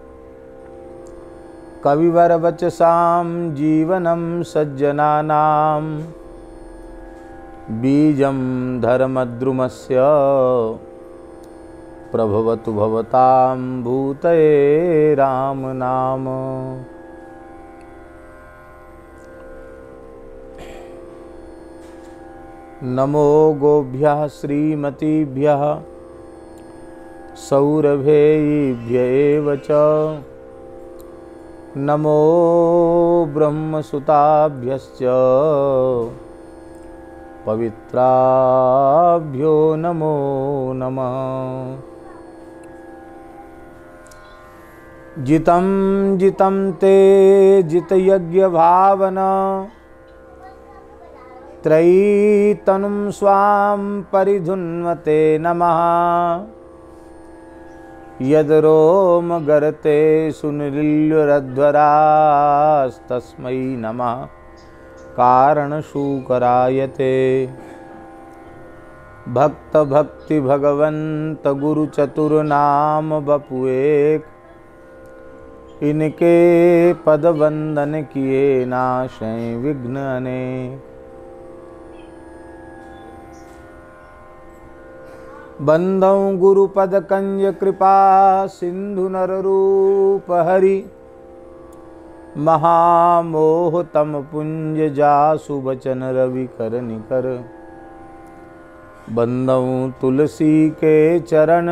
कविवरवचसां जीवनं सज्जनानां बीजं धर्मद्रुमस्य प्रभवतु भवतां भूतये राम नाम। नमो गोभ्यः श्रीमतीभ्यः सौरभेयीभ्य एव च नमो ब्रह्मसुताभ्यश्च पवित्राभ्यो नमो नमः। जितं जितं ते जितयज्ञभावना त्रयीतनुं स्वां परिधुन्वते नमः। यद्रोमगर्ते सुनिलिल्युरध्वरास्तस्मै नमः कारणशूकरायते। भक्त भक्ति भगवंत गुरु चतुर्नाम बपुएक इनके पद वंदन किए नाशै विघ्न अनेक। बंधौ गुरुपद कंज कृपा सिंधु नर रूप हरि महामोह तम पुंज जासु बचन रवि कर निकर। बंधौ तुलसी के चरण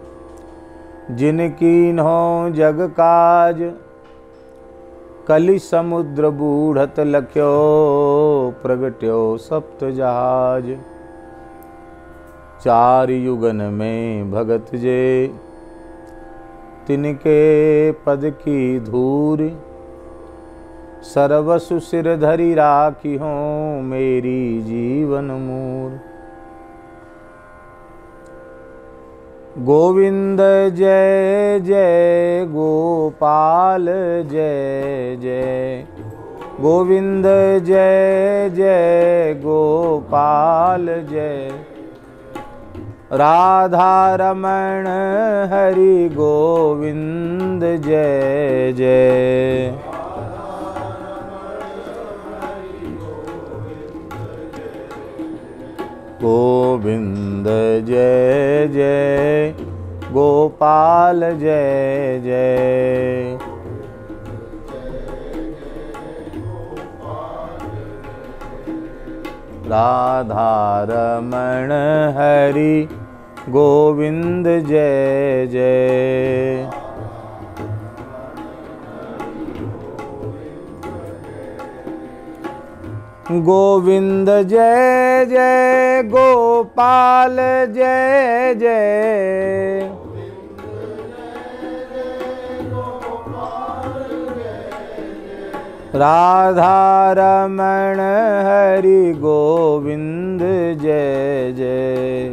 जिनकीन्हो जग काज कलि समुद्र बूढ़त लख्यो प्रगट्यो सप्त जहाज। चार युगन में भगत जे तिनके पद की धूर सर्वसु सिर धरि राखी हो मेरी जीवन मूर। गोविंद जय जय गोपाल जय जय गोविंद जय जय गोपाल जय। राधा रमण हरि गोविंद जय जय। गोविंद जय जय गोपाल जय जय। राधा रमण हरि गोविंद जय जय। गोविंद जय जय गोपाल जय जय। राधा रमण हरि गोविंद जय जय।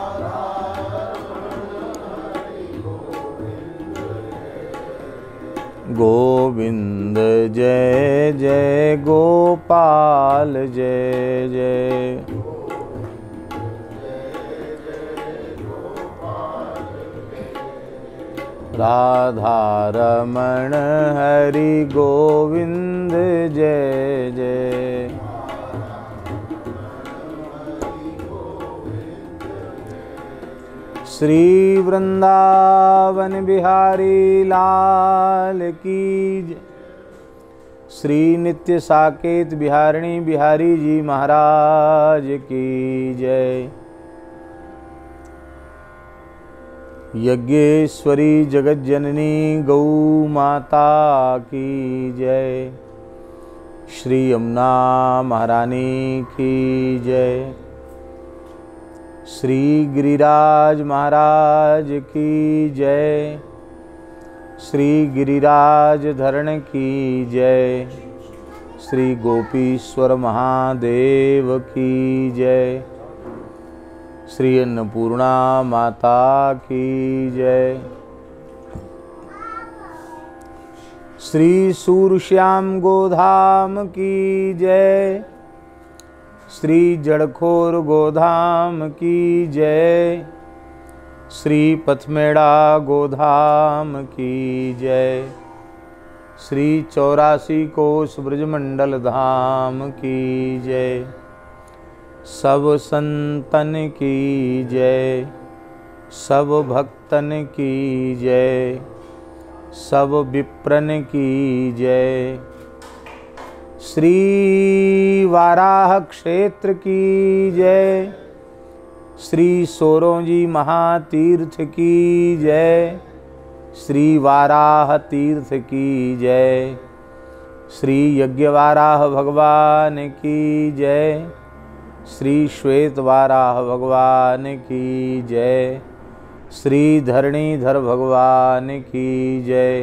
गोविंद जय जय गोपाल जय जय। राधा रमण हरि गोविंद जय जय। श्री वृंदावन बिहारी लाल की जय। श्री नित्य साकेत बिहारिणी बिहारी जी महाराज की जय। यज्ञेश्वरी जगत जननी गौ माता की जय। श्री यमुना महारानी की जय। श्री गिरिराज महाराज की जय। श्री गिरिराज धरण की जय। श्री गोपीश्वर महादेव की जय। श्री अन्नपूर्णा माता की जय। श्री सूरश्याम गोधाम की जय। श्री जड़खोर गोधाम की जय। श्री पथमेड़ा गोधाम की जय। श्री चौरासी कोस ब्रजमंडल धाम की जय। सब संतन की जय। सब भक्तन की जय। सब विप्रन की जय। श्री वाराह क्षेत्र की जय। श्री सोरोंजी महातीर्थ की जय। श्री वाराह तीर्थ की जय। श्री यज्ञवाराह भगवान की जय। श्री श्वेत वाराह भगवान की जय। श्री धरणीधर भगवान की जय।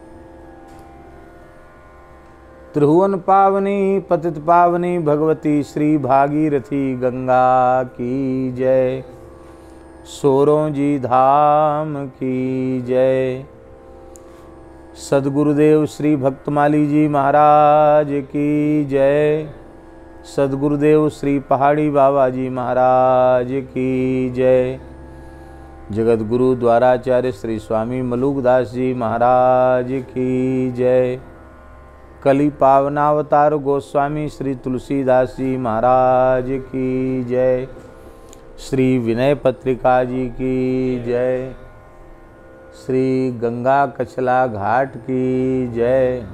त्रिभुवन पावनी पतित पावनी भगवती श्री भागीरथी गंगा की जय। सोरोंजी धाम की जय। सद्गुरुदेव श्री भक्तमाली जी महाराज की जय। सद्गुरुदेव श्री पहाड़ी बाबा जी महाराज की जय। जगत गुरु द्वाराचार्य श्री स्वामी मलुकदास जी महाराज की जय। कली पावनावतार गोस्वामी श्री तुलसीदास जी महाराज की जय। श्री विनय पत्रिका जी की जय। श्री गंगा कछला घाट की जय।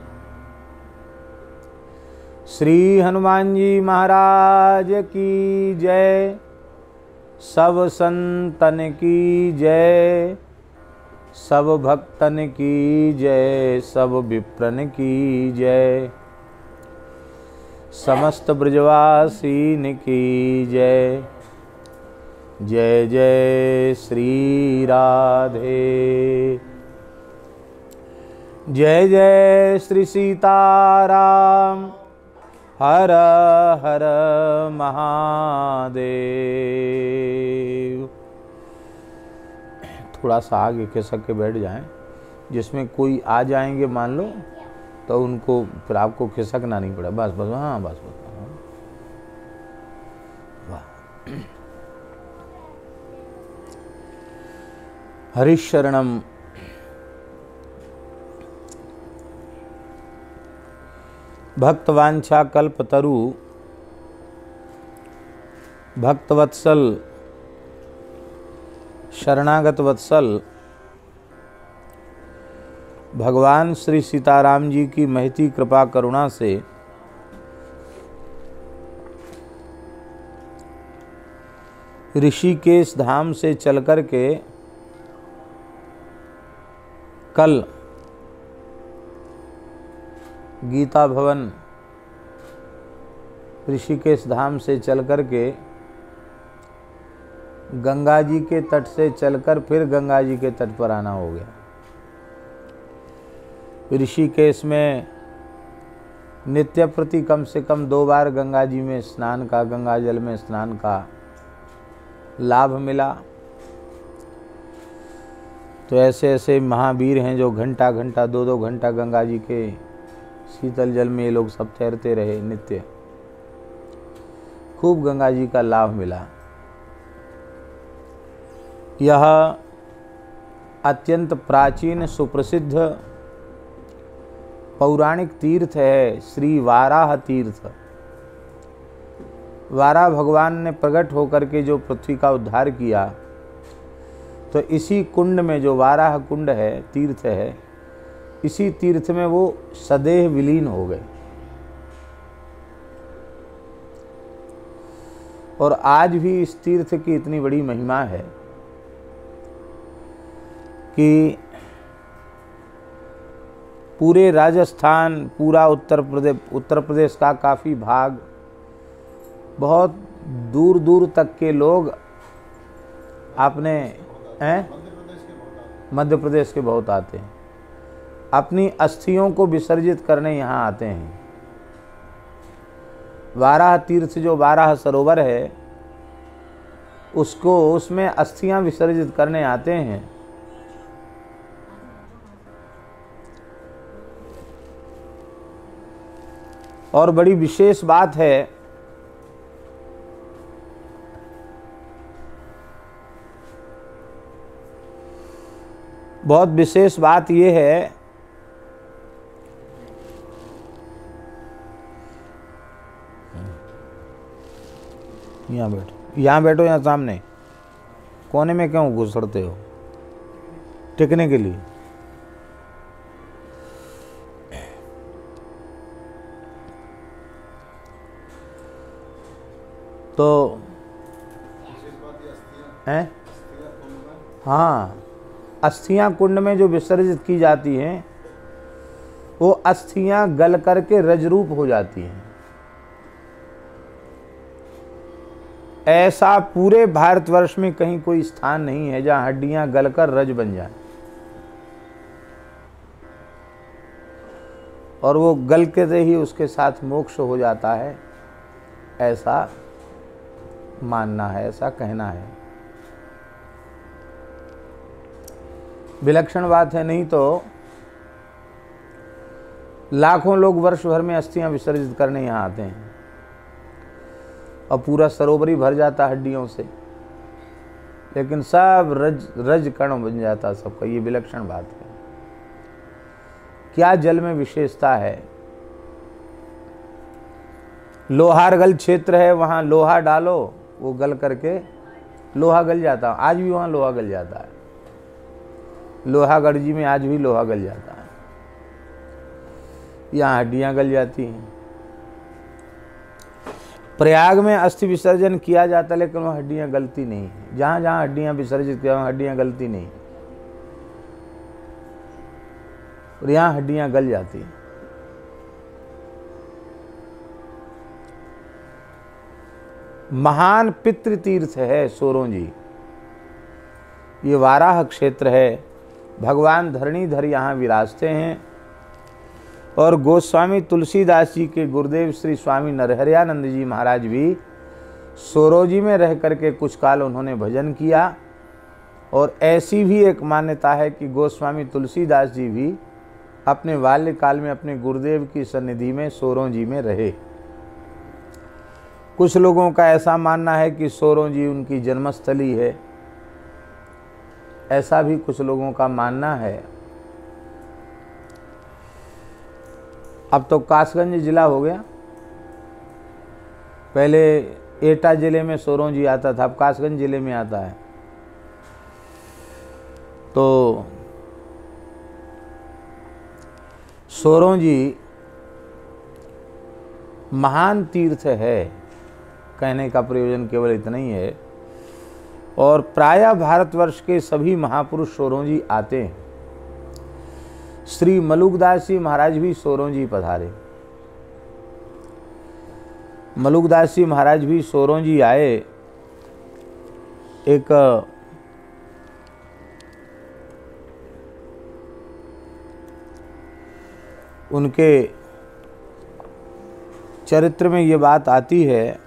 श्री हनुमान जी महाराज की जय। सब संतन की जय। सब भक्तन की जय। सब विप्रन की जय। समस्त ब्रजवासीन की जय। जय जय श्री राधे। जय जय श्री सीताराम। हर हर महादेव। थोड़ा सा आगे खिसक के बैठ जाएं, जिसमें कोई आ जाएंगे मान लो तो उनको फिर आपको खिसकना नहीं पड़ा। बस बस हाँ बस बस वाह। हरिशरणम। भक्तवांछा कल्पतरु भक्तवत्सल शरणागत वत्सल भगवान श्री सीताराम जी की महती कृपा करुणा से ऋषिकेश धाम से चलकर के कल गीता भवन ऋषिकेश धाम से चलकर के गंगा जी के तट से चलकर फिर गंगा जी के तट पर आना हो गया। ऋषिकेश में नित्य प्रति कम से कम दो बार गंगा जी में स्नान का, गंगा जल में स्नान का लाभ मिला। तो ऐसे ऐसे महावीर हैं जो घंटा घंटा दो दो घंटा गंगा जी के शीतल जल में ये लोग सब तैरते रहे नित्य। खूब गंगा जी का लाभ मिला। यह अत्यंत प्राचीन सुप्रसिद्ध पौराणिक तीर्थ है श्री वाराह तीर्थ। वाराह भगवान ने प्रकट होकर के जो पृथ्वी का उद्धार किया, तो इसी कुंड में जो वाराह कुंड है, तीर्थ है, इसी तीर्थ में वो सदैव विलीन हो गए। और आज भी इस तीर्थ की इतनी बड़ी महिमा है कि पूरे राजस्थान, पूरा उत्तर प्रदेश उत्तर प्रदेश का काफ़ी भाग, बहुत दूर दूर तक के लोग अपने हैं मध्य प्रदेश के बहुत आते हैं, अपनी अस्थियों को विसर्जित करने यहाँ आते हैं। वाराह तीर्थ जो वाराह सरोवर है, उसको उसमें अस्थियां विसर्जित करने आते हैं। और बड़ी विशेष बात है, बहुत विशेष बात यह है यहाँ बैठो, यहाँ बैठो, यहाँ सामने कोने में क्यों घुसड़ते हो? टिकने के लिए। तो हैं? हाँ, अस्थियां कुंड में जो विसर्जित की जाती हैं, वो अस्थियां गल करके रजरूप हो जाती हैं। ऐसा पूरे भारतवर्ष में कहीं कोई स्थान नहीं है जहां हड्डियां गलकर रज बन जाए, और वो गल के ही उसके साथ मोक्ष हो जाता है, ऐसा मानना है, ऐसा कहना है। विलक्षण बात है, नहीं तो लाखों लोग वर्ष भर में अस्थियां विसर्जित करने यहाँ आते हैं और पूरा सरोवर ही भर जाता हड्डियों से, लेकिन सब रज रज कण बन जाता सबका। ये विलक्षण बात है। क्या जल में विशेषता है? लोहारगल क्षेत्र है, वहाँ लोहा डालो, वो गल करके लोहा गल जाता। आज भी वहाँ लोहा गल जाता है, लोहागढ़ जी में आज भी लोहा गल जाता है। यहाँ हड्डियाँ गल जाती हैं। प्रयाग में अस्थि विसर्जन किया जाता है, लेकिन वह हड्डियां गलती नहीं है। जहां जहां हड्डियां विसर्जित किया, वहां हड्डियां गलती नहीं, और यहां हड्डियां गल जाती हैं। महान पितृतीर्थ है सोरोंजी, ये वाराह क्षेत्र है। भगवान धरणीधर यहाँ विराजते हैं, और गोस्वामी तुलसीदास जी के गुरुदेव श्री स्वामी नरहरियानंद जी महाराज भी सोरोंजी में रह करके कुछ काल उन्होंने भजन किया। और ऐसी भी एक मान्यता है कि गोस्वामी तुलसीदास जी भी अपने बाल्यकाल में अपने गुरुदेव की सन्निधि में सोरोंजी में रहे। कुछ लोगों का ऐसा मानना है कि सोरोंजी उनकी जन्मस्थली है, ऐसा भी कुछ लोगों का मानना है। अब तो कासगंज जिला हो गया, पहले एटा जिले में सोरोंजी आता था, अब कासगंज जिले में आता है। तो सोरोंजी महान तीर्थ है, कहने का प्रयोजन केवल इतना ही है। और प्रायः भारतवर्ष के सभी महापुरुष सोरोंजी आते हैं। श्री मलुकदास जी महाराज भी सोरोंजी पधारे। मलुकदास जी महाराज भी सोरोंजी आए। एक उनके चरित्र में ये बात आती है,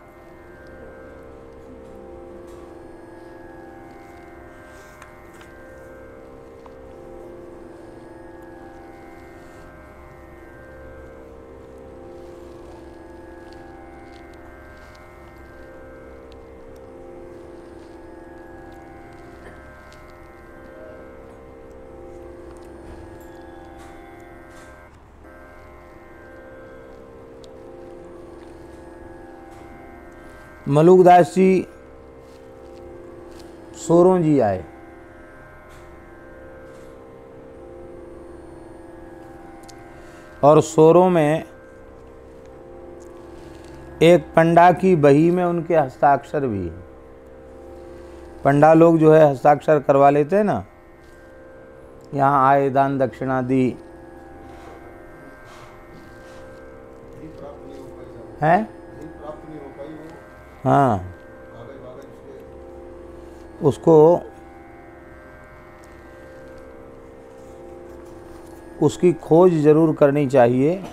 मलुकदास जी सोरोंजी आए। और सोरों में एक पंडा की बही में उनके हस्ताक्षर भी है। पंडा लोग जो है हस्ताक्षर करवा लेते हैं ना, यहाँ आए, दान दक्षिणा दी, है। कहीं प्राप्त नहीं हो पाई वो हाँ, कागज वागज उसके। उसको उसकी खोज जरूर करनी चाहिए। मैंने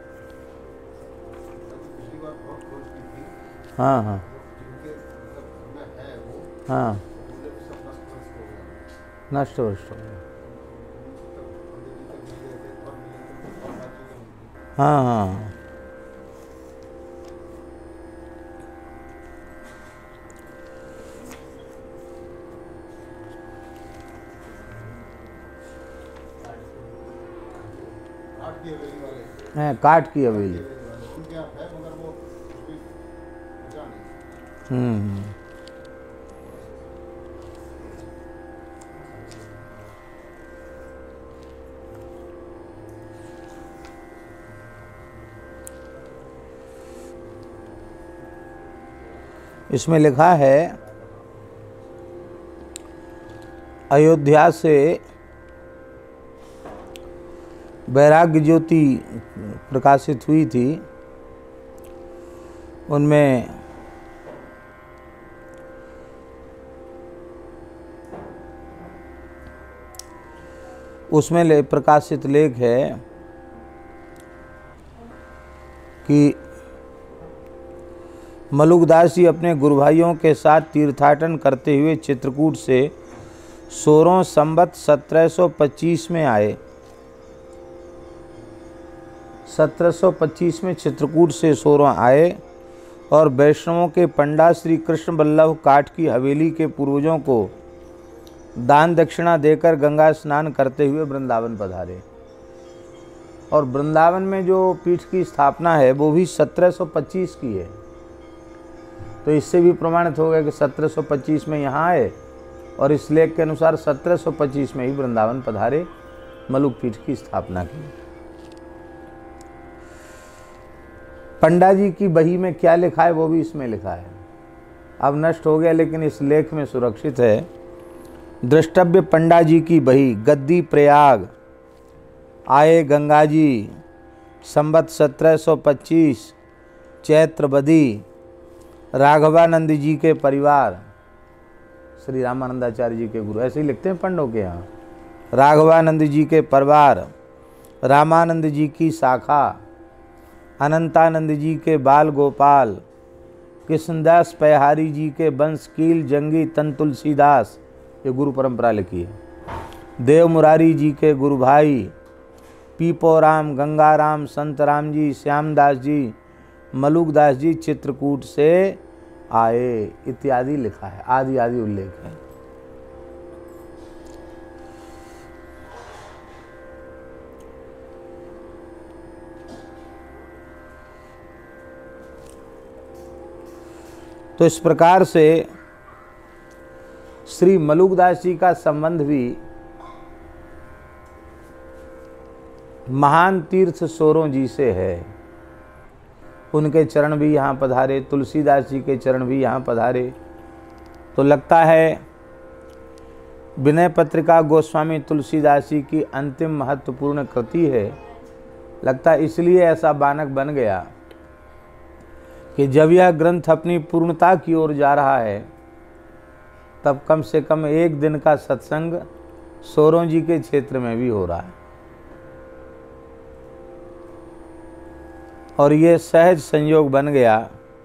पिछली बार बहुत खोज की थी, हाँ हाँ वो जिनके मतलब घर में है वो हाँ, वो बोले कि सब नष्ट नष्ट हो गया। नष्ट वष्ट हो गया। उन तक पंडित जी तक नहीं गए थे, बहुत मिले थे, बहुत बातचीत हुई थी। हाँ हाँ, काट की हवेली वाले, हैं, काट की काट की हवेली। हवेली वाले उनके यहाँ है, मगर वो कुछ भी बचा नहीं। हम्म, इसमें लिखा है अयोध्या से वैराग्य ज्योति प्रकाशित हुई थी, उनमें उसमें ले प्रकाशित लेख है कि मलुकदास जी अपने गुरु भाइयों के साथ तीर्थाटन करते हुए चित्रकूट से सोलह संवत सत्रह सौ पच्चीस में आए। सत्रह सौ पच्चीस में चित्रकूट से सोलह आए और वैष्णवों के पंडा श्री कृष्ण बल्लभ काट की हवेली के पूर्वजों को दान दक्षिणा देकर गंगा स्नान करते हुए वृंदावन पधारे। और वृंदावन में जो पीठ की स्थापना है वो भी सत्रह सौ पच्चीस की है। तो इससे भी प्रमाणित हो गया कि सत्रह सौ पच्चीस में यहाँ आए और इस लेख के अनुसार सत्रह सौ पच्चीस में ही वृंदावन पधारे, मलुक पीठ की स्थापना की। पंडा जी की बही में क्या लिखा है वो भी इसमें लिखा है, अब नष्ट हो गया लेकिन इस लेख में सुरक्षित है। द्रष्टव्य पंडा जी की बही, गद्दी प्रयाग आए गंगा जी, संवत सत्रह सौ पच्चीस, चैत्र बदी, राघवानंद जी के परिवार, श्री रामानंदाचार्य जी के गुरु, ऐसे ही लिखते हैं पंडों के यहाँ। राघवानंद जी के परिवार, रामानंद जी की शाखा, अनंतानंद जी के बाल गोपाल, कृष्णदास पयहारी जी के वंश कील जंगी तन तुलसीदास, ये गुरु परंपरा लिखी है। देव मुरारी जी के गुरु भाई, पीपोराम, गंगाराम, संत राम जी, श्यामदास जी, मलुकदास जी चित्रकूट से आए इत्यादि लिखा है, आदि आदि उल्लेख है। तो इस प्रकार से श्री मलुकदास जी का संबंध भी महान तीर्थ सोरों जी से है। उनके चरण भी यहाँ पधारे, तुलसीदास जी के चरण भी यहाँ पधारे। तो लगता है विनय पत्रिका गोस्वामी तुलसीदास जी की अंतिम महत्वपूर्ण कृति है। लगता है इसलिए ऐसा बानक बन गया कि जब यह ग्रंथ अपनी पूर्णता की ओर जा रहा है तब कम से कम एक दिन का सत्संग सोरों जी के क्षेत्र में भी हो रहा है। और ये सहज संयोग बन गया।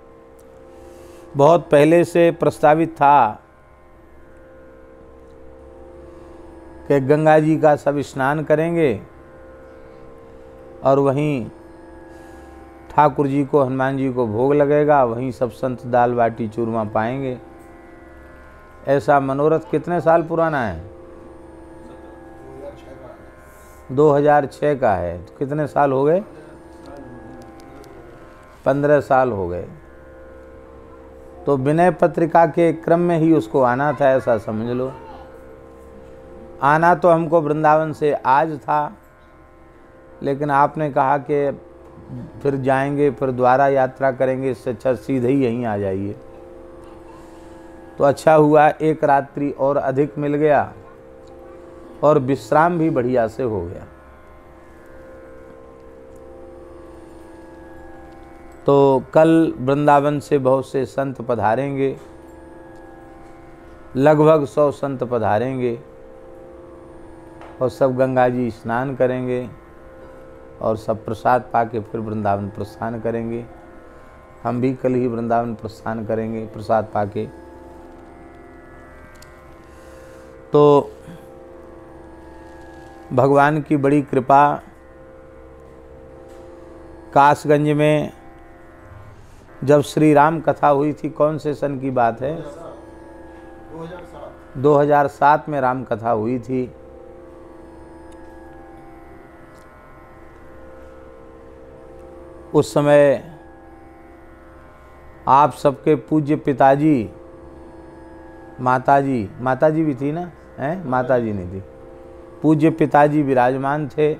बहुत पहले से प्रस्तावित था कि गंगा जी का सब स्नान करेंगे और वहीं ठाकुर जी को, हनुमान जी को भोग लगेगा, वहीं सब संत दाल बाटी चूरमा पाएंगे। ऐसा मनोरथ कितने साल पुराना है? दो हज़ार छह का है। कितने साल हो गए? पंद्रह साल हो गए। तो विनय पत्रिका के क्रम में ही उसको आना था, ऐसा समझ लो। आना तो हमको वृंदावन से आज था, लेकिन आपने कहा कि फिर जाएंगे, फिर द्वारा यात्रा करेंगे, इससे अच्छा सीधे ही यहीं आ जाइए। तो अच्छा हुआ, एक रात्रि और अधिक मिल गया और विश्राम भी बढ़िया से हो गया। तो कल वृंदावन से बहुत से संत पधारेंगे, लगभग सौ संत पधारेंगे और सब गंगा जी स्नान करेंगे और सब प्रसाद पाके फिर वृंदावन प्रस्थान करेंगे। हम भी कल ही वृंदावन प्रस्थान करेंगे प्रसाद पाके। तो भगवान की बड़ी कृपा, कासगंज में जब श्री राम कथा हुई थी, कौन से सन की बात है? दो हज़ार सात में राम कथा हुई थी। उस समय आप सबके पूज्य पिताजी, माताजी, माताजी भी थी ना? हैं? माताजी नहीं थी, पूज्य पिताजी विराजमान थे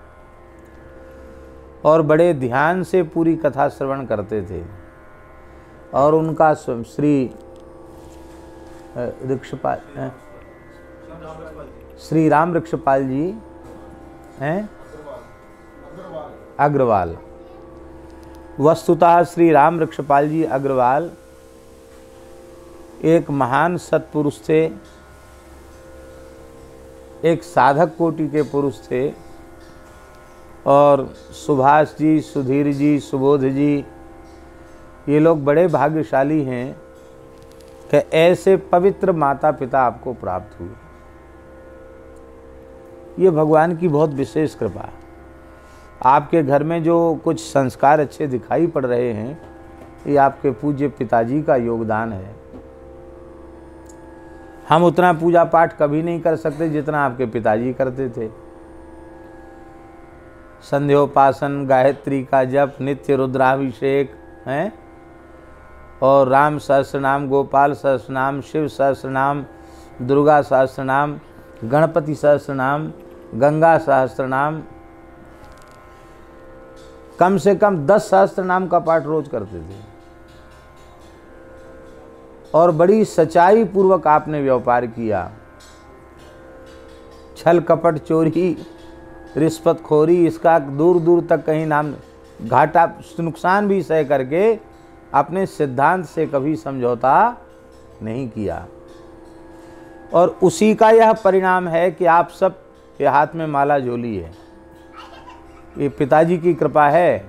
और बड़े ध्यान से पूरी कथा श्रवण करते थे। और उनका श्री ऋक्षपाल, श्री राम ऋक्षपाल जी हैं, अग्रवाल, वस्तुतः श्री राम ऋक्षपाल जी अग्रवाल एक महान सत्पुरुष थे, एक साधक कोटि के पुरुष थे। और सुभाष जी, सुधीर जी, सुबोध जी, ये लोग बड़े भाग्यशाली हैं कि ऐसे पवित्र माता पिता आपको प्राप्त हुए। ये भगवान की बहुत विशेष कृपा। आपके घर में जो कुछ संस्कार अच्छे दिखाई पड़ रहे हैं, ये आपके पूज्य पिताजी का योगदान है। हम उतना पूजा पाठ कभी नहीं कर सकते जितना आपके पिताजी करते थे। संध्योपासन, गायत्री का जप, नित्य रुद्राभिषेक हैं, और राम सहस्रनाम, गोपाल सहस्रनाम, शिव सहस्रनाम, दुर्गा सहस्रनाम, गणपति सहस्रनाम, गंगा सहस्रनाम, कम से कम दस सहस्रनाम का पाठ रोज करते थे। और बड़ी सच्चाई पूर्वक आपने व्यापार किया। छल कपट, चोरी, रिश्वतखोरी, इसका दूर दूर तक कहीं नाम, घाटा नुकसान भी सह करके अपने सिद्धांत से कभी समझौता नहीं किया। और उसी का यह परिणाम है कि आप सब के हाथ में माला झोली है। ये पिताजी की कृपा है।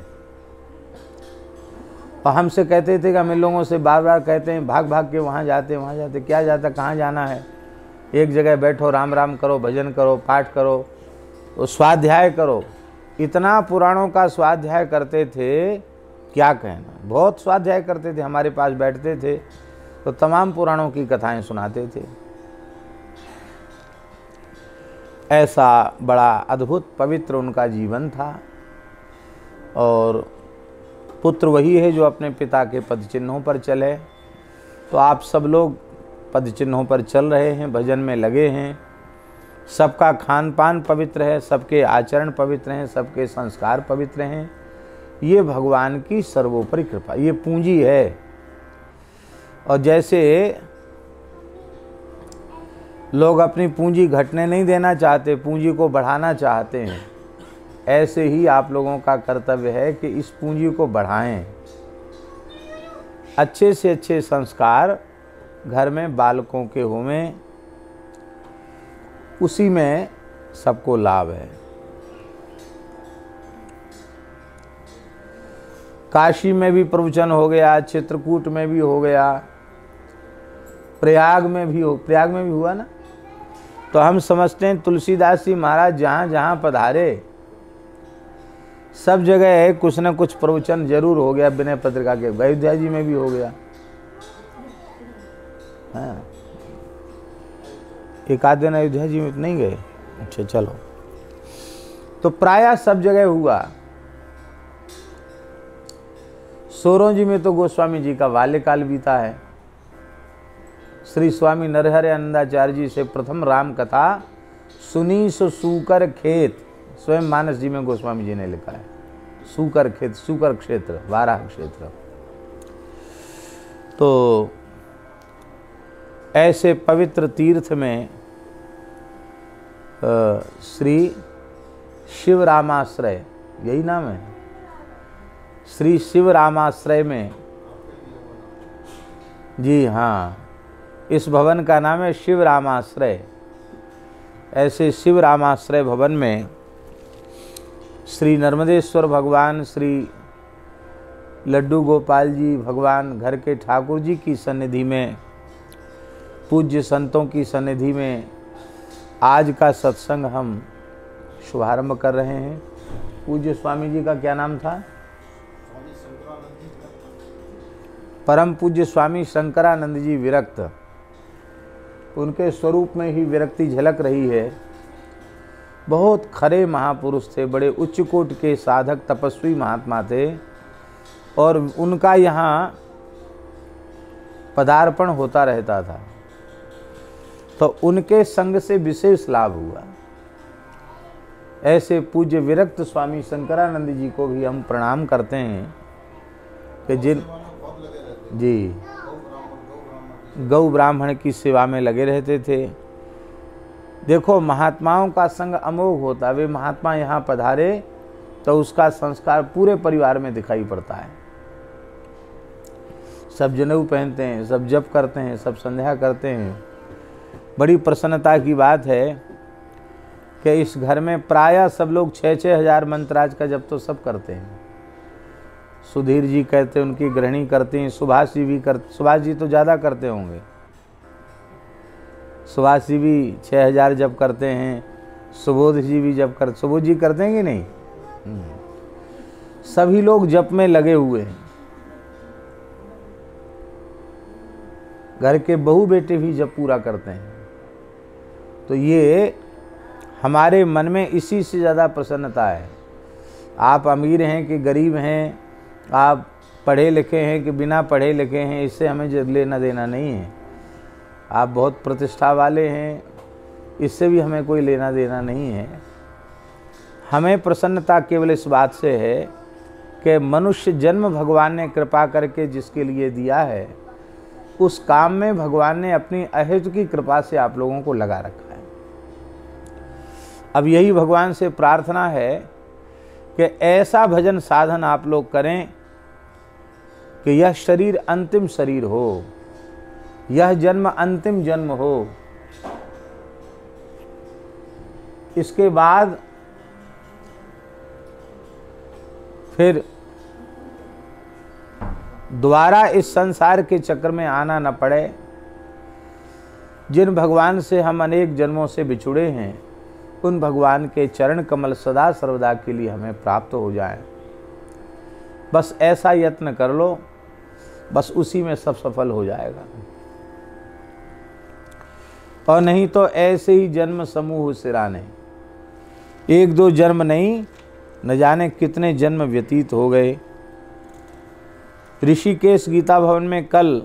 और हमसे कहते थे कि हम इन लोगों से बार बार कहते हैं, भाग भाग के वहाँ जाते वहाँ जाते, क्या जाता, कहाँ जाना है? एक जगह बैठो, राम राम करो, भजन करो, पाठ करो, तो स्वाध्याय करो। इतना पुराणों का स्वाध्याय करते थे, क्या कहना, बहुत स्वाध्याय करते थे। हमारे पास बैठते थे तो तमाम पुराणों की कथाएं सुनाते थे। ऐसा बड़ा अद्भुत पवित्र उनका जीवन था। और पुत्र वही है जो अपने पिता के पद चिन्हों पर चले। तो आप सब लोग पद चिन्हों पर चल रहे हैं, भजन में लगे हैं। सबका खान पान पवित्र है, सबके आचरण पवित्र हैं, सबके संस्कार पवित्र हैं। ये भगवान की सर्वोपरि कृपा, ये पूंजी है। और जैसे लोग अपनी पूंजी घटने नहीं देना चाहते, पूंजी को बढ़ाना चाहते हैं, ऐसे ही आप लोगों का कर्तव्य है कि इस पूंजी को बढ़ाएं। अच्छे से अच्छे संस्कार घर में बालकों के होवें, उसी में सबको लाभ है। काशी में भी प्रवचन हो गया, चित्रकूट में भी हो गया, प्रयाग में भी हो, प्रयाग में भी हुआ ना। तो हम समझते हैं तुलसीदास जी महाराज जहाँ जहाँ पधारे सब जगह कुछ न कुछ प्रवचन जरूर हो गया। विनय पत्रिका के अयोध्या जी में भी हो गया। हाँ, एक आध दिन अयोध्या जी में नहीं गए? अच्छा चलो। तो प्रायः सब जगह हुआ। सोरों जी में तो गोस्वामी जी का बाल्यकाल बीता है। श्री स्वामी नरहरि आनंदाचार्य जी से प्रथम राम कथा सुनी सो सूकर खेत, स्वयं मानस जी में गोस्वामी जी ने लिखा है। सूकर खेत, सूकर क्षेत्र, वाराह क्षेत्र। तो ऐसे पवित्र तीर्थ में श्री शिव रामाश्रय, यही नाम है, श्री शिव रामाश्रय में, जी हाँ, इस भवन का नाम है शिव रामाश्रय। ऐसे शिव रामाश्रय भवन में श्री नर्मदेश्वर भगवान, श्री लड्डू गोपाल जी भगवान, घर के ठाकुर जी की सन्निधि में, पूज्य संतों की सन्निधि में आज का सत्संग हम शुभारंभ कर रहे हैं। पूज्य स्वामी जी का क्या नाम था? परम पूज्य स्वामी शंकरानंद जी विरक्त। उनके स्वरूप में ही विरक्ति झलक रही है। बहुत खरे महापुरुष थे, बड़े उच्च कोटि के साधक तपस्वी महात्मा थे, और उनका यहाँ पदार्पण होता रहता था, तो उनके संग से विशेष लाभ हुआ। ऐसे पूज्य विरक्त स्वामी शंकरानंद जी को भी हम प्रणाम करते हैं कि जिन जी गौ ब्राह्मण की सेवा में लगे रहते थे। देखो, महात्माओं का संग अमोघ होता। वे महात्मा यहाँ पधारे तो उसका संस्कार पूरे परिवार में दिखाई पड़ता है। सब जनेऊ पहनते हैं, सब जप करते हैं, सब संध्या करते हैं। बड़ी प्रसन्नता की बात है कि इस घर में प्रायः सब लोग छः छः हजार मंत्राज का जप तो सब करते हैं। सुधीर जी कहते हैं, उनकी गृहिणी करती हैं, सुभाष जी भी करते, सुभाष जी तो ज़्यादा करते होंगे, सुभाष जी भी छः हजार जप करते हैं, सुबोध जी भी जप कर, सुबोध जी करते हैं कि नहीं? सभी लोग जप में लगे हुए हैं। घर के बहू बेटे भी जप पूरा करते हैं। तो ये हमारे मन में इसी से ज़्यादा प्रसन्नता है। आप अमीर हैं कि गरीब हैं, आप पढ़े लिखे हैं कि बिना पढ़े लिखे हैं, इससे हमें लेना देना नहीं है। आप बहुत प्रतिष्ठा वाले हैं, इससे भी हमें कोई लेना देना नहीं है। हमें प्रसन्नता केवल इस बात से है कि मनुष्य जन्म भगवान ने कृपा करके जिसके लिए दिया है, उस काम में भगवान ने अपनी अहेतु की कृपा से आप लोगों को लगा रखा है। अब यही भगवान से प्रार्थना है कि ऐसा भजन साधन आप लोग करें कि यह शरीर अंतिम शरीर हो, यह जन्म अंतिम जन्म हो। इसके बाद फिर दोबारा इस संसार के चक्र में आना न पड़े। जिन भगवान से हम अनेक जन्मों से बिछुड़े हैं, उन भगवान के चरण कमल सदा सर्वदा के लिए हमें प्राप्त हो जाए। बस ऐसा यत्न कर लो, बस उसी में सब सफल हो जाएगा। और नहीं तो ऐसे ही जन्म समूह सिराने, एक दो जन्म नहीं, न जाने कितने जन्म व्यतीत हो गए। ऋषिकेश गीता भवन में कल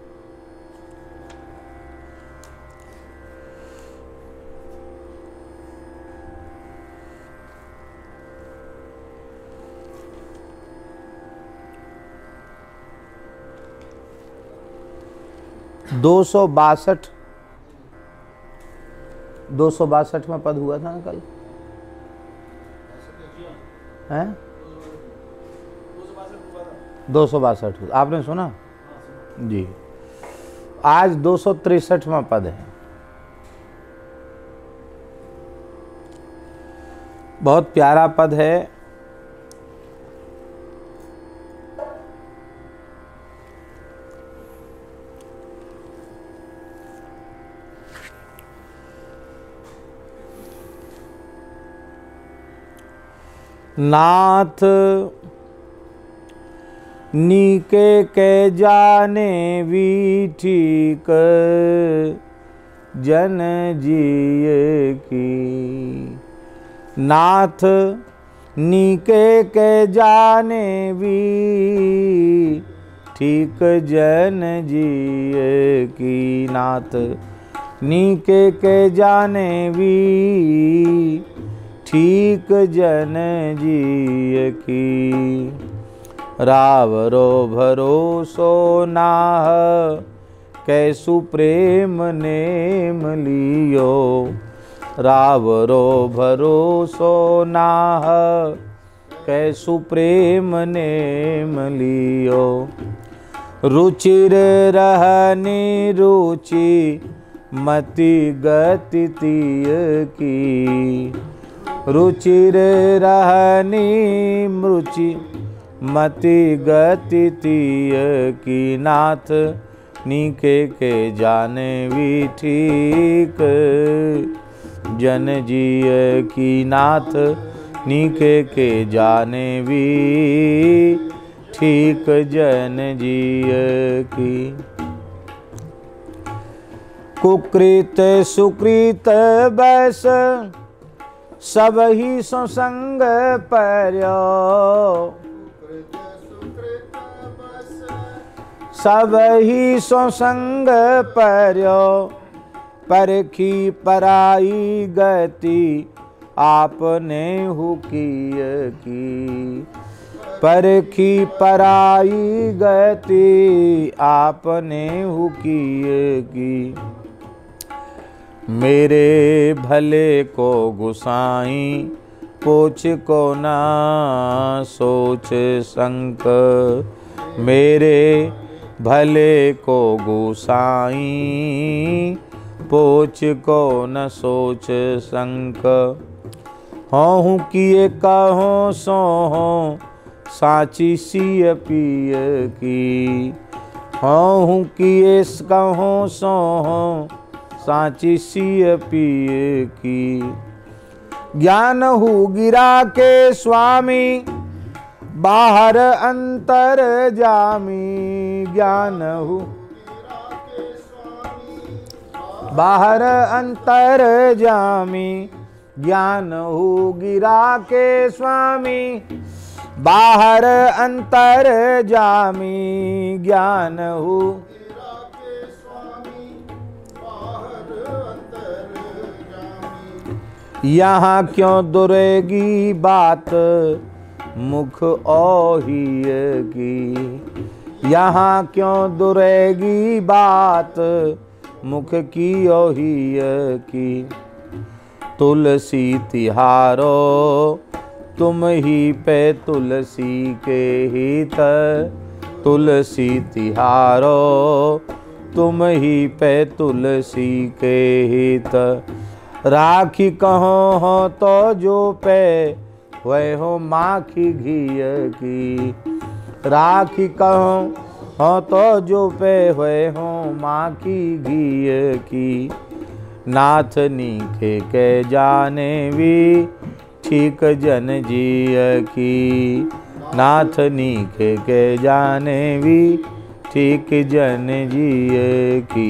दो सौ बासठ दो सौ बासठ में पद हुआ था ना कल, हैं? दो सौ बासठ आपने सुना जी। आज दो सौ तिरसठवां पद है। बहुत प्यारा पद है। नाथ नीके के जाने भी ठीक जन जिए की। नाथ नीके के जाने भी ठीक जन जिए की। नाथ नीके के जाने भी ठीक जन जिए की। रावरो भरोसो नाह कैसु प्रेम नेम लियो। रावरो भरोसो नाह कैसु प्रेम नेम लियो। रुचिर रहनी रुचि मति गति तिय की। रुचिर रहनी रुचि मति गति तिय की। नाथ नीके के जाने भी ठीक जन जिय की। नाथ नीके के जाने भी ठीक जन जिय की। कुकृत सुकृत बैस सब ही संसंग पर्यो। सब ही संसंग पर्यो। परखी पराई गति आपने हुकिय की। परखी पराई गति आपने हुकिय की। मेरे भले को गुसाई पोछ को ना सोच संक। मेरे भले को गुसाई पोछ को न सोच संक। हों किए कहो सो हो साची सिय पिय की। हों किए कहो सो हो साची सिय पिय की। ज्ञान हु गिरा के स्वामी बाहर अंतर जामी। ज्ञान हु बाहर अंतर जामी। ज्ञान हु गिरा के स्वामी बाहर अंतर जामी। ज्ञान हु यहाँ क्यों दुरेगी बात मुख ओहिय की। यहाँ क्यों दुरेगी बात मुख की ओहिय की। तुलसी तिहारो तुम ही पे तुलसी के हित। तुलसी तिहारो तुम ही पे तुलसी के हित। राखी कहो हो तो जो पे वह हो माखी घिय की। राखी कहो हो तो जो पे वह हो माखी घिय की। नाथ नीखे के जाने भी ठीक जन जिय की। नाथ नीखे के जाने भी ठीक जन जिय की।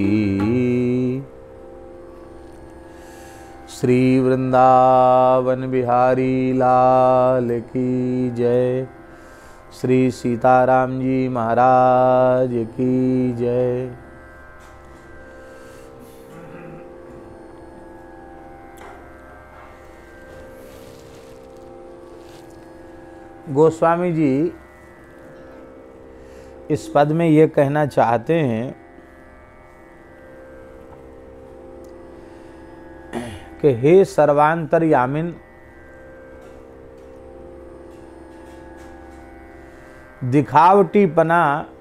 श्री वृंदावन बिहारी लाल की जय। श्री सीताराम जी महाराज की जय। गोस्वामी जी इस पद में ये कहना चाहते हैं कि हे सर्वांतरयामिन, दिखावटीपना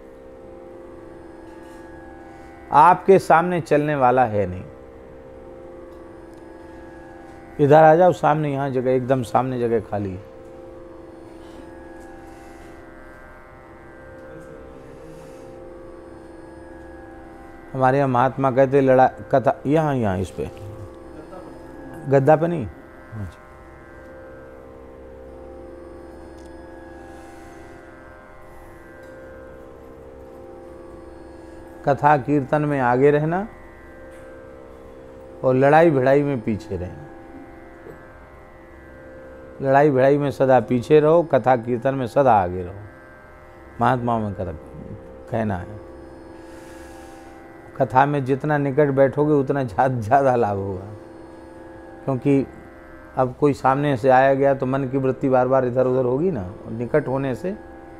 आपके सामने चलने वाला है नहीं। इधर आ जाओ, सामने यहाँ जगह, एकदम सामने जगह खाली है। हमारे यहाँ महात्मा कहते लड़ा कथा, यहाँ यहाँ इस पे गद्दा पे नहीं। कथा कीर्तन में आगे रहना और लड़ाई भिड़ाई में पीछे रहना। लड़ाई भिड़ाई में सदा पीछे रहो, कथा कीर्तन में सदा आगे रहो। महात्माओं में कथा कहना है। कथा में जितना निकट बैठोगे उतना ज़्यादा लाभ होगा, क्योंकि अब कोई सामने से आया गया तो मन की वृत्ति बार बार इधर उधर होगी ना, और निकट होने से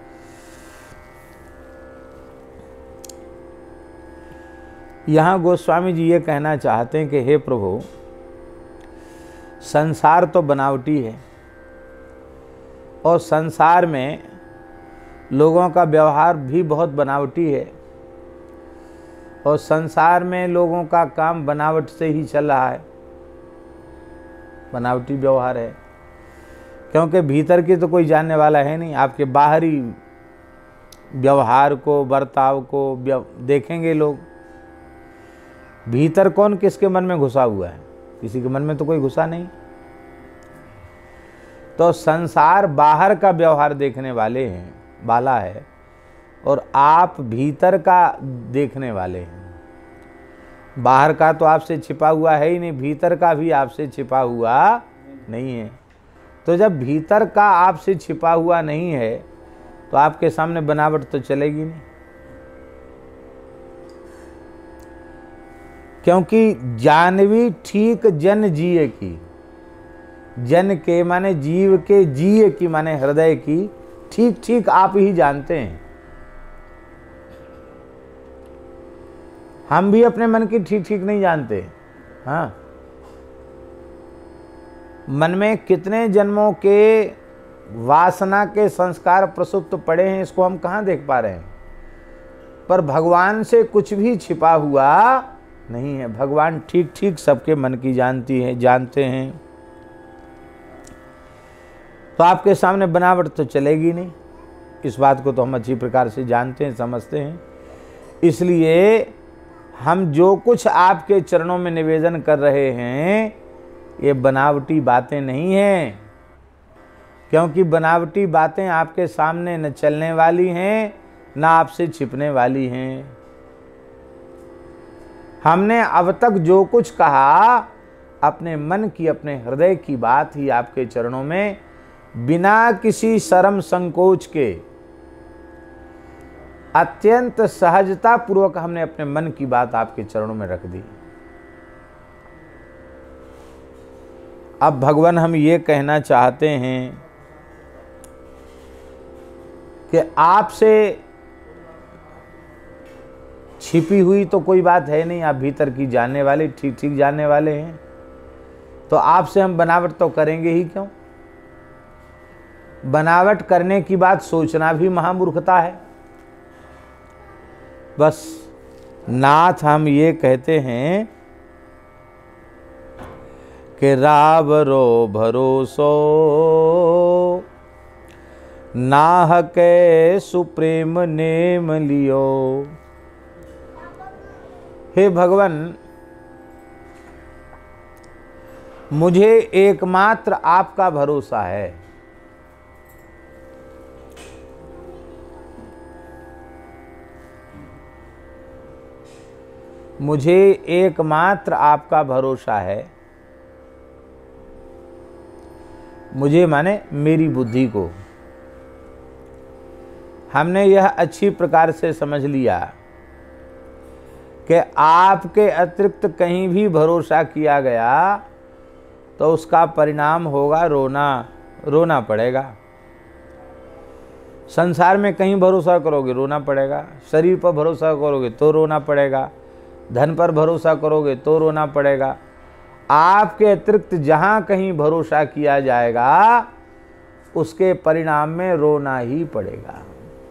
यहाँ गोस्वामी जी ये कहना चाहते हैं कि हे प्रभु, संसार तो बनावटी है, और संसार में लोगों का व्यवहार भी बहुत बनावटी है, और संसार में लोगों का काम बनावट से ही चल रहा है, बनावटी व्यवहार है, क्योंकि भीतर की तो कोई जानने वाला है नहीं। आपके बाहरी व्यवहार को, बर्ताव को देखेंगे लोग, भीतर कौन किसके मन में घुसा हुआ है, किसी के मन में तो कोई घुसा नहीं। तो संसार बाहर का व्यवहार देखने वाले हैं वाला है, और आप भीतर का देखने वाले हैं। बाहर का तो आपसे छिपा हुआ है ही नहीं, भीतर का भी आपसे छिपा हुआ नहीं है। तो जब भीतर का आपसे छिपा हुआ नहीं है तो आपके सामने बनावट तो चलेगी नहीं, क्योंकि जानवी ठीक जन जिए की, जन के माने जीव के, जिए की माने हृदय की, ठीक ठीक आप ही जानते हैं। हम भी अपने मन की ठीक ठीक नहीं जानते। हाँ, मन में कितने जन्मों के वासना के संस्कार प्रसुप्त पड़े हैं, इसको हम कहाँ देख पा रहे हैं। पर भगवान से कुछ भी छिपा हुआ नहीं है। भगवान ठीक ठीक सबके मन की जानती है, जानते हैं। तो आपके सामने बनावट तो चलेगी नहीं, इस बात को तो हम अच्छी प्रकार से जानते हैं, समझते हैं। इसलिए हम जो कुछ आपके चरणों में निवेदन कर रहे हैं ये बनावटी बातें नहीं हैं, क्योंकि बनावटी बातें आपके सामने न चलने वाली हैं न आपसे छिपने वाली हैं। हमने अब तक जो कुछ कहा अपने मन की, अपने हृदय की बात ही आपके चरणों में बिना किसी शर्म संकोच के अत्यंत सहजता पूर्वक हमने अपने मन की बात आपके चरणों में रख दी। अब भगवान हम ये कहना चाहते हैं कि आपसे छिपी हुई तो कोई बात है नहीं, आप भीतर की जानने वाले, ठीक ठीक जानने वाले हैं। तो आपसे हम बनावट तो करेंगे ही क्यों। बनावट करने की बात सोचना भी महामूर्खता है। बस नाथ हम ये कहते हैं कि रावरो भरोसो नाह के सुप्रेम नेम लियो। हे भगवान, मुझे एकमात्र आपका भरोसा है। मुझे एकमात्र आपका भरोसा है। मुझे माने मेरी बुद्धि को। हमने यह अच्छी प्रकार से समझ लिया कि आपके अतिरिक्त कहीं भी भरोसा किया गया तो उसका परिणाम होगा रोना, रोना पड़ेगा। संसार में कहीं भरोसा करोगे रोना पड़ेगा, शरीर पर भरोसा करोगे तो रोना पड़ेगा, धन पर भरोसा करोगे तो रोना पड़ेगा। आपके अतिरिक्त जहाँ कहीं भरोसा किया जाएगा उसके परिणाम में रोना ही पड़ेगा।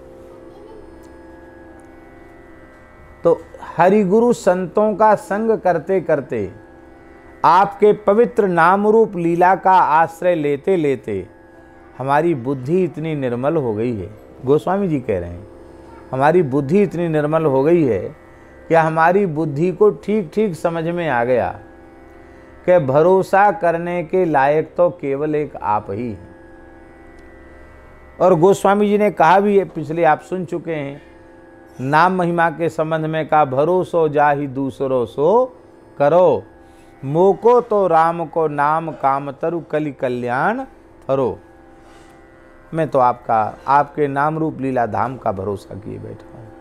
तो हरिगुरु संतों का संग करते करते, आपके पवित्र नाम रूप लीला का आश्रय लेते लेते हमारी बुद्धि इतनी निर्मल हो गई है। गोस्वामी जी कह रहे हैं हमारी बुद्धि इतनी निर्मल हो गई है कि हमारी बुद्धि को ठीक ठीक समझ में आ गया कि भरोसा करने के लायक तो केवल एक आप ही हैं। और गोस्वामी जी ने कहा भी है, पिछले आप सुन चुके हैं, नाम महिमा के संबंध में कहा, भरोसो जाहि दूसरो सो करो, मोको तो राम को नाम काम तरु कलि कल्याण थरो। मैं तो आपका, आपके नाम रूप लीला धाम का भरोसा किए बैठा हूं।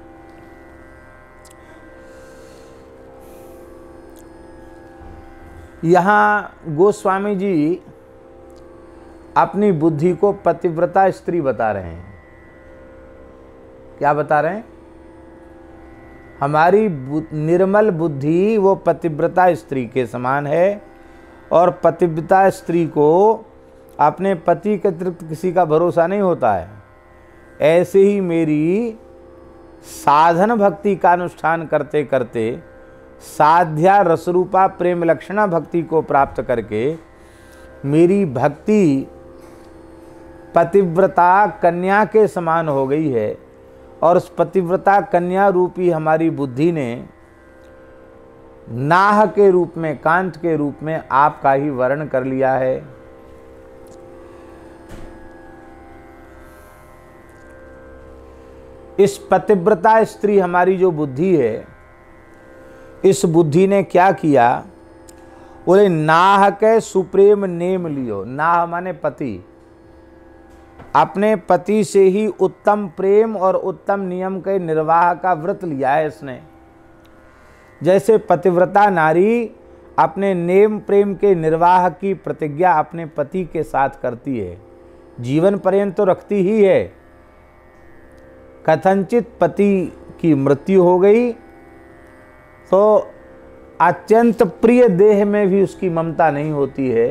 यहाँ गोस्वामी जी अपनी बुद्धि को पतिव्रता स्त्री बता रहे हैं। क्या बता रहे हैं? हमारी निर्मल बुद्धि वो पतिव्रता स्त्री के समान है, और पतिव्रता स्त्री को अपने पति के अतिरिक्त किसी का भरोसा नहीं होता है, ऐसे ही मेरी साधन भक्ति का अनुष्ठान करते करते साध्या रसरूपा प्रेम लक्षणा भक्ति को प्राप्त करके मेरी भक्ति पतिव्रता कन्या के समान हो गई है, और उस पतिव्रता कन्या रूपी हमारी बुद्धि ने नाह के रूप में, कांत के रूप में आपका ही वर्ण कर लिया है। इस पतिव्रता स्त्री हमारी जो बुद्धि है, इस बुद्धि ने क्या किया, बोले नाह के सुप्रेम नेम लियो। नाह माने पति, अपने पति से ही उत्तम प्रेम और उत्तम नियम के निर्वाह का व्रत लिया है इसने। जैसे पतिव्रता नारी अपने नेम प्रेम के निर्वाह की प्रतिज्ञा अपने पति के साथ करती है, जीवन पर्यंत तो रखती ही है। कथनचित पति की मृत्यु हो गई तो अत्यंत प्रिय देह में भी उसकी ममता नहीं होती है,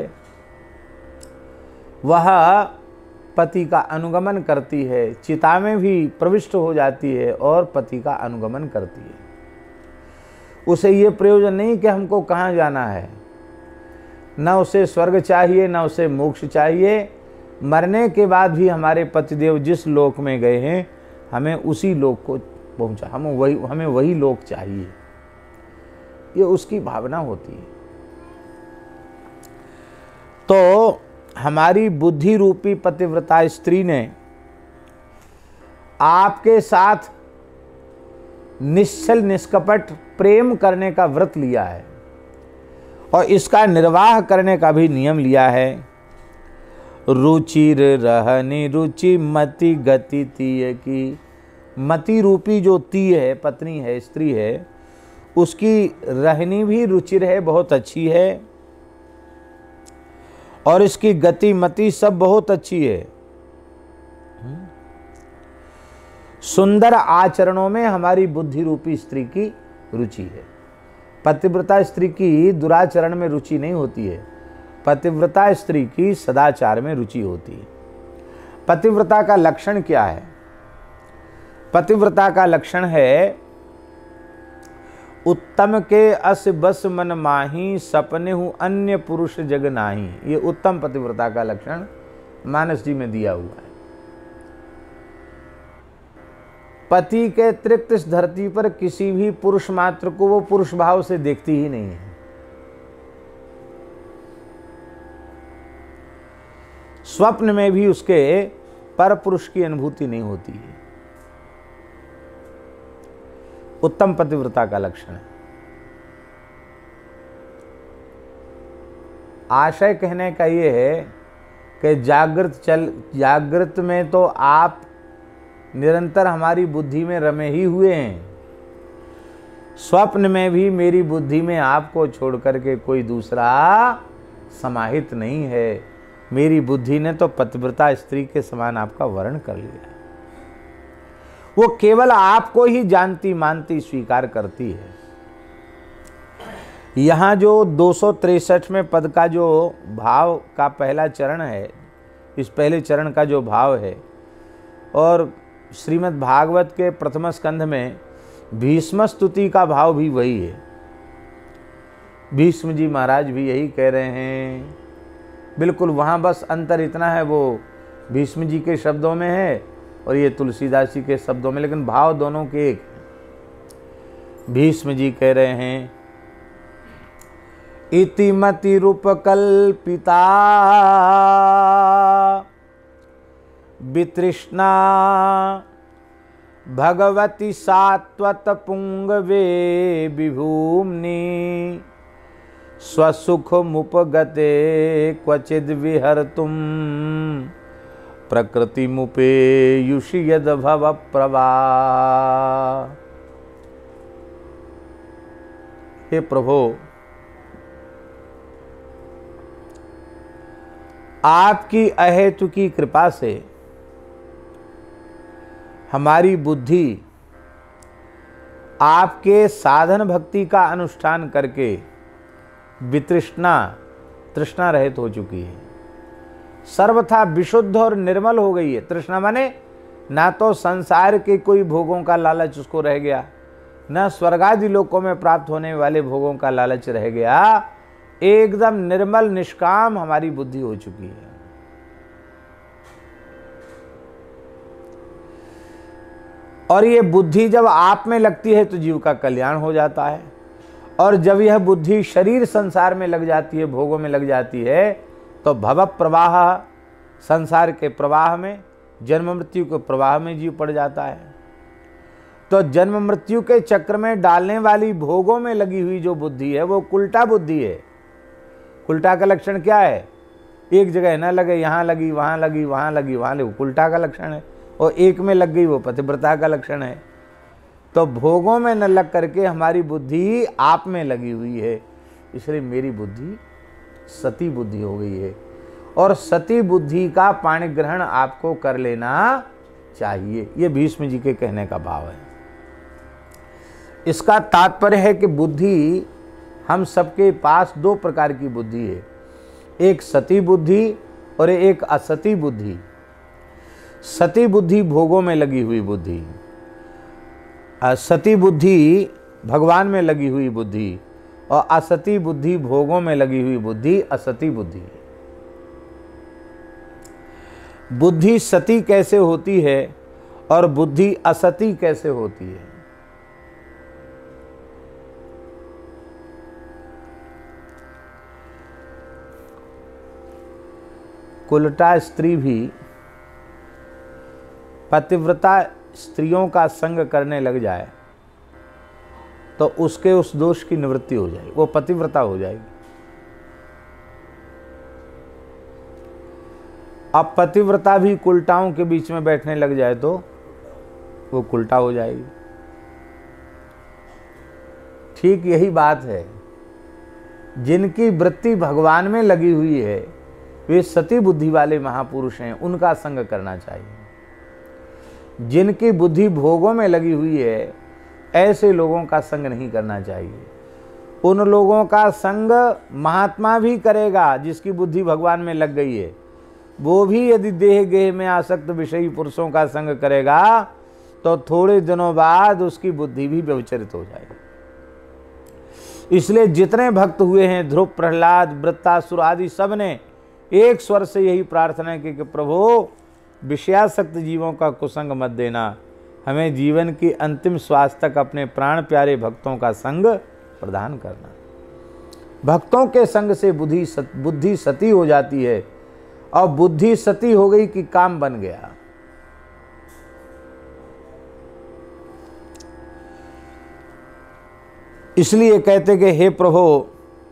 वह पति का अनुगमन करती है, चिता में भी प्रविष्ट हो जाती है और पति का अनुगमन करती है। उसे ये प्रयोजन नहीं कि हमको कहाँ जाना है, न उसे स्वर्ग चाहिए न उसे मोक्ष चाहिए। मरने के बाद भी हमारे पतिदेव जिस लोक में गए हैं हमें उसी लोक को पहुंचा, हम वही हमें वही लोक चाहिए, ये उसकी भावना होती है। तो हमारी बुद्धि रूपी पतिव्रता स्त्री ने आपके साथ निश्चल निष्कपट प्रेम करने का व्रत लिया है और इसका निर्वाह करने का भी नियम लिया है। रुचिर रहनी रुचि मति गति तीय की। मति रूपी जो तीय है, पत्नी है, स्त्री है, उसकी रहनी भी रुचिर है, बहुत अच्छी है, और इसकी गति मति सब बहुत अच्छी है। सुंदर आचरणों में हमारी बुद्धि रूपी स्त्री की रुचि है। पतिव्रता स्त्री की दुराचरण में रुचि नहीं होती है, पतिव्रता स्त्री की सदाचार में रुचि होती है। पतिव्रता का लक्षण क्या है? पतिव्रता का लक्षण है उत्तम के अस बस मन माही, सपने हूँ अन्य पुरुष जग नाही। ये उत्तम पतिव्रता का लक्षण मानस जी में दिया हुआ है। पति के अतिरिक्त इस धरती पर किसी भी पुरुष मात्र को वो पुरुष भाव से देखती ही नहीं है। स्वप्न में भी उसके पर पुरुष की अनुभूति नहीं होती है। उत्तम पतिव्रता का लक्षण है। आशय कहने का ये है कि जागृत चल जागृत में तो आप निरंतर हमारी बुद्धि में रमे ही हुए हैं, स्वप्न में भी मेरी बुद्धि में आपको छोड़ करके कोई दूसरा समाहित नहीं है। मेरी बुद्धि ने तो पतिव्रता स्त्री के समान आपका वर्ण कर लिया है। वो केवल आपको ही जानती मानती स्वीकार करती है। यहाँ जो दो सौ तिरसठ में पद का जो भाव का पहला चरण है, इस पहले चरण का जो भाव है, और श्रीमद् भागवत के प्रथम स्कंध में भीष्म स्तुति का भाव भी वही है। भीष्म जी महाराज भी यही कह रहे हैं। बिल्कुल वहाँ बस अंतर इतना है, वो भीष्म जी के शब्दों में है और ये तुलसीदास जी के शब्दों में, लेकिन भाव दोनों के एक है। भीष्म जी कह रहे हैं इति मति रूप कल्पिता वितृष्णा भगवती सात्वत पुंगवे विभूम्नि स्वसुख मुपगते क्वचिद विहर्तुम प्रकृति मुपेयुषि यद भव प्रभा। हे प्रभो, आपकी अहेतुकी कृपा से हमारी बुद्धि आपके साधन भक्ति का अनुष्ठान करके वितृष्णा तृष्णा रहित हो चुकी है। सर्वथा विशुद्ध और निर्मल हो गई है। तृष्णा माने ना तो संसार के कोई भोगों का लालच उसको रह गया, न स्वर्गादि लोकों में प्राप्त होने वाले भोगों का लालच रह गया। एकदम निर्मल निष्काम हमारी बुद्धि हो चुकी है। और ये बुद्धि जब आप में लगती है तो जीव का कल्याण हो जाता है, और जब यह बुद्धि शरीर संसार में लग जाती है, भोगों में लग जाती है, तो भव प्रवाह, संसार के प्रवाह में, जन्म मृत्यु के प्रवाह में जीव पड़ जाता है। तो जन्म मृत्यु के चक्र में डालने वाली भोगों में लगी हुई जो बुद्धि है वो कुलटा बुद्धि है। कुलटा का लक्षण क्या है? एक जगह न लगे, यहाँ लगी, वहाँ लगी, वहाँ लगी, वहाँ लगी, कुलटा का लक्षण है। और एक में लग गई वो पतिव्रता का लक्षण है। तो भोगों में न लग करके हमारी बुद्धि आप में लगी हुई है, इसलिए मेरी बुद्धि सती बुद्धि हो गई है। और सती बुद्धि का पाणिग्रहण आपको कर लेना चाहिए, ये भीष्म जी के कहने का भाव है। इसका तात्पर्य है कि बुद्धि, हम सबके पास दो प्रकार की बुद्धि है, एक सती बुद्धि और एक असती बुद्धि। सती बुद्धि भोगों में लगी हुई बुद्धि, सती बुद्धि भगवान में लगी हुई बुद्धि, और असती बुद्धि भोगों में लगी हुई बुद्धि असती बुद्धि। बुद्धि सती कैसे होती है और बुद्धि असती कैसे होती है? कुलटा स्त्री भी पतिव्रता स्त्रियों का संग करने लग जाए तो उसके उस दोष की निवृत्ति हो जाएगी, वो पतिव्रता हो जाएगी। अब पतिव्रता भी कुलटाओं के बीच में बैठने लग जाए तो वो कुलटा हो जाएगी। ठीक यही बात है, जिनकी वृत्ति भगवान में लगी हुई है वे सती बुद्धि वाले महापुरुष हैं, उनका संग करना चाहिए। जिनकी बुद्धि भोगों में लगी हुई है ऐसे लोगों का संग नहीं करना चाहिए। उन लोगों का संग महात्मा भी करेगा जिसकी बुद्धि भगवान में लग गई है, वो भी यदि देह गेह में आसक्त विषयी पुरुषों का संग करेगा तो थोड़े दिनों बाद उसकी बुद्धि भी व्यभिचरित हो जाएगी। इसलिए जितने भक्त हुए हैं, ध्रुव, प्रहलाद, वृत्तासुर आदि सब ने एक स्वर से यही प्रार्थना की कि प्रभु विषयासक्त जीवों का कुसंग मत देना, हमें जीवन की अंतिम श्वास तक अपने प्राण प्यारे भक्तों का संग प्रदान करना। भक्तों के संग से बुद्धि सत, बुद्धि सती हो जाती है, और बुद्धि सती हो गई कि काम बन गया। इसलिए कहते कि हे प्रभु,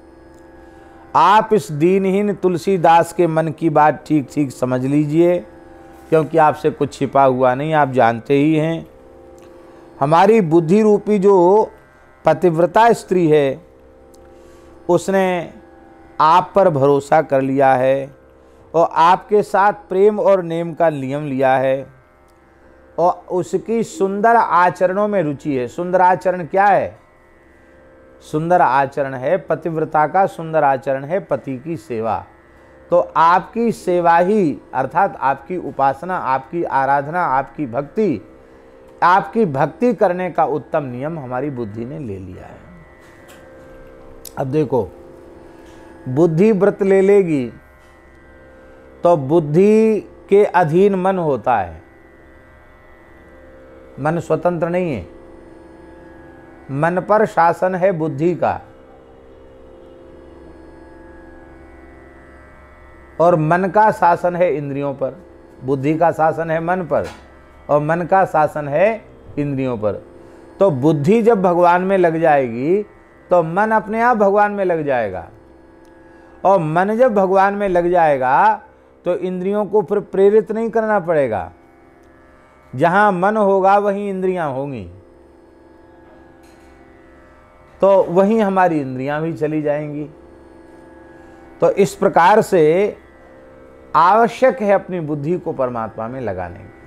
आप इस दीनहीन तुलसीदास के मन की बात ठीक ठीक समझ लीजिए, क्योंकि आपसे कुछ छिपा हुआ नहीं, आप जानते ही हैं। हमारी बुद्धि रूपी जो पतिव्रता स्त्री है उसने आप पर भरोसा कर लिया है और आपके साथ प्रेम और नेम का नियम लिया है, और उसकी सुंदर आचरणों में रुचि है। सुंदर आचरण क्या है? सुंदर आचरण है पतिव्रता का, सुंदर आचरण है पति की सेवा। तो आपकी सेवा ही, अर्थात आपकी उपासना, आपकी आराधना, आपकी भक्ति, आपकी भक्ति करने का उत्तम नियम हमारी बुद्धि ने ले लिया है। अब देखो, बुद्धि व्रत ले लेगी तो बुद्धि के अधीन मन होता है, मन स्वतंत्र नहीं है। मन पर शासन है बुद्धि का, और मन का शासन है इंद्रियों पर। बुद्धि का शासन है मन पर और मन का शासन है इंद्रियों पर। तो बुद्धि जब भगवान में लग जाएगी तो मन अपने आप भगवान में लग जाएगा, और मन जब भगवान में लग जाएगा तो इंद्रियों को फिर प्रेरित नहीं करना पड़ेगा। जहां मन होगा वहीं इंद्रियां होंगी, तो वहीं हमारी इंद्रियां भी चली जाएंगी। तो इस प्रकार से आवश्यक है अपनी बुद्धि को परमात्मा में लगाने की।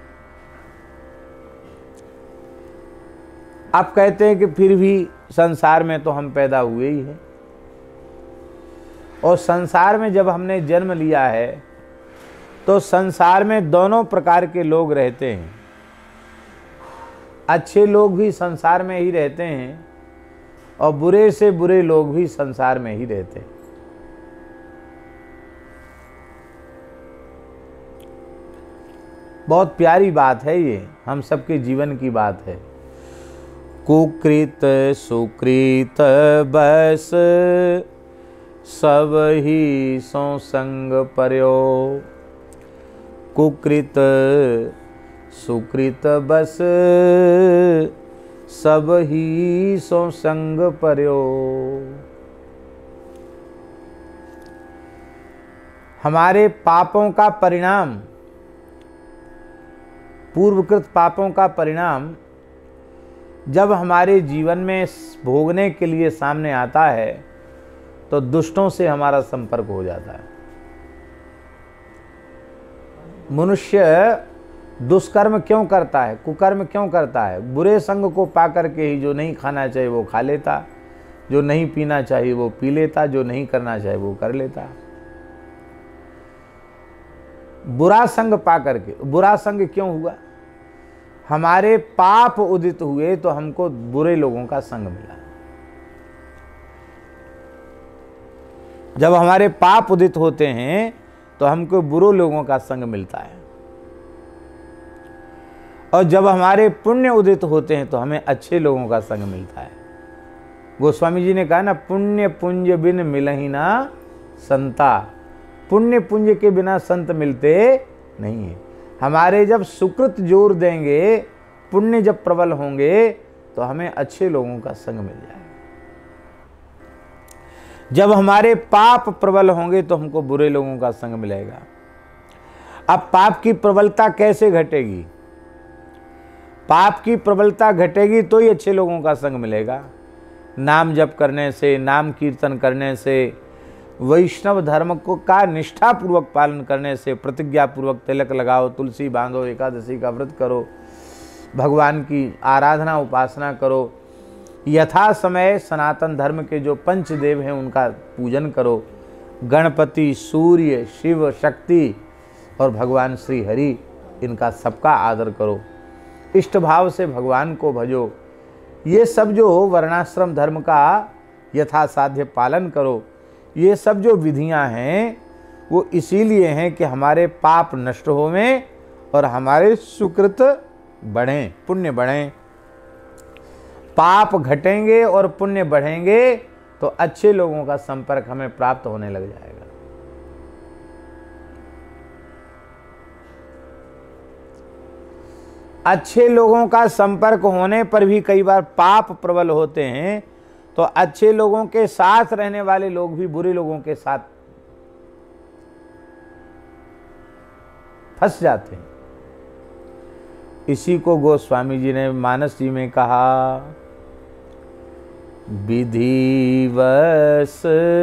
आप कहते हैं कि फिर भी संसार में तो हम पैदा हुए ही हैं, और संसार में जब हमने जन्म लिया है तो संसार में दोनों प्रकार के लोग रहते हैं। अच्छे लोग भी संसार में ही रहते हैं और बुरे से बुरे लोग भी संसार में ही रहते हैं। बहुत प्यारी बात है ये, हम सबके जीवन की बात है। कुकृत सुकृत बस सब ही सो संग पर्यो। कुकृत सुकृत बस सब ही सो संग पर्यो। हमारे पापों का परिणाम, पूर्वकृत पापों का परिणाम जब हमारे जीवन में भोगने के लिए सामने आता है तो दुष्टों से हमारा संपर्क हो जाता है। मनुष्य दुष्कर्म क्यों करता है, कुकर्म क्यों करता है? बुरे संग को पाकर के ही जो नहीं खाना चाहिए वो खा लेता, जो नहीं पीना चाहिए वो पी लेता, जो नहीं करना चाहिए वो कर लेता। बुरा संग पा करके, बुरा संग क्यों हुआ? हमारे पाप उदित हुए तो हमको बुरे लोगों का संग मिला। जब हमारे पाप उदित होते हैं तो हमको बुरे लोगों का संग मिलता है, और जब हमारे पुण्य उदित होते हैं तो हमें अच्छे लोगों का संग मिलता है। गोस्वामी जी ने कहा ना, पुण्य पुंज बिन मिलहि ना संता। पुण्य पुंज के बिना संत मिलते नहीं है। हमारे जब सुकृत जोर देंगे, पुण्य जब प्रबल होंगे तो हमें अच्छे लोगों का संग मिल जाएगा। जब हमारे पाप प्रबल होंगे तो हमको बुरे लोगों का संग मिलेगा। अब पाप की प्रबलता कैसे घटेगी? पाप की प्रबलता घटेगी तो ही अच्छे लोगों का संग मिलेगा। नाम जप करने से, नाम कीर्तन करने से, वैष्णव धर्म को का निष्ठा पूर्वक पालन करने से, प्रतिज्ञा पूर्वक तिलक लगाओ, तुलसी बांधो, एकादशी का व्रत करो, भगवान की आराधना उपासना करो, यथा समय सनातन धर्म के जो पंचदेव हैं उनका पूजन करो, गणपति, सूर्य, शिव, शक्ति और भगवान श्री हरि, इनका सबका आदर करो, इष्ट भाव से भगवान को भजो। ये सब जो वर्णाश्रम धर्म का यथासाध्य पालन करो, ये सब जो विधियां हैं वो इसीलिए हैं कि हमारे पाप नष्ट होवें और हमारे सुकृत बढ़ें, पुण्य बढ़ें। पाप घटेंगे और पुण्य बढ़ेंगे तो अच्छे लोगों का संपर्क हमें प्राप्त होने लग जाएगा। अच्छे लोगों का संपर्क होने पर भी कई बार पाप प्रबल होते हैं, तो अच्छे लोगों के साथ रहने वाले लोग भी बुरे लोगों के साथ फंस जाते हैं। इसी को गोस्वामी जी ने मानस जी में कहा, विधिवश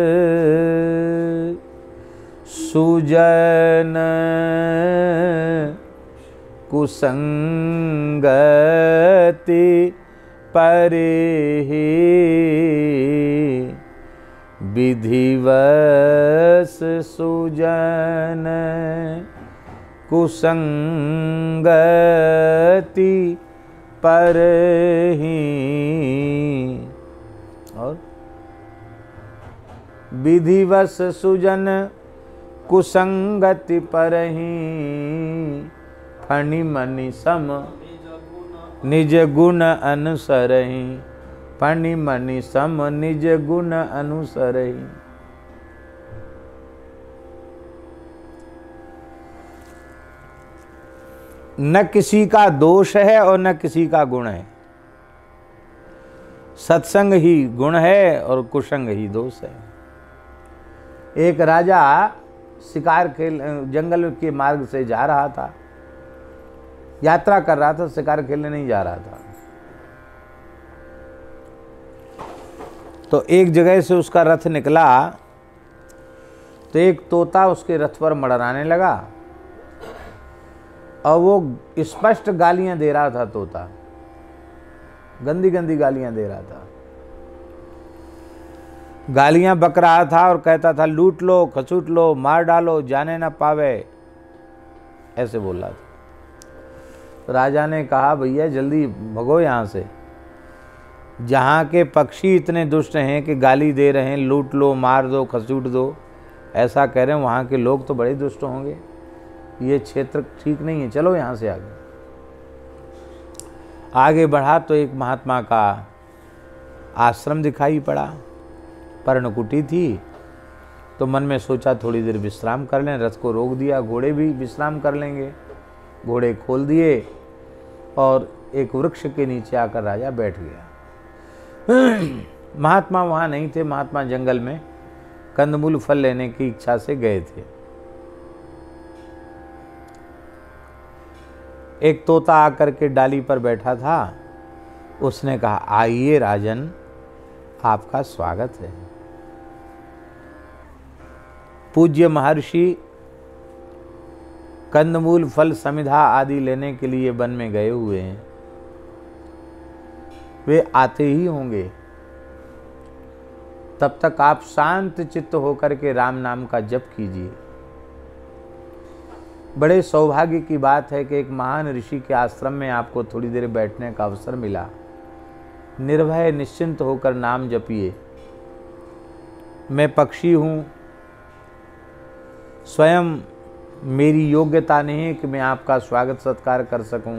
सुजन कुसंगति परिहि, विधिवश सुजन कुसंगति परिहि। और विधिवश सुजन कुसंगति परिहि, फणि मनि सम निज गुण अनुसरहि, फणि मनि सम निज गुण अनुसरहि। न किसी का दोष है और न किसी का गुण है। सत्संग ही गुण है और कुसंग ही दोष है। एक राजा शिकार खेल जंगल के मार्ग से जा रहा था, यात्रा कर रहा था, शिकार खेलने नहीं जा रहा था। तो एक जगह से उसका रथ निकला तो एक तोता उसके रथ पर मड़राने लगा और वो स्पष्ट गालियां दे रहा था। तोता गंदी गंदी गालियां दे रहा था, गालियां बक रहा था और कहता था, लूट लो, खसूट लो, मार डालो, जाने ना पावे, ऐसे बोल रहा था। तो राजा ने कहा भैया जल्दी भगो यहाँ से, जहाँ के पक्षी इतने दुष्ट हैं कि गाली दे रहे हैं, लूट लो, मार दो, खसूट दो, ऐसा कह रहे हैं, वहाँ के लोग तो बड़े दुष्ट होंगे, ये क्षेत्र ठीक नहीं है, चलो यहाँ से आगे। आगे बढ़ा तो एक महात्मा का आश्रम दिखाई पड़ा, पर्णकुटी थी। तो मन में सोचा थोड़ी देर विश्राम कर लें, रथ को रोक दिया, घोड़े भी विश्राम कर लेंगे। घोड़े खोल दिए और एक वृक्ष के नीचे आकर राजा बैठ गया। महात्मा वहाँ नहीं थे, महात्मा जंगल में कंदमूल फल लेने की इच्छा से गए थे। एक तोता आकर के डाली पर बैठा था, उसने कहा आइए राजन, आपका स्वागत है। पूज्य महर्षि कंदमूल फल समिधा आदि लेने के लिए वन में गए हुए हैं, वे आते ही होंगे। तब तक आप शांत चित्त होकर के राम नाम का जप कीजिए। बड़े सौभाग्य की बात है कि एक महान ऋषि के आश्रम में आपको थोड़ी देर बैठने का अवसर मिला। निर्भय निश्चिंत होकर नाम जपिए। मैं पक्षी हूँ, स्वयं मेरी योग्यता नहीं है कि मैं आपका स्वागत सत्कार कर सकूं,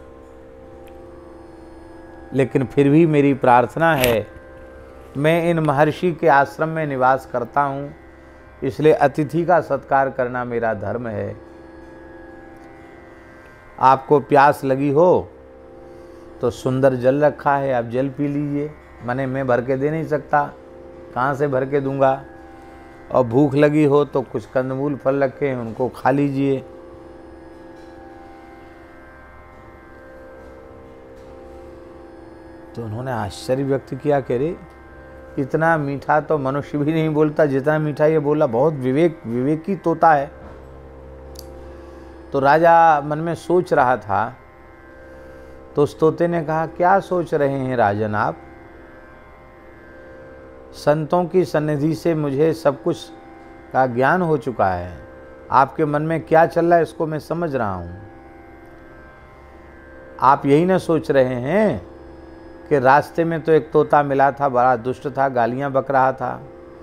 लेकिन फिर भी मेरी प्रार्थना है, मैं इन महर्षि के आश्रम में निवास करता हूं, इसलिए अतिथि का सत्कार करना मेरा धर्म है। आपको प्यास लगी हो तो सुंदर जल रखा है, आप जल पी लीजिए। मैंने मैं भर के दे नहीं सकता, कहाँ से भर के दूंगा। और भूख लगी हो तो कुछ कंदमूल फल रखे हैं, उनको खा लीजिए। तो उन्होंने आश्चर्य व्यक्त किया कि रे इतना मीठा तो मनुष्य भी नहीं बोलता जितना मीठा ये बोला, बहुत विवेक विवेकी तोता है। तो राजा मन में सोच रहा था, तो उस तोते ने कहा क्या सोच रहे हैं राजन आप? संतों की सन्निधि से मुझे सब कुछ का ज्ञान हो चुका है, आपके मन में क्या चल रहा है इसको मैं समझ रहा हूँ। आप यही ना सोच रहे हैं कि रास्ते में तो एक तोता मिला था, बड़ा दुष्ट था, गालियाँ बक रहा था,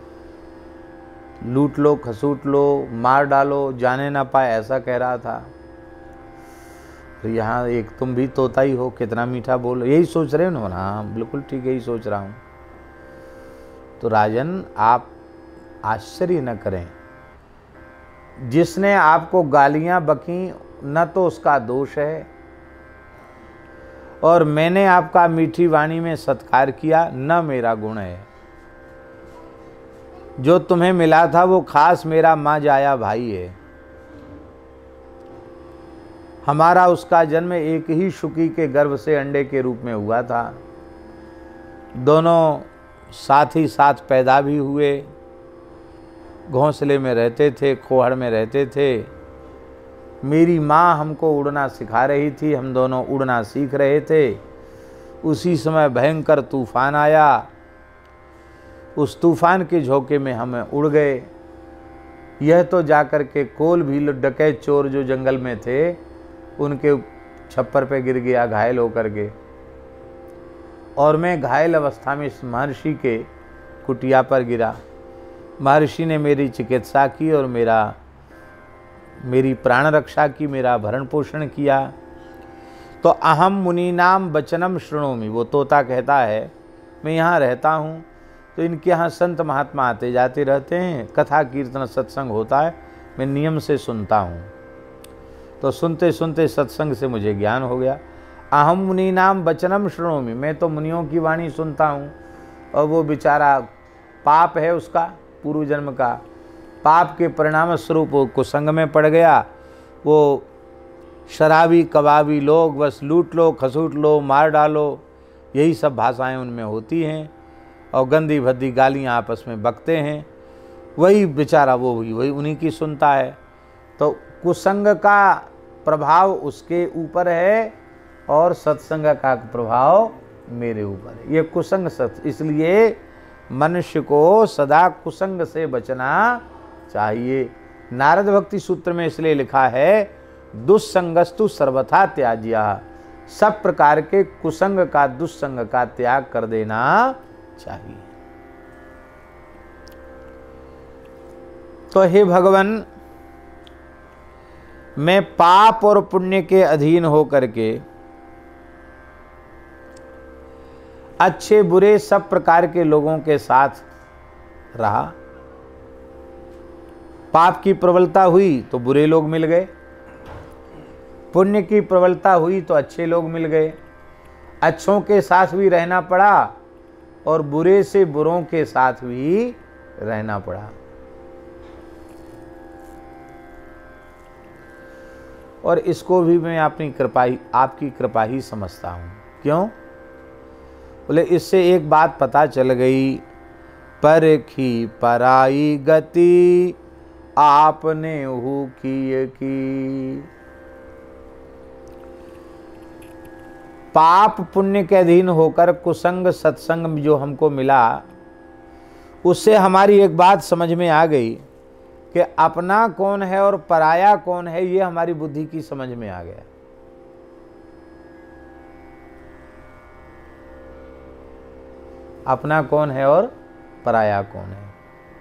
लूट लो, खसूट लो, मार डालो, जाने ना पाए, ऐसा कह रहा था। तो यहाँ एक तुम भी तोता ही हो, कितना मीठा बोलो, यही सोच रहे हो ना? हाँ बिल्कुल ठीक, यही सोच रहा हूँ। तो राजन आप आश्चर्य न करें, जिसने आपको गालियां बकी न तो उसका दोष है, और मैंने आपका मीठी वाणी में सत्कार किया न मेरा गुण है। जो तुम्हें मिला था वो खास मेरा माँ जाया भाई है। हमारा उसका जन्म एक ही शुकी के गर्भ से अंडे के रूप में हुआ था। दोनों साथ ही साथ पैदा भी हुए, घोंसले में रहते थे, खोहड़ में रहते थे। मेरी माँ हमको उड़ना सिखा रही थी, हम दोनों उड़ना सीख रहे थे। उसी समय भयंकर तूफान आया, उस तूफान के झोंके में हम उड़ गए। यह तो जाकर के कोल भी डकैत चोर जो जंगल में थे उनके छप्पर पे गिर गया घायल होकर के, और मैं घायल अवस्था में इस महर्षि के कुटिया पर गिरा। महर्षि ने मेरी चिकित्सा की और मेरा मेरी प्राण रक्षा की, मेरा भरण पोषण किया। तो अहम मुनीनाम वचनम शृणोमि, वो तोता कहता है मैं यहाँ रहता हूँ तो इनके यहाँ संत महात्मा आते जाते रहते हैं, कथा कीर्तन सत्संग होता है, मैं नियम से सुनता हूँ। तो सुनते सुनते सत्संग से मुझे ज्ञान हो गया। अहम मुनीनाम वचनम शृणोमि, मैं तो मुनियों की वाणी सुनता हूँ। और वो बेचारा पाप है उसका, पूर्व जन्म का पाप के परिणाम स्वरूप वो कुसंग में पड़ गया। वो शराबी कबाबी लोग बस लूट लो, खसूट लो, मार डालो, यही सब भाषाएं उनमें होती हैं, और गंदी भद्दी गालियाँ आपस में बकते हैं। वही बेचारा वो भी वही उन्हीं की सुनता है। तो कुसंग का प्रभाव उसके ऊपर है और सत्संग का प्रभाव मेरे ऊपर है। ये कुसंग सत, इसलिए मनुष्य को सदा कुसंग से बचना चाहिए। नारद भक्ति सूत्र में इसलिए लिखा है दुस्संगस्तु सर्वथा त्याज्य, सब प्रकार के कुसंग का, दुस्संग का त्याग कर देना चाहिए। तो हे भगवान, मैं पाप और पुण्य के अधीन होकर के अच्छे बुरे सब प्रकार के लोगों के साथ रहा। पाप की प्रबलता हुई तो बुरे लोग मिल गए, पुण्य की प्रबलता हुई तो अच्छे लोग मिल गए। अच्छों के साथ भी रहना पड़ा और बुरे से बुरों के साथ भी रहना पड़ा। और इसको भी मैं अपनी कृपा ही, आपकी कृपा ही समझता हूँ। क्यों? बोले इससे एक बात पता चल गई, परखी पराई गति आपने हु किए की। पाप पुण्य के अधीन होकर कुसंग सत्संग जो हमको मिला, उससे हमारी एक बात समझ में आ गई कि अपना कौन है और पराया कौन है, ये हमारी बुद्धि की समझ में आ गया। अपना कौन है और पराया कौन है।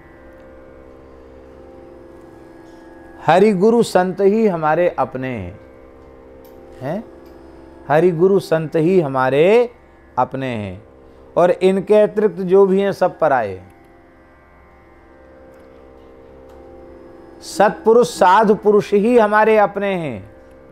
हरि गुरु संत ही हमारे अपने हैं, हरि गुरु संत ही हमारे अपने हैं, और इनके अतिरिक्त जो भी हैं सब पराये। सत्पुरुष साधु पुरुष ही हमारे अपने हैं,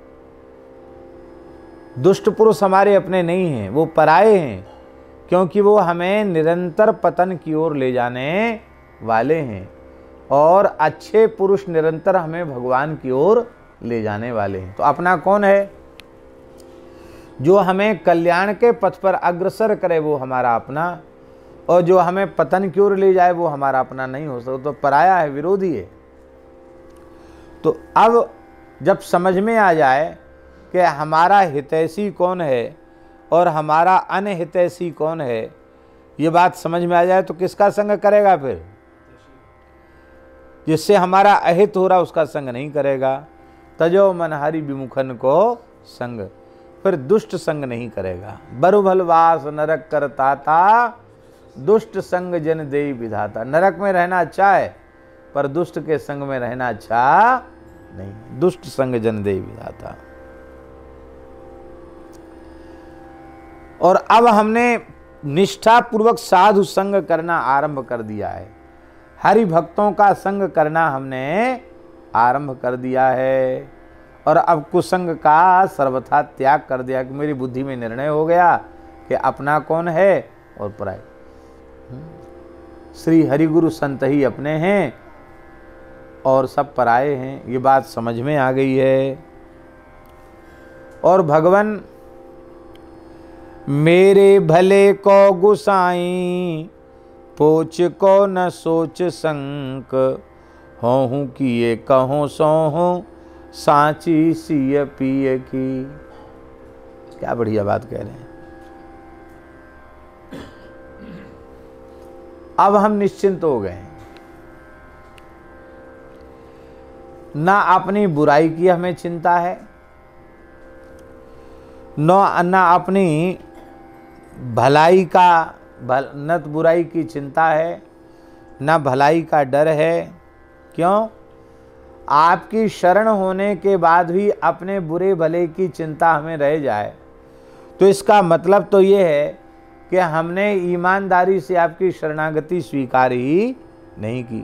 दुष्ट पुरुष हमारे अपने नहीं हैं, वो पराये हैं, क्योंकि वो हमें निरंतर पतन की ओर ले जाने वाले हैं, और अच्छे पुरुष निरंतर हमें भगवान की ओर ले जाने वाले हैं। तो अपना कौन है? जो हमें कल्याण के पथ पर अग्रसर करे वो हमारा अपना, और जो हमें पतन की ओर ले जाए वो हमारा अपना नहीं हो सकता, तो पराया है, विरोधी है। तो अब जब समझ में आ जाए कि हमारा हितैषी कौन है और हमारा अनहितैषी कौन है, ये बात समझ में आ जाए तो किसका संग करेगा? फिर जिससे हमारा अहित हो रहा उसका संग नहीं करेगा। तजो मन हरि विमुखन को संग, फिर दुष्ट संग नहीं करेगा। बरु भलवास नरक करता था, दुष्ट संग जन देई विधाता। नरक में रहना अच्छा है, पर दुष्ट के संग में रहना अच्छा नहीं। दुष्ट संग जन देई विधाता। और अब हमने निष्ठा पूर्वक साधु संग करना आरंभ कर दिया है, हरि भक्तों का संग करना हमने आरंभ कर दिया है, और अब कुसंग का सर्वथा त्याग कर दिया कि मेरी बुद्धि में निर्णय हो गया कि अपना कौन है और पराया। श्री हरि गुरु संत ही अपने हैं और सब पराये हैं, ये बात समझ में आ गई है। और भगवान मेरे भले को गुसाई, पोच को न सोच संक, होहूं किए कहो सोहूं, सांची सिय पिय की। क्या बढ़िया बात कह रहे हैं। अब हम निश्चिंत हो गए, ना अपनी बुराई की हमें चिंता है, न ना अपनी भलाई का भल न बुराई की चिंता है, न भलाई का डर है। क्यों? आपकी शरण होने के बाद भी अपने बुरे भले की चिंता हमें रह जाए, तो इसका मतलब तो ये है कि हमने ईमानदारी से आपकी शरणागति स्वीकार ही नहीं की।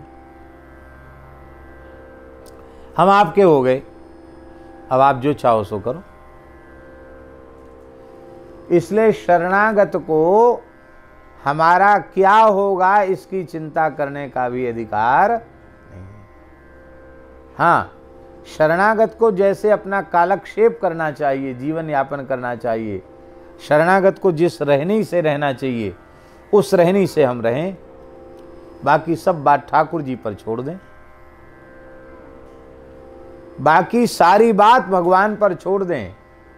हम आपके हो गए, अब आप जो चाहो सो करो। इसलिए शरणागत को हमारा क्या होगा इसकी चिंता करने का भी अधिकार नहीं है। हाँ, शरणागत को जैसे अपना कालक्षेप करना चाहिए, जीवन यापन करना चाहिए, शरणागत को जिस रहनी से रहना चाहिए उस रहनी से हम रहें, बाकी सब बात ठाकुर जी पर छोड़ दें, बाकी सारी बात भगवान पर छोड़ दें।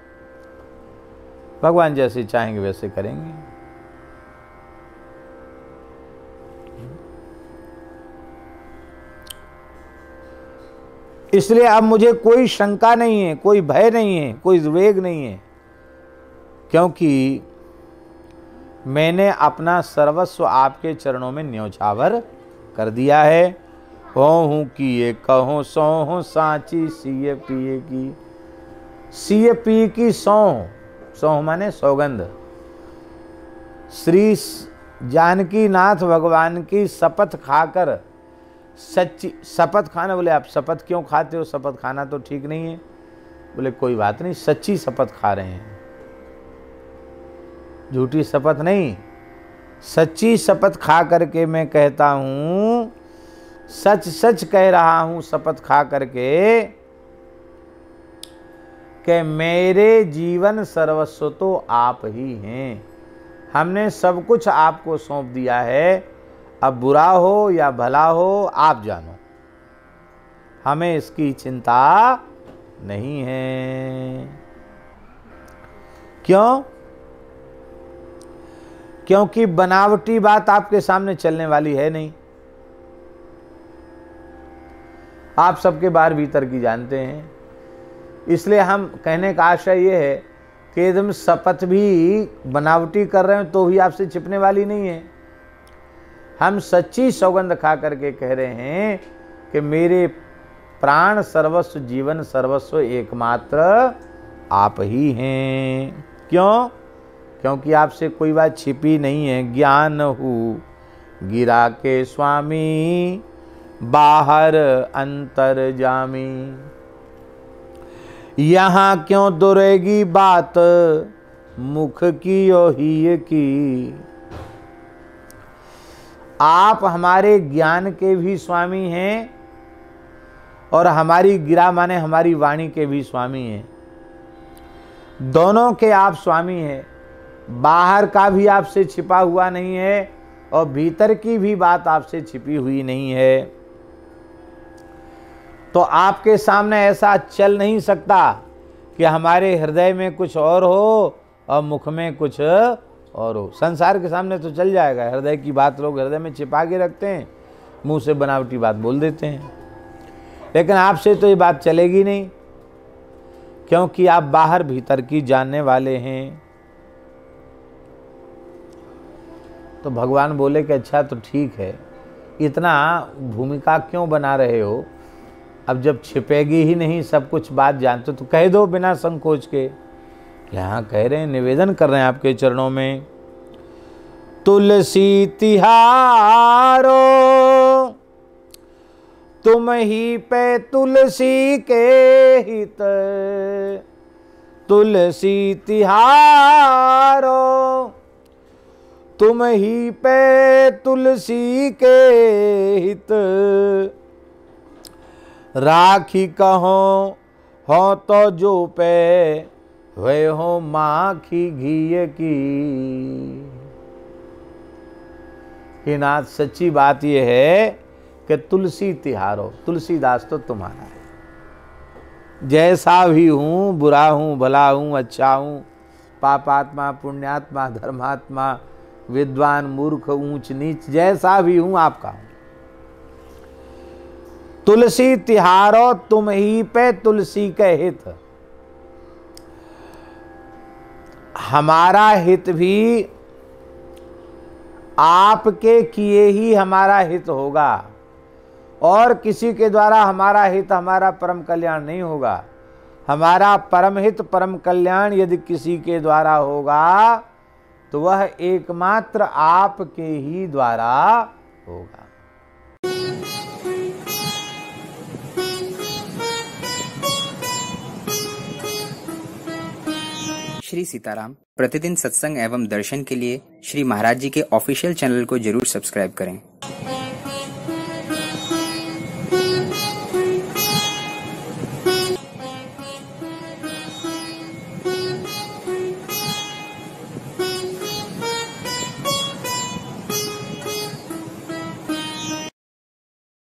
भगवान जैसे चाहेंगे वैसे करेंगे। इसलिए अब मुझे कोई शंका नहीं है, कोई भय नहीं है, कोई वेग नहीं है, क्योंकि मैंने अपना सर्वस्व आपके चरणों में न्योछावर कर दिया है। हो हूँ किए कहो सौ हो साची सीए पिए की, सीए पिए की सौ, सौ माने सौगंध। श्री जानकी नाथ भगवान की शपथ खाकर, सच्ची शपथ खाना, बोले आप शपथ क्यों खाते हो, शपथ खाना तो ठीक नहीं है। बोले कोई बात नहीं, सच्ची शपथ खा रहे हैं, झूठी शपथ नहीं, सच्ची शपथ खा करके मैं कहता हूं, सच सच कह रहा हूं शपथ खा करके कि मेरे जीवन सर्वस्व तो आप ही हैं। हमने सब कुछ आपको सौंप दिया है, अब बुरा हो या भला हो आप जानो, हमें इसकी चिंता नहीं है। क्यों? क्योंकि बनावटी बात आपके सामने चलने वाली है नहीं। आप सबके बाहर भीतर की जानते हैं, इसलिए हम कहने का आशय ये है कि एकदम शपथ भी बनावटी कर रहे हो तो भी आपसे छिपने वाली नहीं है। हम सच्ची सौगंध खा करके कह रहे हैं कि मेरे प्राण सर्वस्व, जीवन सर्वस्व एकमात्र आप ही हैं। क्यों? क्योंकि आपसे कोई बात छिपी नहीं है। ज्ञान हूँ गिरा के स्वामी, बाहर अंतर जामी, यहाँ क्यों दुरेगी बात मुख की ओही की। आप हमारे ज्ञान के भी स्वामी हैं और हमारी गिरा माने हमारी वाणी के भी स्वामी हैं। दोनों के आप स्वामी हैं। बाहर का भी आपसे छिपा हुआ नहीं है और भीतर की भी बात आपसे छिपी हुई नहीं है। तो आपके सामने ऐसा चल नहीं सकता कि हमारे हृदय में कुछ और हो और मुख में कुछ और हो। संसार के सामने तो चल जाएगा, हृदय की बात लोग हृदय में छिपा के रखते हैं, मुंह से बनावटी बात बोल देते हैं, लेकिन आपसे तो ये बात चलेगी नहीं, क्योंकि आप बाहर भीतर की जानने वाले हैं। तो भगवान बोले कि अच्छा तो ठीक है, इतना भूमिका क्यों बना रहे हो, अब जब छिपेगी ही नहीं सब कुछ बात जानते तो कह दो बिना संकोच के। यहाँ कह रहे हैं, निवेदन कर रहे हैं आपके चरणों में, तुलसी तिहारो तुम ही पे तुलसी के हित, तुलसी तिहारो तुम ही पे तुलसी के हित, राखी कहो हो तो जो पे वे हो माखी घी की। कि नाथ सच्ची बात यह है कि तुलसी तिहारो, तुलसीदास तो तुम्हारा है। जैसा भी हूँ, बुरा हूँ, भला हूँ, अच्छा हूँ, पापात्मा, पुण्यात्मा, धर्मात्मा, विद्वान, मूर्ख, ऊंच नीच, जैसा भी हूँ आपका हूँ। तुलसी तिहारो तुम ही पे तुलसी के हित, हमारा हित भी आपके किए ही हमारा हित होगा, और किसी के द्वारा हमारा हित, हमारा परम कल्याण नहीं होगा। हमारा परम हित, परम कल्याण यदि किसी के द्वारा होगा तो वह एकमात्र आपके ही द्वारा होगा। श्री सीताराम प्रतिदिन सत्संग एवं दर्शन के लिए श्री महाराज जी के ऑफिशियल चैनल को जरूर सब्सक्राइब करें।